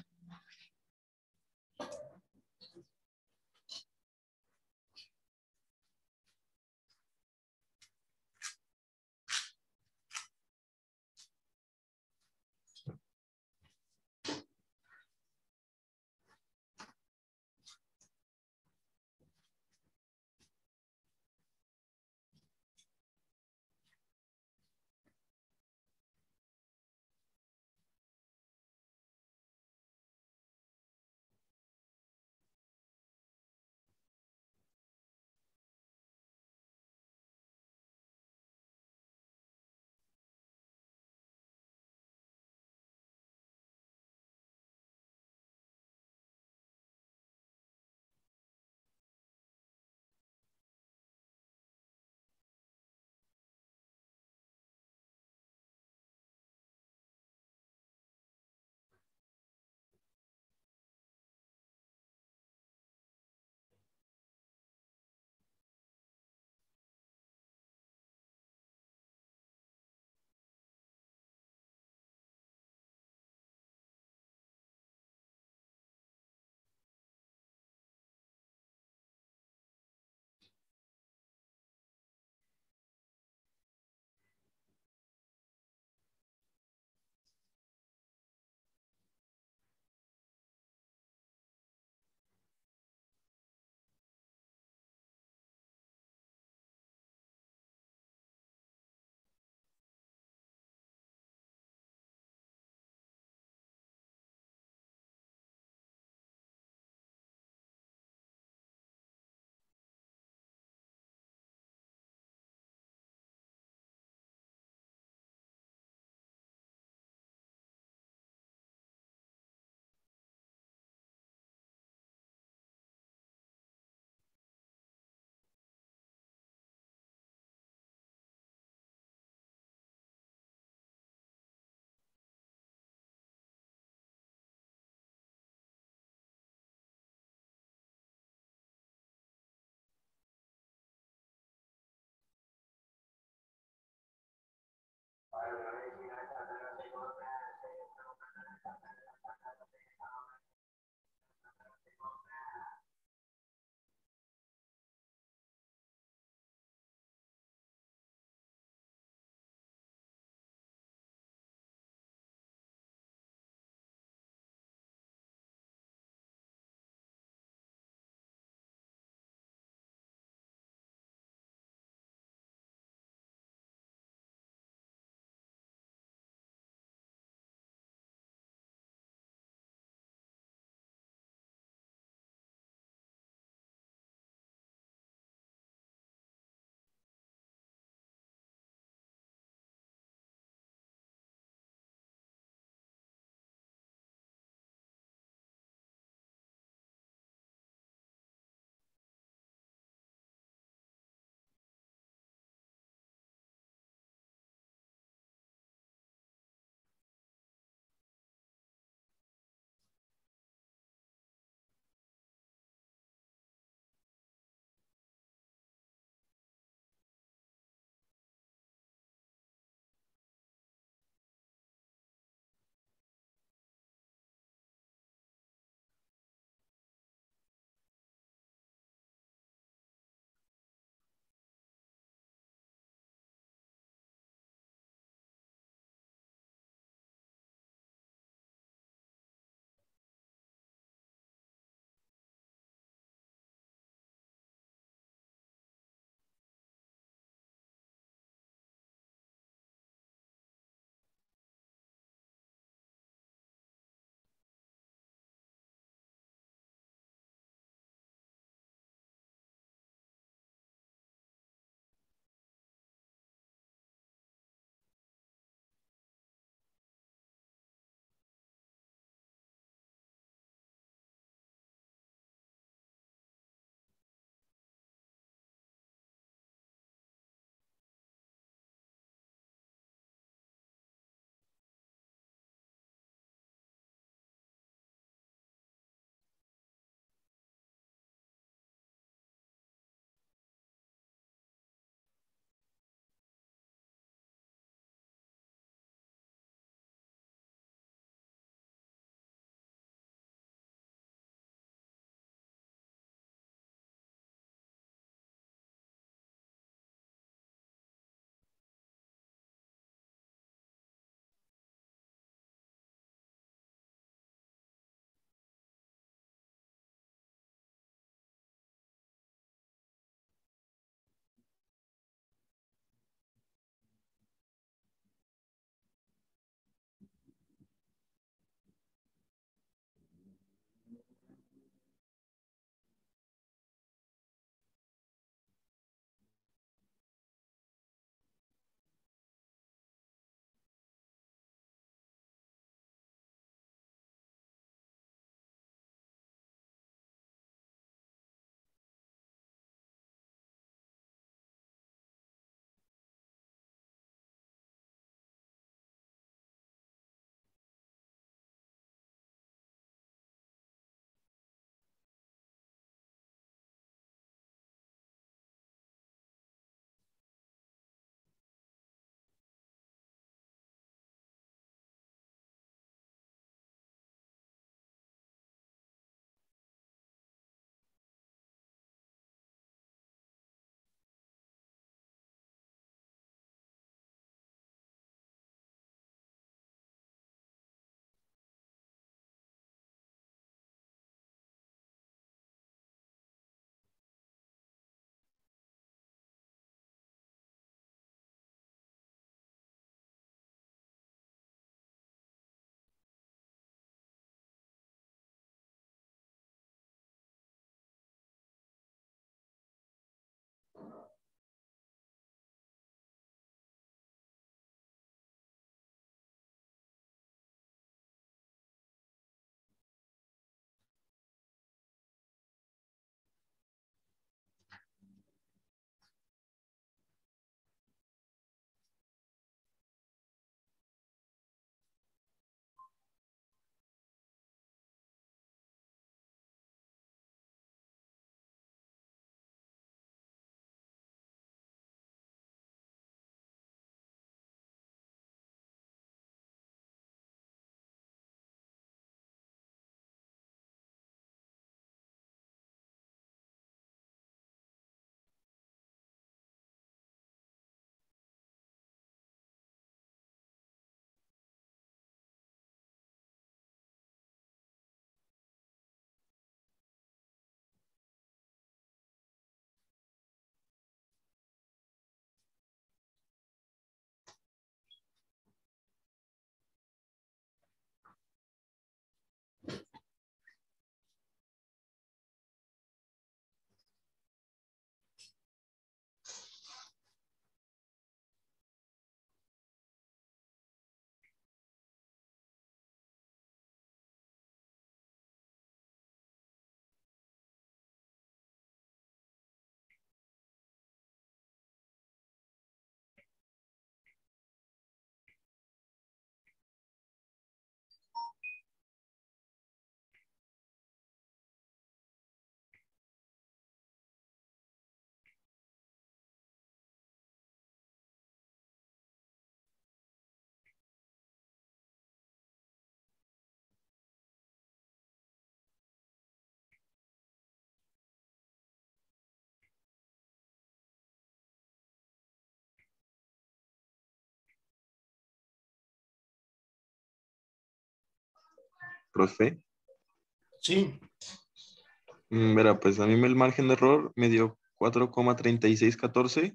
Profe. Sí. Mm, Verá, pues a mí me- el margen de error me dio cuatro coma treinta y seis catorce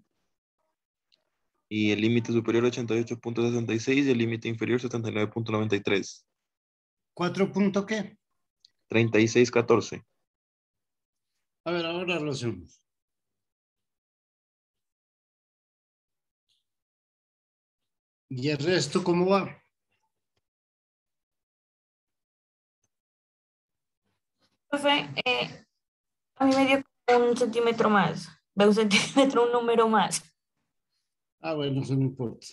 y el límite superior ochenta y ocho punto sesenta y seis y el límite inferior setenta y nueve punto noventa y tres. ¿Cuatro punto qué? treinta y seis catorce. A ver, ahora lo hacemos. ¿Y el resto cómo va? Profe, eh, a mí me dio como un centímetro más. De un centímetro, un número más. Ah, bueno, eso no importa.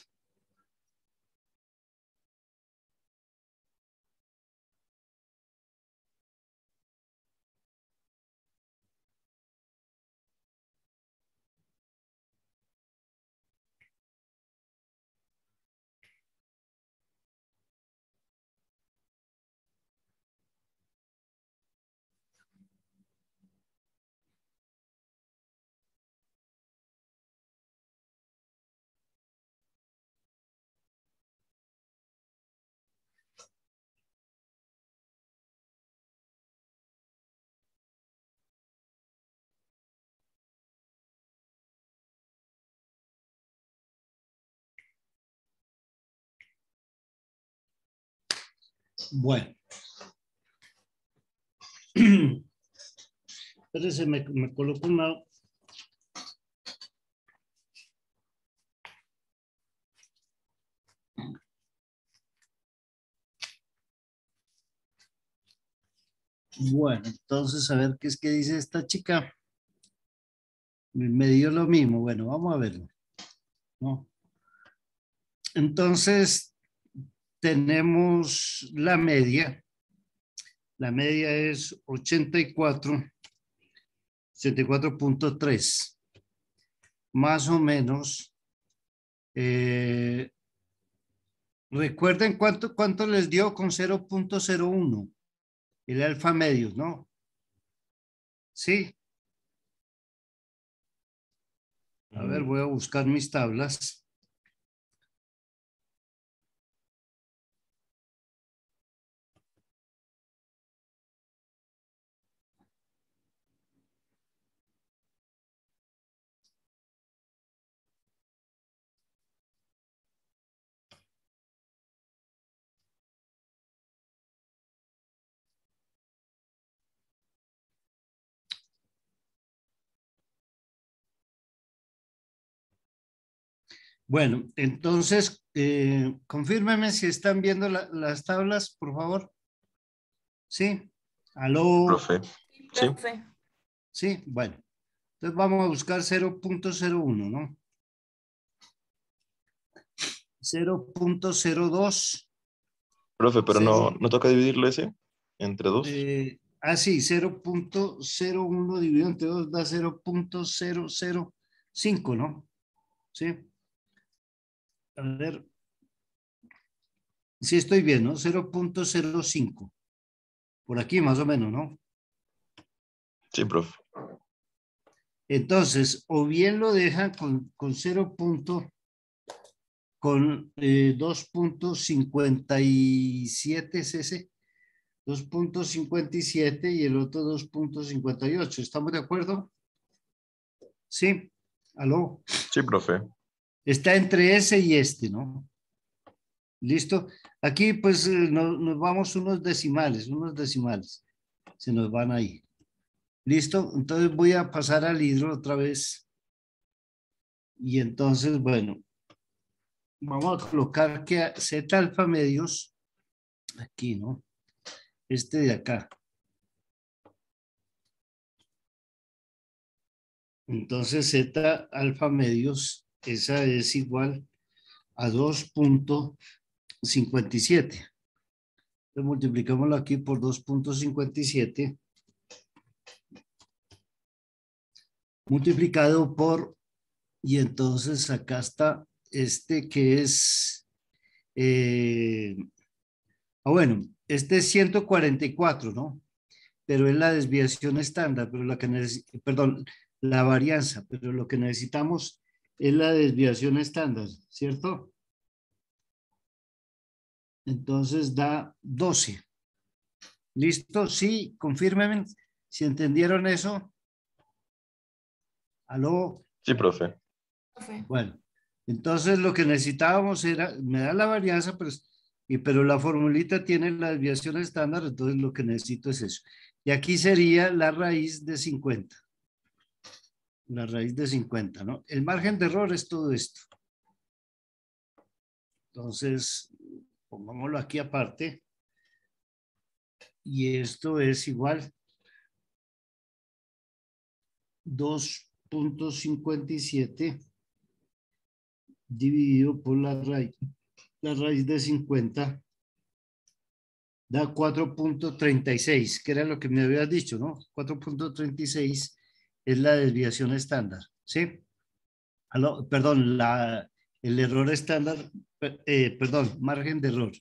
Bueno. Espérese, me, me coloco una... Bueno, entonces a ver qué es que dice esta chica. Me dio lo mismo. Bueno, vamos a verlo, ¿no? Entonces, tenemos la media. La media es ochenta y cuatro, ochenta y cuatro punto tres. Más o menos. Eh, recuerden cuánto, cuánto les dio con cero punto cero uno. El alfa medio, ¿no? Sí. A ver, voy a buscar mis tablas. Bueno, entonces, eh, confírmeme si están viendo la, las tablas, por favor. Sí. Aló. Profe. Sí. Profe. Sí, bueno. Entonces vamos a buscar cero punto cero uno, ¿no? cero punto cero dos. Profe, pero no, cero, no toca dividirlo ese entre dos. eh, ah, sí, cero punto cero uno dividido entre dos da cero punto cero cero cinco, ¿no? Sí. A ver. Sí, estoy bien, ¿no? cero punto cero cinco. Por aquí más o menos, ¿no? Sí, profe. Entonces, o bien lo dejan con, con cero. Con eh, dos punto cincuenta y siete es ese. dos punto cincuenta y siete y el otro dos punto cincuenta y ocho. ¿Estamos de acuerdo? Sí. ¿Aló? Sí, profe. Está entre ese y este, ¿no? ¿Listo? Aquí pues eh, no- nos vamos unos decimales, unos decimales. Se nos van ahí. ¿Listo? Entonces voy a pasar al hidro otra vez. Y entonces, bueno, vamos a colocar que Z alfa medios, aquí, ¿no? Este de acá. Entonces Z alfa medios, esa es igual a dos punto cincuenta y siete. Entonces multiplicámoslo aquí por dos punto cincuenta y siete multiplicado por, y entonces acá está este que es, eh, ah, bueno, este es ciento cuarenta y cuatro, ¿no? Pero es la desviación estándar, pero la que necesitamos, perdón, la varianza, pero lo que necesitamos es la desviación estándar, ¿cierto? Entonces da doce. ¿Listo? Sí, confírmenme si entendieron eso. ¿Aló? Sí, profe. Bueno, entonces lo que necesitábamos era, me da la varianza, pero, y, pero la formulita tiene la desviación estándar, entonces lo que necesito es eso. Y aquí sería la raíz de cincuenta. La raíz de cincuenta, ¿no? El margen de error es todo esto. Entonces, pongámoslo aquí aparte. Y esto es igual dos punto cincuenta y siete dividido por la raíz, la raíz de cincuenta da cuatro punto treinta y seis, que era lo que me habías dicho, ¿no? cuatro punto treinta y seis es la desviación estándar, ¿sí? Aló, perdón, la, el error estándar, eh, perdón, margen de error.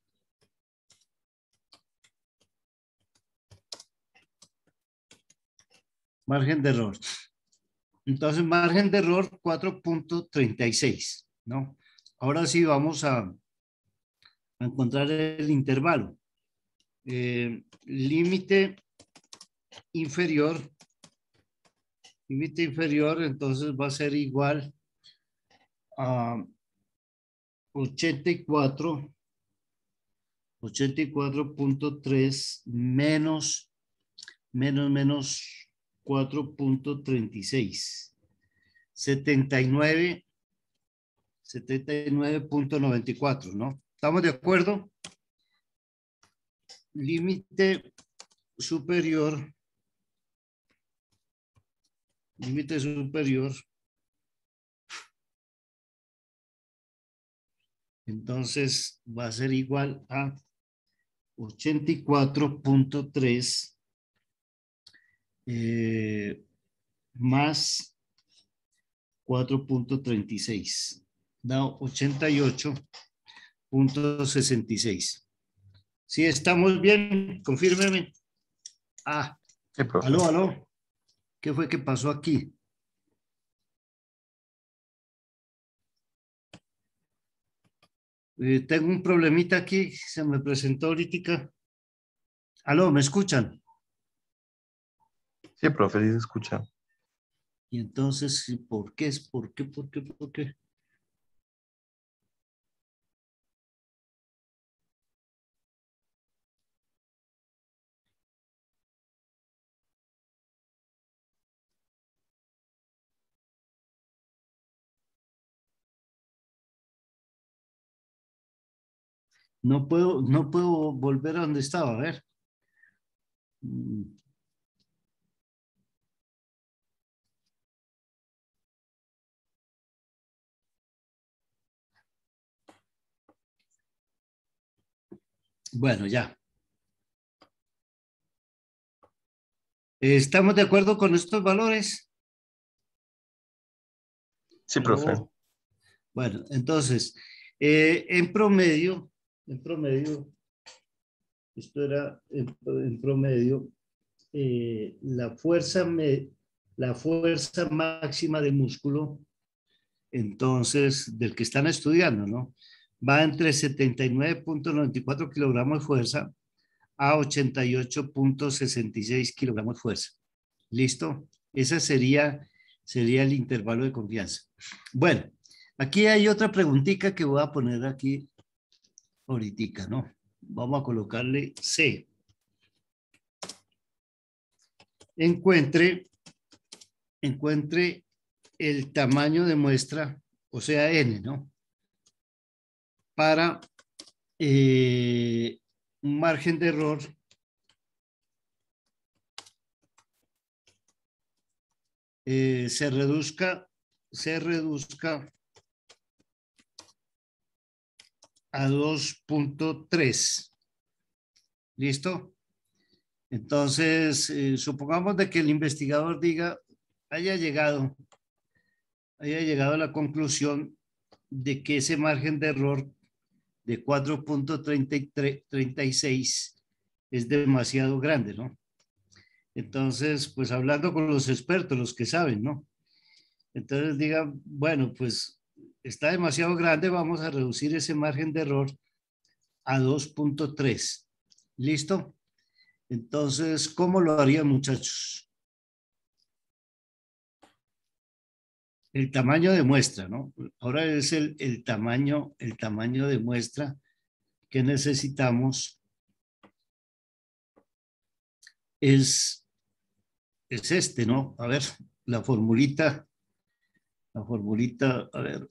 Margen de error. Entonces, margen de error cuatro punto treinta y seis, ¿no? Ahora sí vamos a, a encontrar el intervalo. Eh, límite inferior, límite inferior, entonces va a ser igual a ochenta y cuatro, ochenta y cuatro punto tres menos, menos, menos cuatro punto treinta y seis. setenta y nueve, setenta y nueve punto noventa y cuatro, ¿no? ¿Estamos de acuerdo? Límite superior, límite superior. Entonces va a ser igual a ochenta y cuatro punto tres eh, más cuatro punto treinta y seis. Da ochenta y ocho punto sesenta y seis. ¿Sí estamos bien? Confírmeme. Ah, Sí, profe. aló, aló. ¿Qué fue que pasó aquí? Eh, tengo un problemita aquí, se me presentó ahorita. Aló, ¿me escuchan? Sí, profe, sí se escucha. Y entonces, ¿por qué? ¿Por qué? ¿Por qué? ¿Por qué? No puedo, no puedo volver a donde estaba, a ver. Mm. Bueno, ya. ¿Estamos de acuerdo con estos valores? Sí, profe. ¿Aló? Bueno, entonces, eh, en promedio, en promedio, esto era en, en promedio, eh, la fuerza, me, la fuerza máxima de músculo, entonces, del que están estudiando, ¿no? Va entre setenta y nueve punto noventa y cuatro kilogramos de fuerza a ochenta y ocho punto sesenta y seis kilogramos de fuerza. ¿Listo? Ese sería, sería el intervalo de confianza. Bueno, aquí hay otra preguntita que voy a poner aquí ahorita, ¿no? Vamos a colocarle C. Encuentre, encuentre el tamaño de muestra, o sea, N, ¿no? Para eh, un margen de error eh, se reduzca, se reduzca a dos punto tres. ¿Listo? Entonces, eh, supongamos de que el investigador diga, haya llegado, haya llegado a la conclusión de que ese margen de error de cuatro punto treinta y seis es demasiado grande, ¿no? Entonces, pues hablando con los expertos, los que saben, ¿no? Entonces digan, bueno, pues está demasiado grande, vamos a reducir ese margen de error a dos punto tres. ¿Listo? Entonces, ¿cómo lo harían, muchachos? El tamaño de muestra, ¿no? Ahora es el, el tamaño, el tamaño de muestra que necesitamos es, es este, ¿no? A ver, la formulita, la formulita, a ver.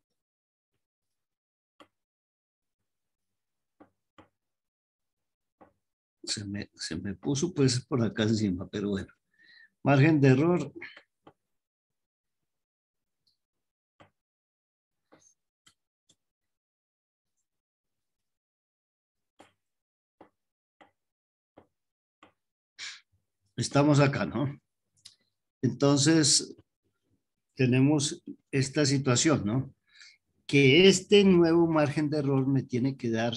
Se me, se me puso pues por acá encima, pero bueno. Margen de error. Estamos acá, ¿no? Entonces, tenemos esta situación, ¿no? Que este nuevo margen de error me tiene que dar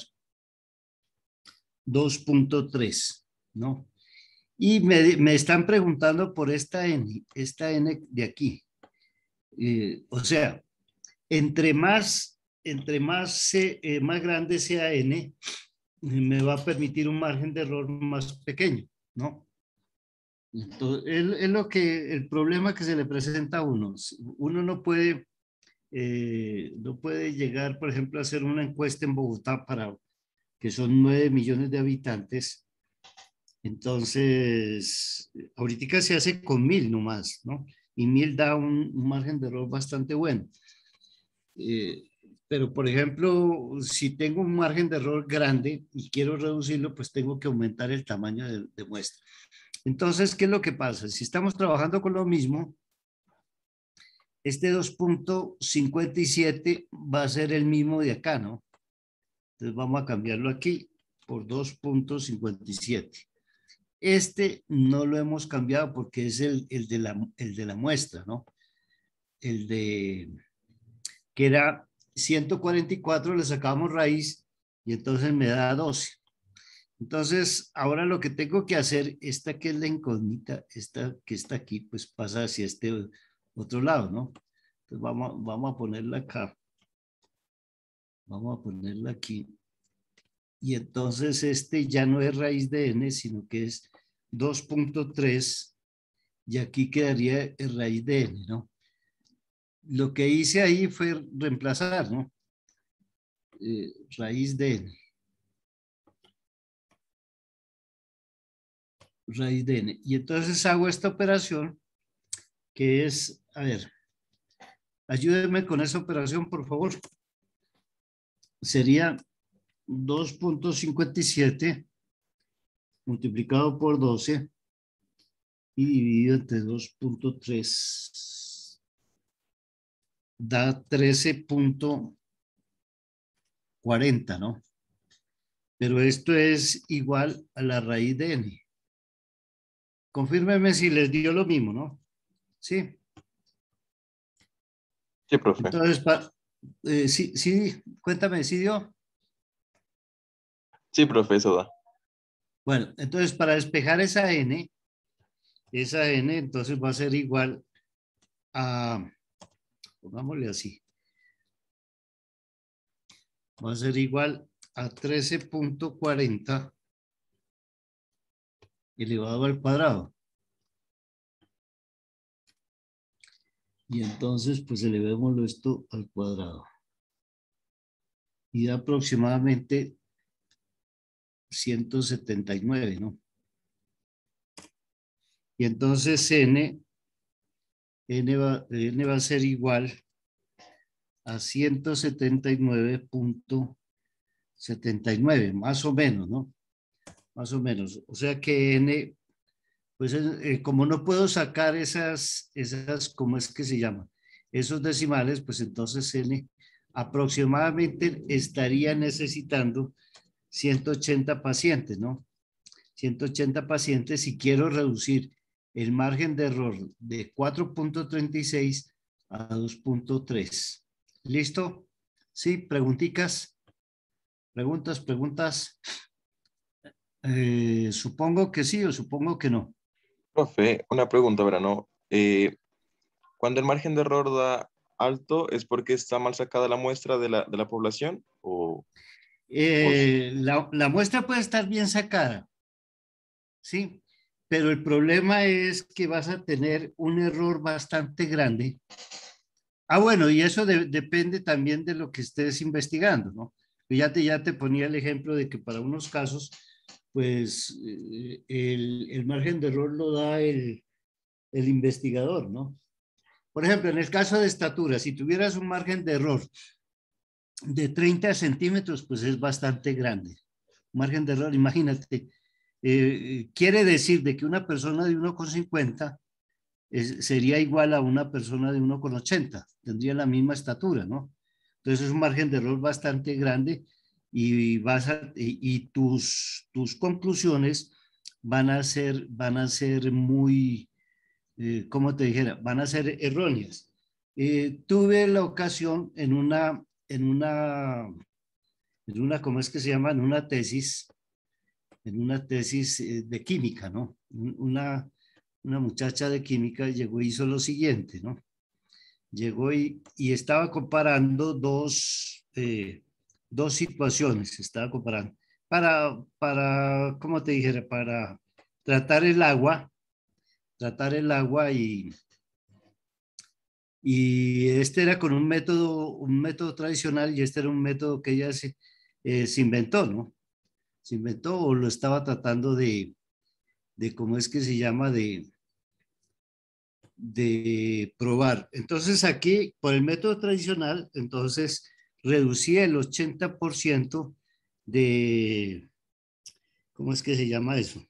dos punto tres, ¿no? Y me, me están preguntando por esta N, esta N de aquí. Eh, o sea, entre más, entre más, se, eh, más grande sea N, me va a permitir un margen de error más pequeño, ¿no? Entonces, es, es lo que, el problema que se le presenta a uno. Uno no puede, eh, no puede llegar, por ejemplo, a hacer una encuesta en Bogotá para que son nueve millones de habitantes. Entonces, ahorita se hace con mil nomás, ¿no? Y mil da un, un margen de error bastante bueno. Eh, pero, por ejemplo, si tengo un margen de error grande y quiero reducirlo, pues tengo que aumentar el tamaño de, de muestra. Entonces, ¿qué es lo que pasa? Si estamos trabajando con lo mismo, este dos punto cincuenta y siete va a ser el mismo de acá, ¿no? Entonces vamos a cambiarlo aquí por dos punto cincuenta y siete. Este no lo hemos cambiado porque es el, el, de la, el de la muestra, ¿no? El de, que era ciento cuarenta y cuatro, le sacamos raíz y entonces me da doce. Entonces, ahora lo que tengo que hacer, esta que es la incógnita, esta que está aquí, pues pasa hacia este otro lado, ¿no? Entonces vamos, vamos a ponerla acá. Vamos a ponerla aquí. Y entonces este ya no es raíz de n, sino que es dos punto tres y aquí quedaría el raíz de n, ¿no? Lo que hice ahí fue reemplazar, ¿no? Eh, raíz de n. Raíz de n. Y entonces hago esta operación que es, a ver, ayúdenme con esa operación, por favor. Sería dos punto cincuenta y siete multiplicado por doce y dividido entre dos punto tres da trece punto cuarenta, ¿no? Pero esto es igual a la raíz de n. Confírmeme si les dio lo mismo, ¿no? Sí. Sí, profe. Entonces, pa, eh, sí, sí, cuéntame, ¿sí dio? Sí, profe, eso da. Bueno, entonces para despejar esa n, esa n entonces va a ser igual a, pongámosle así, va a ser igual a trece punto cuarenta elevado al cuadrado. Y entonces, pues elevémoslo esto al cuadrado. Y da aproximadamente ciento setenta y nueve, ¿no? Y entonces n, n, va, n va a ser igual a ciento setenta y nueve punto setenta y nueve, más o menos, ¿no? Más o menos. O sea que n, pues eh, como no puedo sacar esas, esas, ¿cómo es que se llama? Esos decimales, pues entonces n aproximadamente estaría necesitando ciento ochenta pacientes, ¿no? ciento ochenta pacientes si quiero reducir el margen de error de cuatro punto treinta y seis a dos punto tres. ¿Listo? ¿Sí? ¿Pregunticas? ¿Preguntas? ¿Preguntas? Eh, supongo que sí o supongo que no. Profe, una pregunta, verano. Eh, cuando el margen de error da alto, ¿es porque está mal sacada la muestra de la, de la población? ¿O, Eh, la, la muestra puede estar bien sacada, ¿sí? Pero el problema es que vas a tener un error bastante grande. Ah, bueno, y eso de, depende también de lo que estés investigando, ¿no? Ya te, ya te ponía el ejemplo de que para unos casos, pues eh, el, el margen de error lo da el, el investigador, ¿no? Por ejemplo, en el caso de estatura, si tuvieras un margen de error de treinta centímetros, pues es bastante grande. Margen de error, imagínate, eh, quiere decir de que una persona de uno coma cincuenta es, sería igual a una persona de uno coma ochenta, tendría la misma estatura, ¿no? Entonces es un margen de error bastante grande y, vas a, y, y tus, tus conclusiones van a ser, van a ser muy, eh, ¿cómo te dijera? Van a ser erróneas. Eh, tuve la ocasión en una, en una, en una, ¿cómo es que se llama? En una tesis, en una tesis eh, de química, ¿no? Una, una muchacha de química llegó y hizo lo siguiente, ¿no? Llegó y, y estaba comparando dos, eh, dos situaciones, estaba comparando, para, para, ¿cómo te dijera? Para tratar el agua, tratar el agua y, y este era con un método, un método tradicional y este era un método que ella se, eh, se inventó, ¿no? Se inventó o lo estaba tratando de, de ¿cómo es que se llama? De, de probar. Entonces aquí, por el método tradicional, entonces reducía el ochenta por ciento de, ¿cómo es que se llama eso?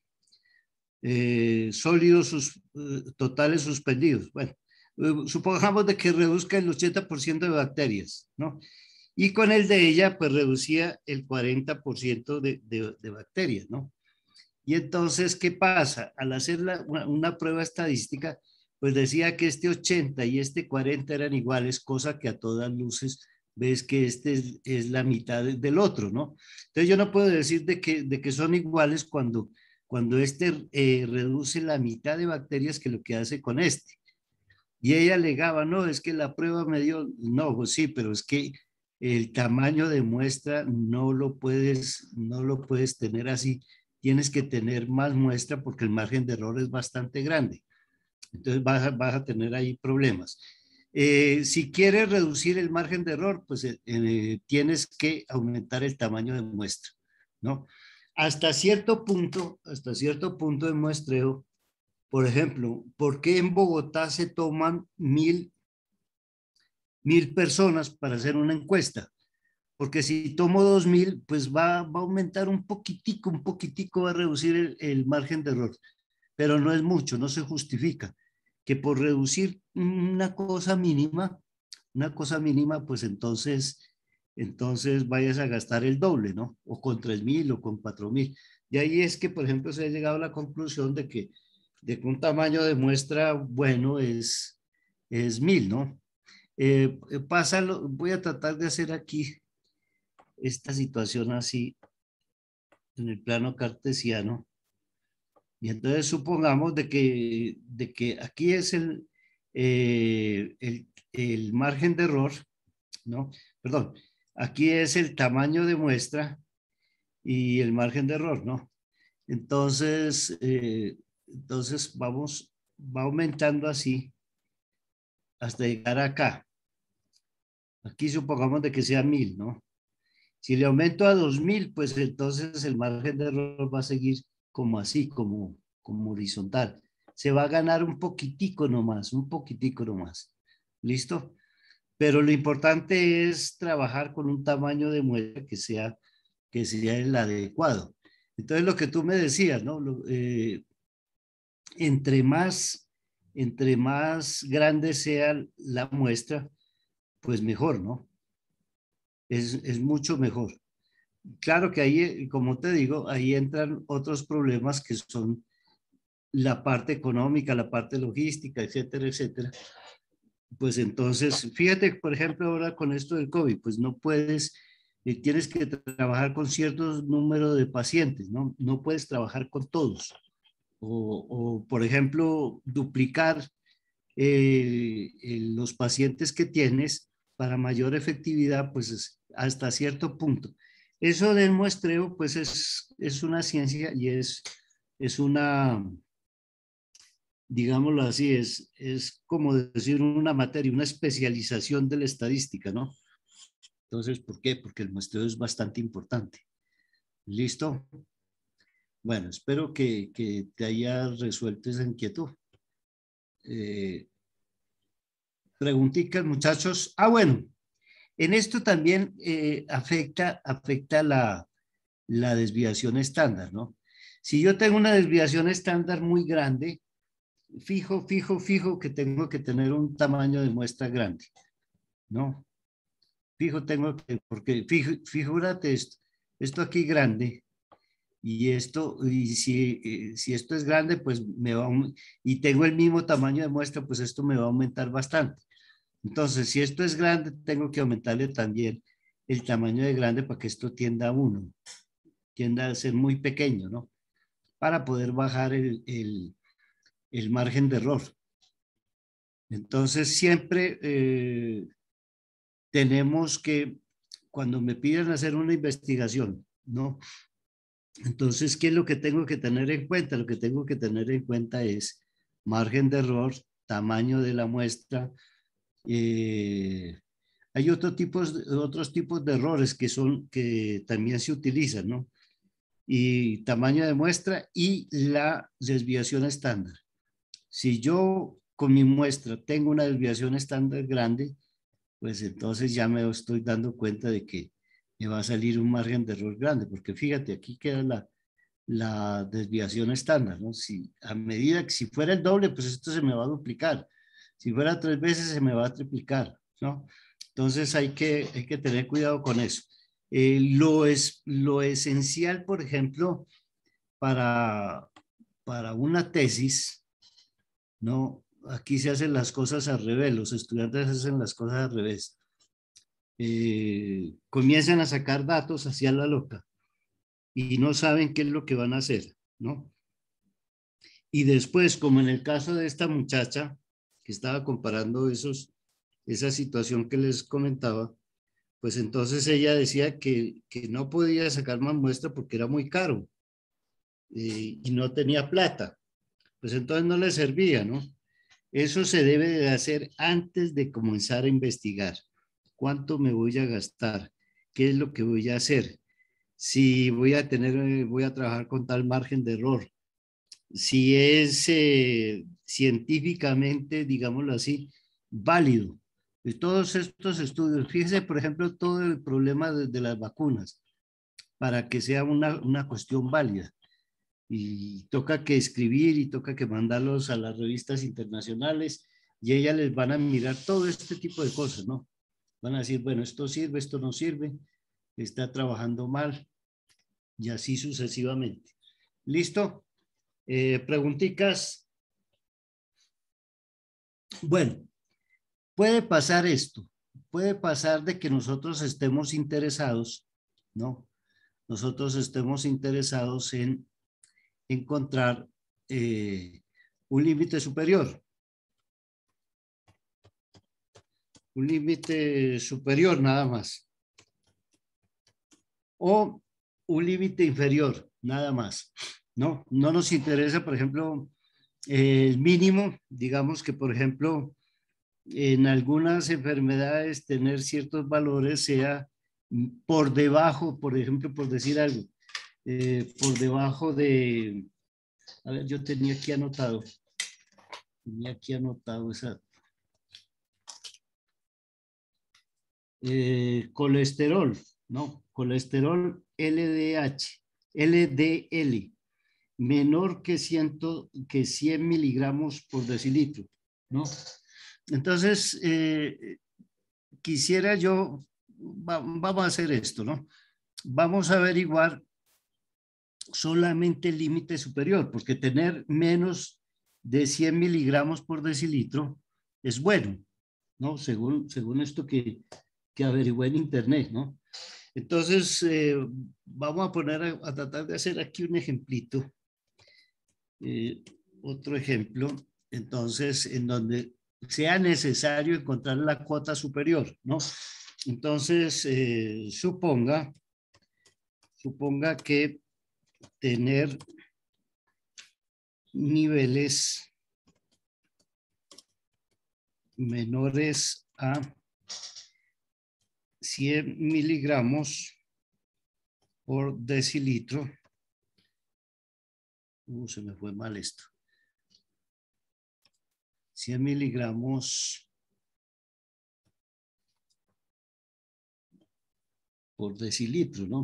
Eh, sólidos sus, eh, totales suspendidos. Bueno, eh, supongamos de que reduzca el ochenta por ciento de bacterias, ¿no? Y con el de ella, pues reducía el cuarenta por ciento de, de, de bacterias, ¿no? Y entonces, ¿qué pasa? Al hacer la, una, una prueba estadística, pues decía que este ochenta y este cuarenta eran iguales, cosa que a todas luces ves que este es, es la mitad del otro, ¿no? Entonces yo no puedo decir de que, de que son iguales cuando, cuando este eh, reduce la mitad de bacterias que lo que hace con este. Y ella alegaba, no, es que la prueba me dio, no, pues sí, pero es que el tamaño de muestra no lo puedes, no lo puedes tener así. Tienes que tener más muestra porque el margen de error es bastante grande. Entonces vas a, vas a tener ahí problemas. Eh, si quieres reducir el margen de error, pues eh, eh, tienes que aumentar el tamaño de muestra, ¿no? Hasta cierto punto, hasta cierto punto de muestreo, por ejemplo, ¿por qué en Bogotá se toman mil, mil personas para hacer una encuesta? Porque si tomo dos mil, pues va, va a aumentar un poquitico, un poquitico va a reducir el, el margen de error, pero no es mucho, no se justifica. Que por reducir una cosa mínima, una cosa mínima, pues entonces, entonces vayas a gastar el doble, ¿no? O con tres mil o con cuatro mil. Y ahí es que, por ejemplo, se ha llegado a la conclusión de que, de que un tamaño de muestra bueno es, es mil, ¿no? Eh, pásalo, voy a tratar de hacer aquí esta situación así en el plano cartesiano. Y entonces supongamos de que, de que aquí es el, eh, el, el margen de error, ¿no? Perdón, aquí es el tamaño de muestra y el margen de error, ¿no? Entonces, eh, entonces vamos, va aumentando así hasta llegar acá. Aquí supongamos de que sea mil, ¿no? Si le aumento a dos mil, pues entonces el margen de error va a seguir como así, como, como horizontal. Se va a ganar un poquitico nomás, un poquitico nomás. ¿Listo? Pero lo importante es trabajar con un tamaño de muestra que sea, que sea el adecuado. Entonces lo que tú me decías, ¿no? Lo, eh, entre más, entre más grande sea la muestra, pues mejor, ¿no? Es, es mucho mejor. Claro que ahí, como te digo, ahí entran otros problemas que son la parte económica, la parte logística, etcétera, etcétera. Pues entonces, fíjate, por ejemplo, ahora con esto del COVID, pues no puedes, eh, tienes que trabajar con ciertos números de pacientes, ¿no? No puedes trabajar con todos. O, o por ejemplo, duplicar eh, eh, los pacientes que tienes para mayor efectividad, pues es hasta cierto punto. Eso del muestreo, pues es, es una ciencia y es, es una, digámoslo así, es, es como decir una materia, una especialización de la estadística, ¿no? Entonces, ¿por qué? Porque el muestreo es bastante importante. ¿Listo? Bueno, espero que, que te haya resuelto esa inquietud. Eh, preguntitas, muchachos. Ah, bueno, en esto también eh, afecta, afecta la, la desviación estándar, ¿no? Si yo tengo una desviación estándar muy grande, fijo, fijo, fijo que tengo que tener un tamaño de muestra grande, ¿no? Fijo tengo que, porque fijo, figúrate esto, esto aquí grande, y esto, y si, eh, si esto es grande, pues me va a, y tengo el mismo tamaño de muestra, pues esto me va a aumentar bastante. Entonces, si esto es grande, tengo que aumentarle también el tamaño de grande para que esto tienda a uno, tienda a ser muy pequeño, ¿no? Para poder bajar el, el, el margen de error. Entonces, siempre eh, tenemos que, cuando me piden hacer una investigación, ¿no? Entonces, ¿qué es lo que tengo que tener en cuenta? Lo que tengo que tener en cuenta es margen de error, tamaño de la muestra. Eh, hay otro tipos, otros tipos de errores que, son, que también se utilizan, ¿no? Y tamaño de muestra y la desviación estándar. Si yo con mi muestra tengo una desviación estándar grande, pues entonces ya me estoy dando cuenta de que me va a salir un margen de error grande, porque fíjate, aquí queda la, la desviación estándar, ¿no? Si a medida que si fuera el doble, pues esto se me va a duplicar. Si fuera tres veces, se me va a triplicar, ¿no? Entonces hay que, hay que tener cuidado con eso. Eh, lo, es, lo esencial, por ejemplo, para, para una tesis, ¿no? Aquí se hacen las cosas al revés, los estudiantes hacen las cosas al revés. Eh, comienzan a sacar datos hacia la loca y no saben qué es lo que van a hacer, ¿no? Y después, como en el caso de esta muchacha que estaba comparando esos, esa situación que les comentaba, pues entonces ella decía que, que no podía sacar más muestra porque era muy caro eh, y no tenía plata. Pues entonces no le servía, ¿no? Eso se debe de hacer antes de comenzar a investigar. ¿Cuánto me voy a gastar? ¿Qué es lo que voy a hacer? Si voy a tener, voy a trabajar con tal margen de error. Si es eh, científicamente, digámoslo así, válido. De todos estos estudios, fíjese, por ejemplo, todo el problema de, de las vacunas, para que sea una, una cuestión válida. Y toca que escribir y toca que mandarlos a las revistas internacionales y ellas les van a mirar todo este tipo de cosas, ¿no? Van a decir, bueno, esto sirve, esto no sirve, está trabajando mal y así sucesivamente. ¿Listo? Eh, preguntitas. Bueno, puede pasar esto, puede pasar de que nosotros estemos interesados, ¿no? Nosotros estemos interesados en encontrar eh, un límite superior. Un límite superior nada más. O un límite inferior, nada más. No, no nos interesa, por ejemplo, el mínimo, digamos que, por ejemplo, en algunas enfermedades tener ciertos valores sea por debajo, por ejemplo, por decir algo, eh, por debajo de, a ver, yo tenía aquí anotado, tenía aquí anotado esa, eh, colesterol, ¿no? Colesterol L D H, L D L, menor que, ciento, que cien miligramos por decilitro, ¿no? Entonces, eh, quisiera yo, va, vamos a hacer esto, ¿no? Vamos a averiguar solamente el límite superior, porque tener menos de cien miligramos por decilitro es bueno, ¿no? Según, según esto que, que averigué en internet, ¿no? Entonces, eh, vamos a poner a, a tratar de hacer aquí un ejemplito. Eh, otro ejemplo, entonces, en donde sea necesario encontrar la cuota superior, ¿no? Entonces, eh, suponga, suponga que tener niveles menores a cien miligramos por decilitro. Uh, se me fue mal esto. cien miligramos por decilitro, ¿no?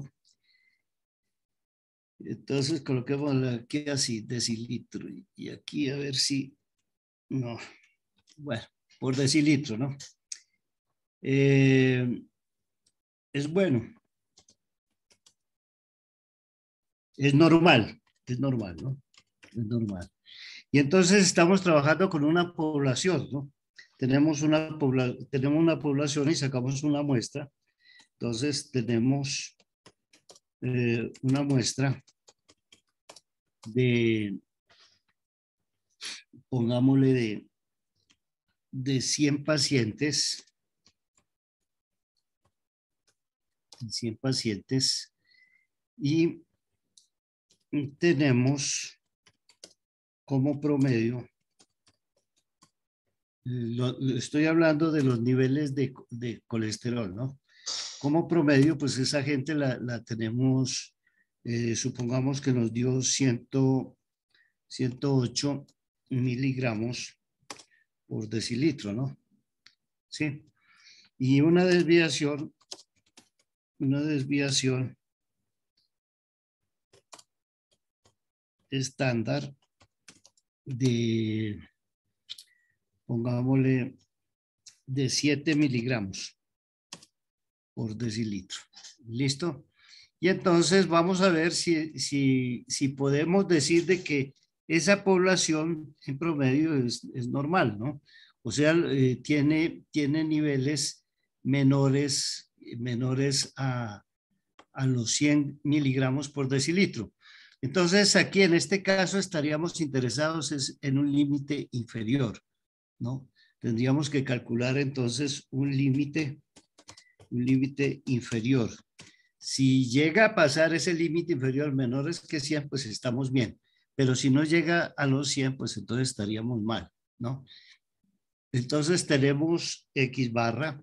Entonces coloquemos aquí así, decilitro. Y aquí a ver si... No. Bueno, por decilitro, ¿no? Eh, es bueno. Es normal, es normal, ¿no? Es normal. Y entonces estamos trabajando con una población, ¿no? Tenemos una, pobla tenemos una población y sacamos una muestra. Entonces tenemos eh, una muestra de, pongámosle de, de cien pacientes, cien pacientes, y tenemos como promedio, lo, estoy hablando de los niveles de, de colesterol, ¿no? Como promedio, pues esa gente la, la tenemos, eh, supongamos que nos dio ciento ocho miligramos por decilitro, ¿no? Sí. Y una desviación, una desviación estándar de, pongámosle, de siete miligramos por decilitro. ¿Listo? Y entonces vamos a ver si, si, si podemos decir de que esa población en promedio es, es normal, ¿no? O sea, eh, tiene, tiene niveles menores, menores a, a los cien miligramos por decilitro. Entonces, aquí en este caso estaríamos interesados es en un límite inferior, ¿no? Tendríamos que calcular entonces un límite, un límite inferior. Si llega a pasar ese límite inferior menores que cien, pues estamos bien. Pero si no llega a los cien, pues entonces estaríamos mal, ¿no? Entonces tenemos X barra.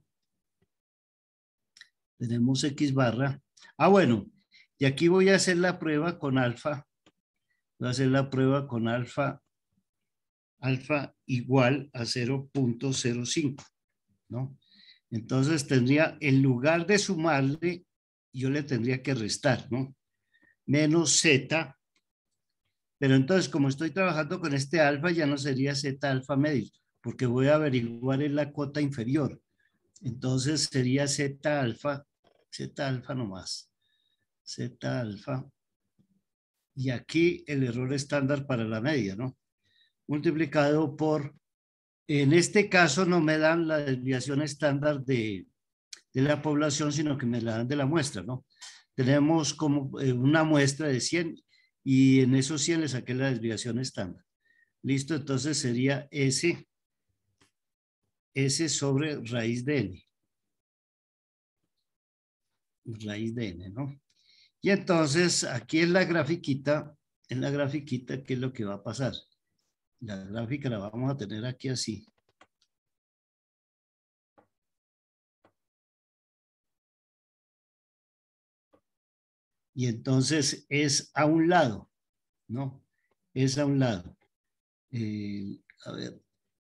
Tenemos X barra. Ah, bueno. Y aquí voy a hacer la prueba con alfa. Voy a hacer la prueba con alfa. Alfa igual a cero punto cero cinco, ¿no? Entonces tendría, en lugar de sumarle, yo le tendría que restar, ¿no? Menos Z. Pero entonces, como estoy trabajando con este alfa, ya no sería Z alfa medio, porque voy a averiguar en la cota inferior. Entonces sería Z alfa, Z alfa nomás. Z alfa. Y aquí el error estándar para la media, ¿no? Multiplicado por, en este caso no me dan la desviación estándar de, de la población, sino que me la dan de la muestra, ¿no? Tenemos como una muestra de cien y en esos cien le saqué la desviación estándar. Listo, entonces sería S, S sobre raíz de N. Raíz de N, ¿no? Y entonces aquí en la grafiquita, en la grafiquita, ¿qué es lo que va a pasar? La gráfica la vamos a tener aquí así. Y entonces es a un lado, ¿no? Es a un lado. Eh, a ver.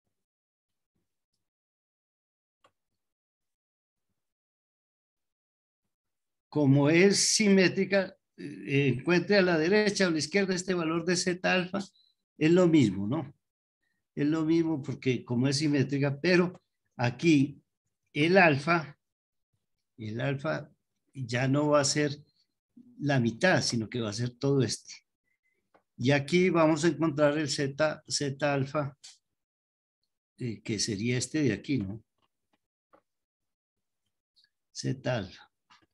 Como es simétrica, eh, encuentre a la derecha o a la izquierda este valor de Z alfa, es lo mismo, ¿no? Es lo mismo porque como es simétrica, pero aquí el alfa, el alfa ya no va a ser la mitad, sino que va a ser todo este. Y aquí vamos a encontrar el Z, Z alfa, eh, que sería este de aquí, ¿no? Z alfa.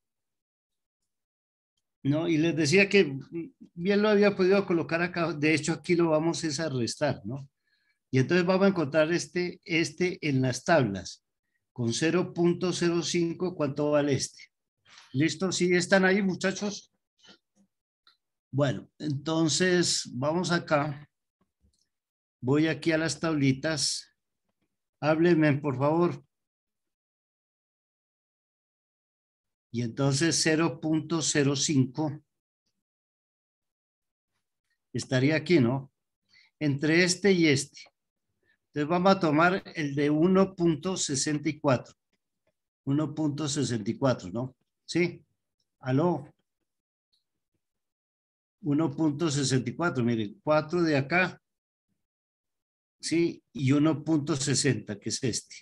¿No? Y les decía que bien lo había podido colocar acá, de hecho aquí lo vamos a restar, ¿no? Y entonces vamos a encontrar este, este en las tablas, con cero punto cero cinco, ¿cuánto vale este? ¿Listo? ¿Sí están ahí, muchachos? Bueno, entonces vamos acá voy aquí a las tablitas. Háblenme, por favor. Y entonces cero punto cero cinco estaría aquí, ¿no? Entre este y este. Entonces vamos a tomar el de uno punto sesenta y cuatro. uno punto sesenta y cuatro, ¿no? ¿Sí? ¿Aló? uno punto sesenta y cuatro, miren, cuatro de acá, ¿sí? Y uno punto sesenta, que es este.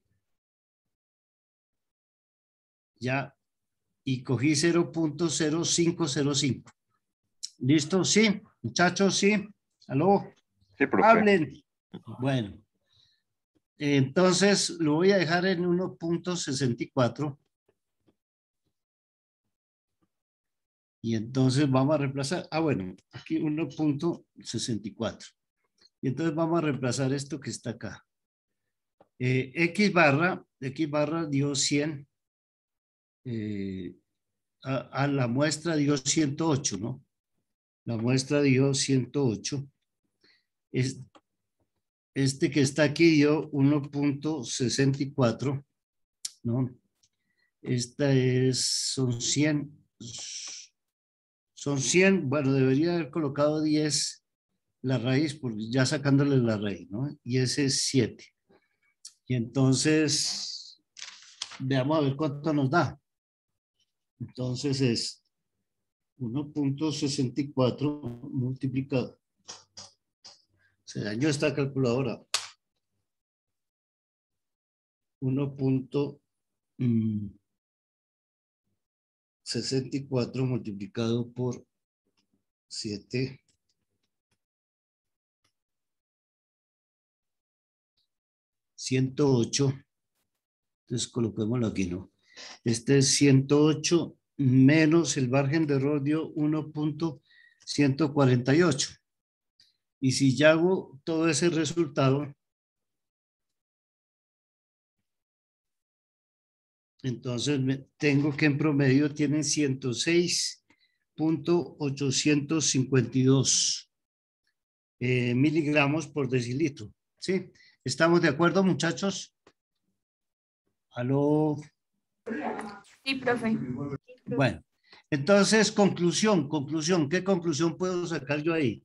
Ya, y cogí cero punto cero cinco cero cinco. ¿Listo? ¿Sí? Muchachos, ¿sí? ¿Aló? Sí, profe. Hablen. Bueno, entonces lo voy a dejar en uno punto sesenta y cuatro. Y entonces vamos a reemplazar, ah bueno, aquí uno punto sesenta y cuatro. Y entonces vamos a reemplazar esto que está acá. Eh, X barra, X barra dio cien. Eh, a, a la muestra dio ciento ocho, ¿no? La muestra dio ciento ocho. Es, este que está aquí dio uno punto sesenta y cuatro, ¿no? Esta es, son cien. Son cien, bueno, debería haber colocado diez la raíz, porque ya sacándole la raíz, ¿no? Y ese es siete. Y entonces, veamos a ver cuánto nos da. Entonces es uno punto sesenta y cuatro multiplicado. Se dañó esta calculadora. uno punto sesenta y cuatro multiplicado por siete. ciento ocho. Entonces coloquémoslo aquí, ¿no? Este es ciento ocho menos el margen de error dio uno punto ciento cuarenta y ocho. Y si ya hago todo ese resultado, entonces me, tengo que en promedio tienen ciento seis punto ochocientos cincuenta y dos eh, miligramos por decilitro. ¿Sí? ¿Estamos de acuerdo, muchachos? ¿Aló? Sí, profe. Bueno, entonces, conclusión, conclusión. ¿Qué conclusión puedo sacar yo ahí?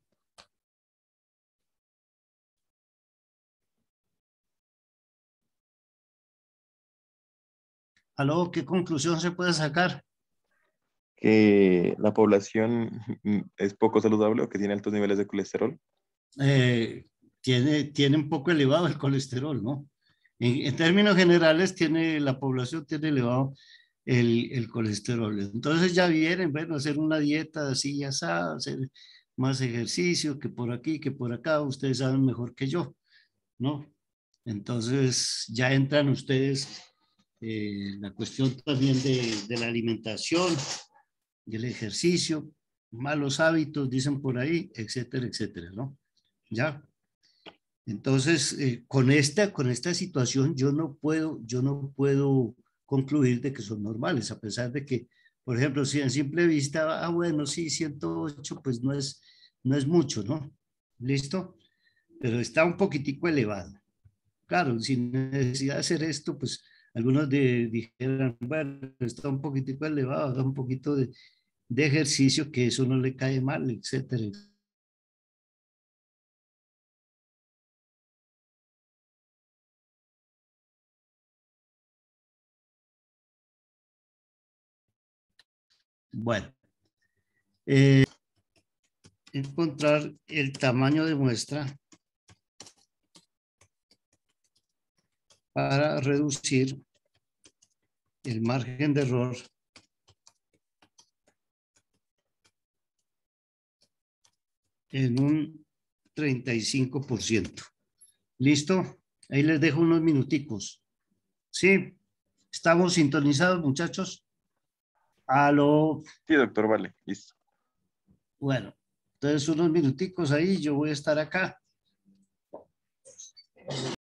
¿Aló? ¿Qué conclusión se puede sacar? Que la población es poco saludable o que tiene altos niveles de colesterol. Eh, tiene, tiene un poco elevado el colesterol, ¿no? En, en términos generales, tiene, la población tiene elevado el, el colesterol. Entonces ya vienen, bueno, hacer una dieta así, ya saben, hacer más ejercicio, que por aquí, que por acá, ustedes saben mejor que yo, ¿no? Entonces ya entran ustedes eh, la cuestión también de, de la alimentación, del ejercicio, malos hábitos, dicen por ahí, etcétera, etcétera, ¿no? ¿Ya? Entonces, eh, con, esta, con esta situación yo no puedo, yo no puedo concluir de que son normales, a pesar de que, por ejemplo, si en simple vista, ah, bueno, sí, ciento ocho, pues no es, no es mucho, ¿no? ¿Listo? Pero está un poquitico elevado. Claro, sin necesidad de hacer esto, pues algunos de, dijeran, bueno, está un poquitico elevado, da un poquito de, de ejercicio, que eso no le cae mal, etcétera. Bueno, eh, encontrar el tamaño de muestra para reducir el margen de error en un treinta y cinco por ciento. ¿Listo? Ahí les dejo unos minuticos. ¿Sí? ¿Estamos sintonizados, muchachos? Aló. Sí, doctor, vale, listo. Bueno, entonces unos minuticos ahí, yo voy a estar acá.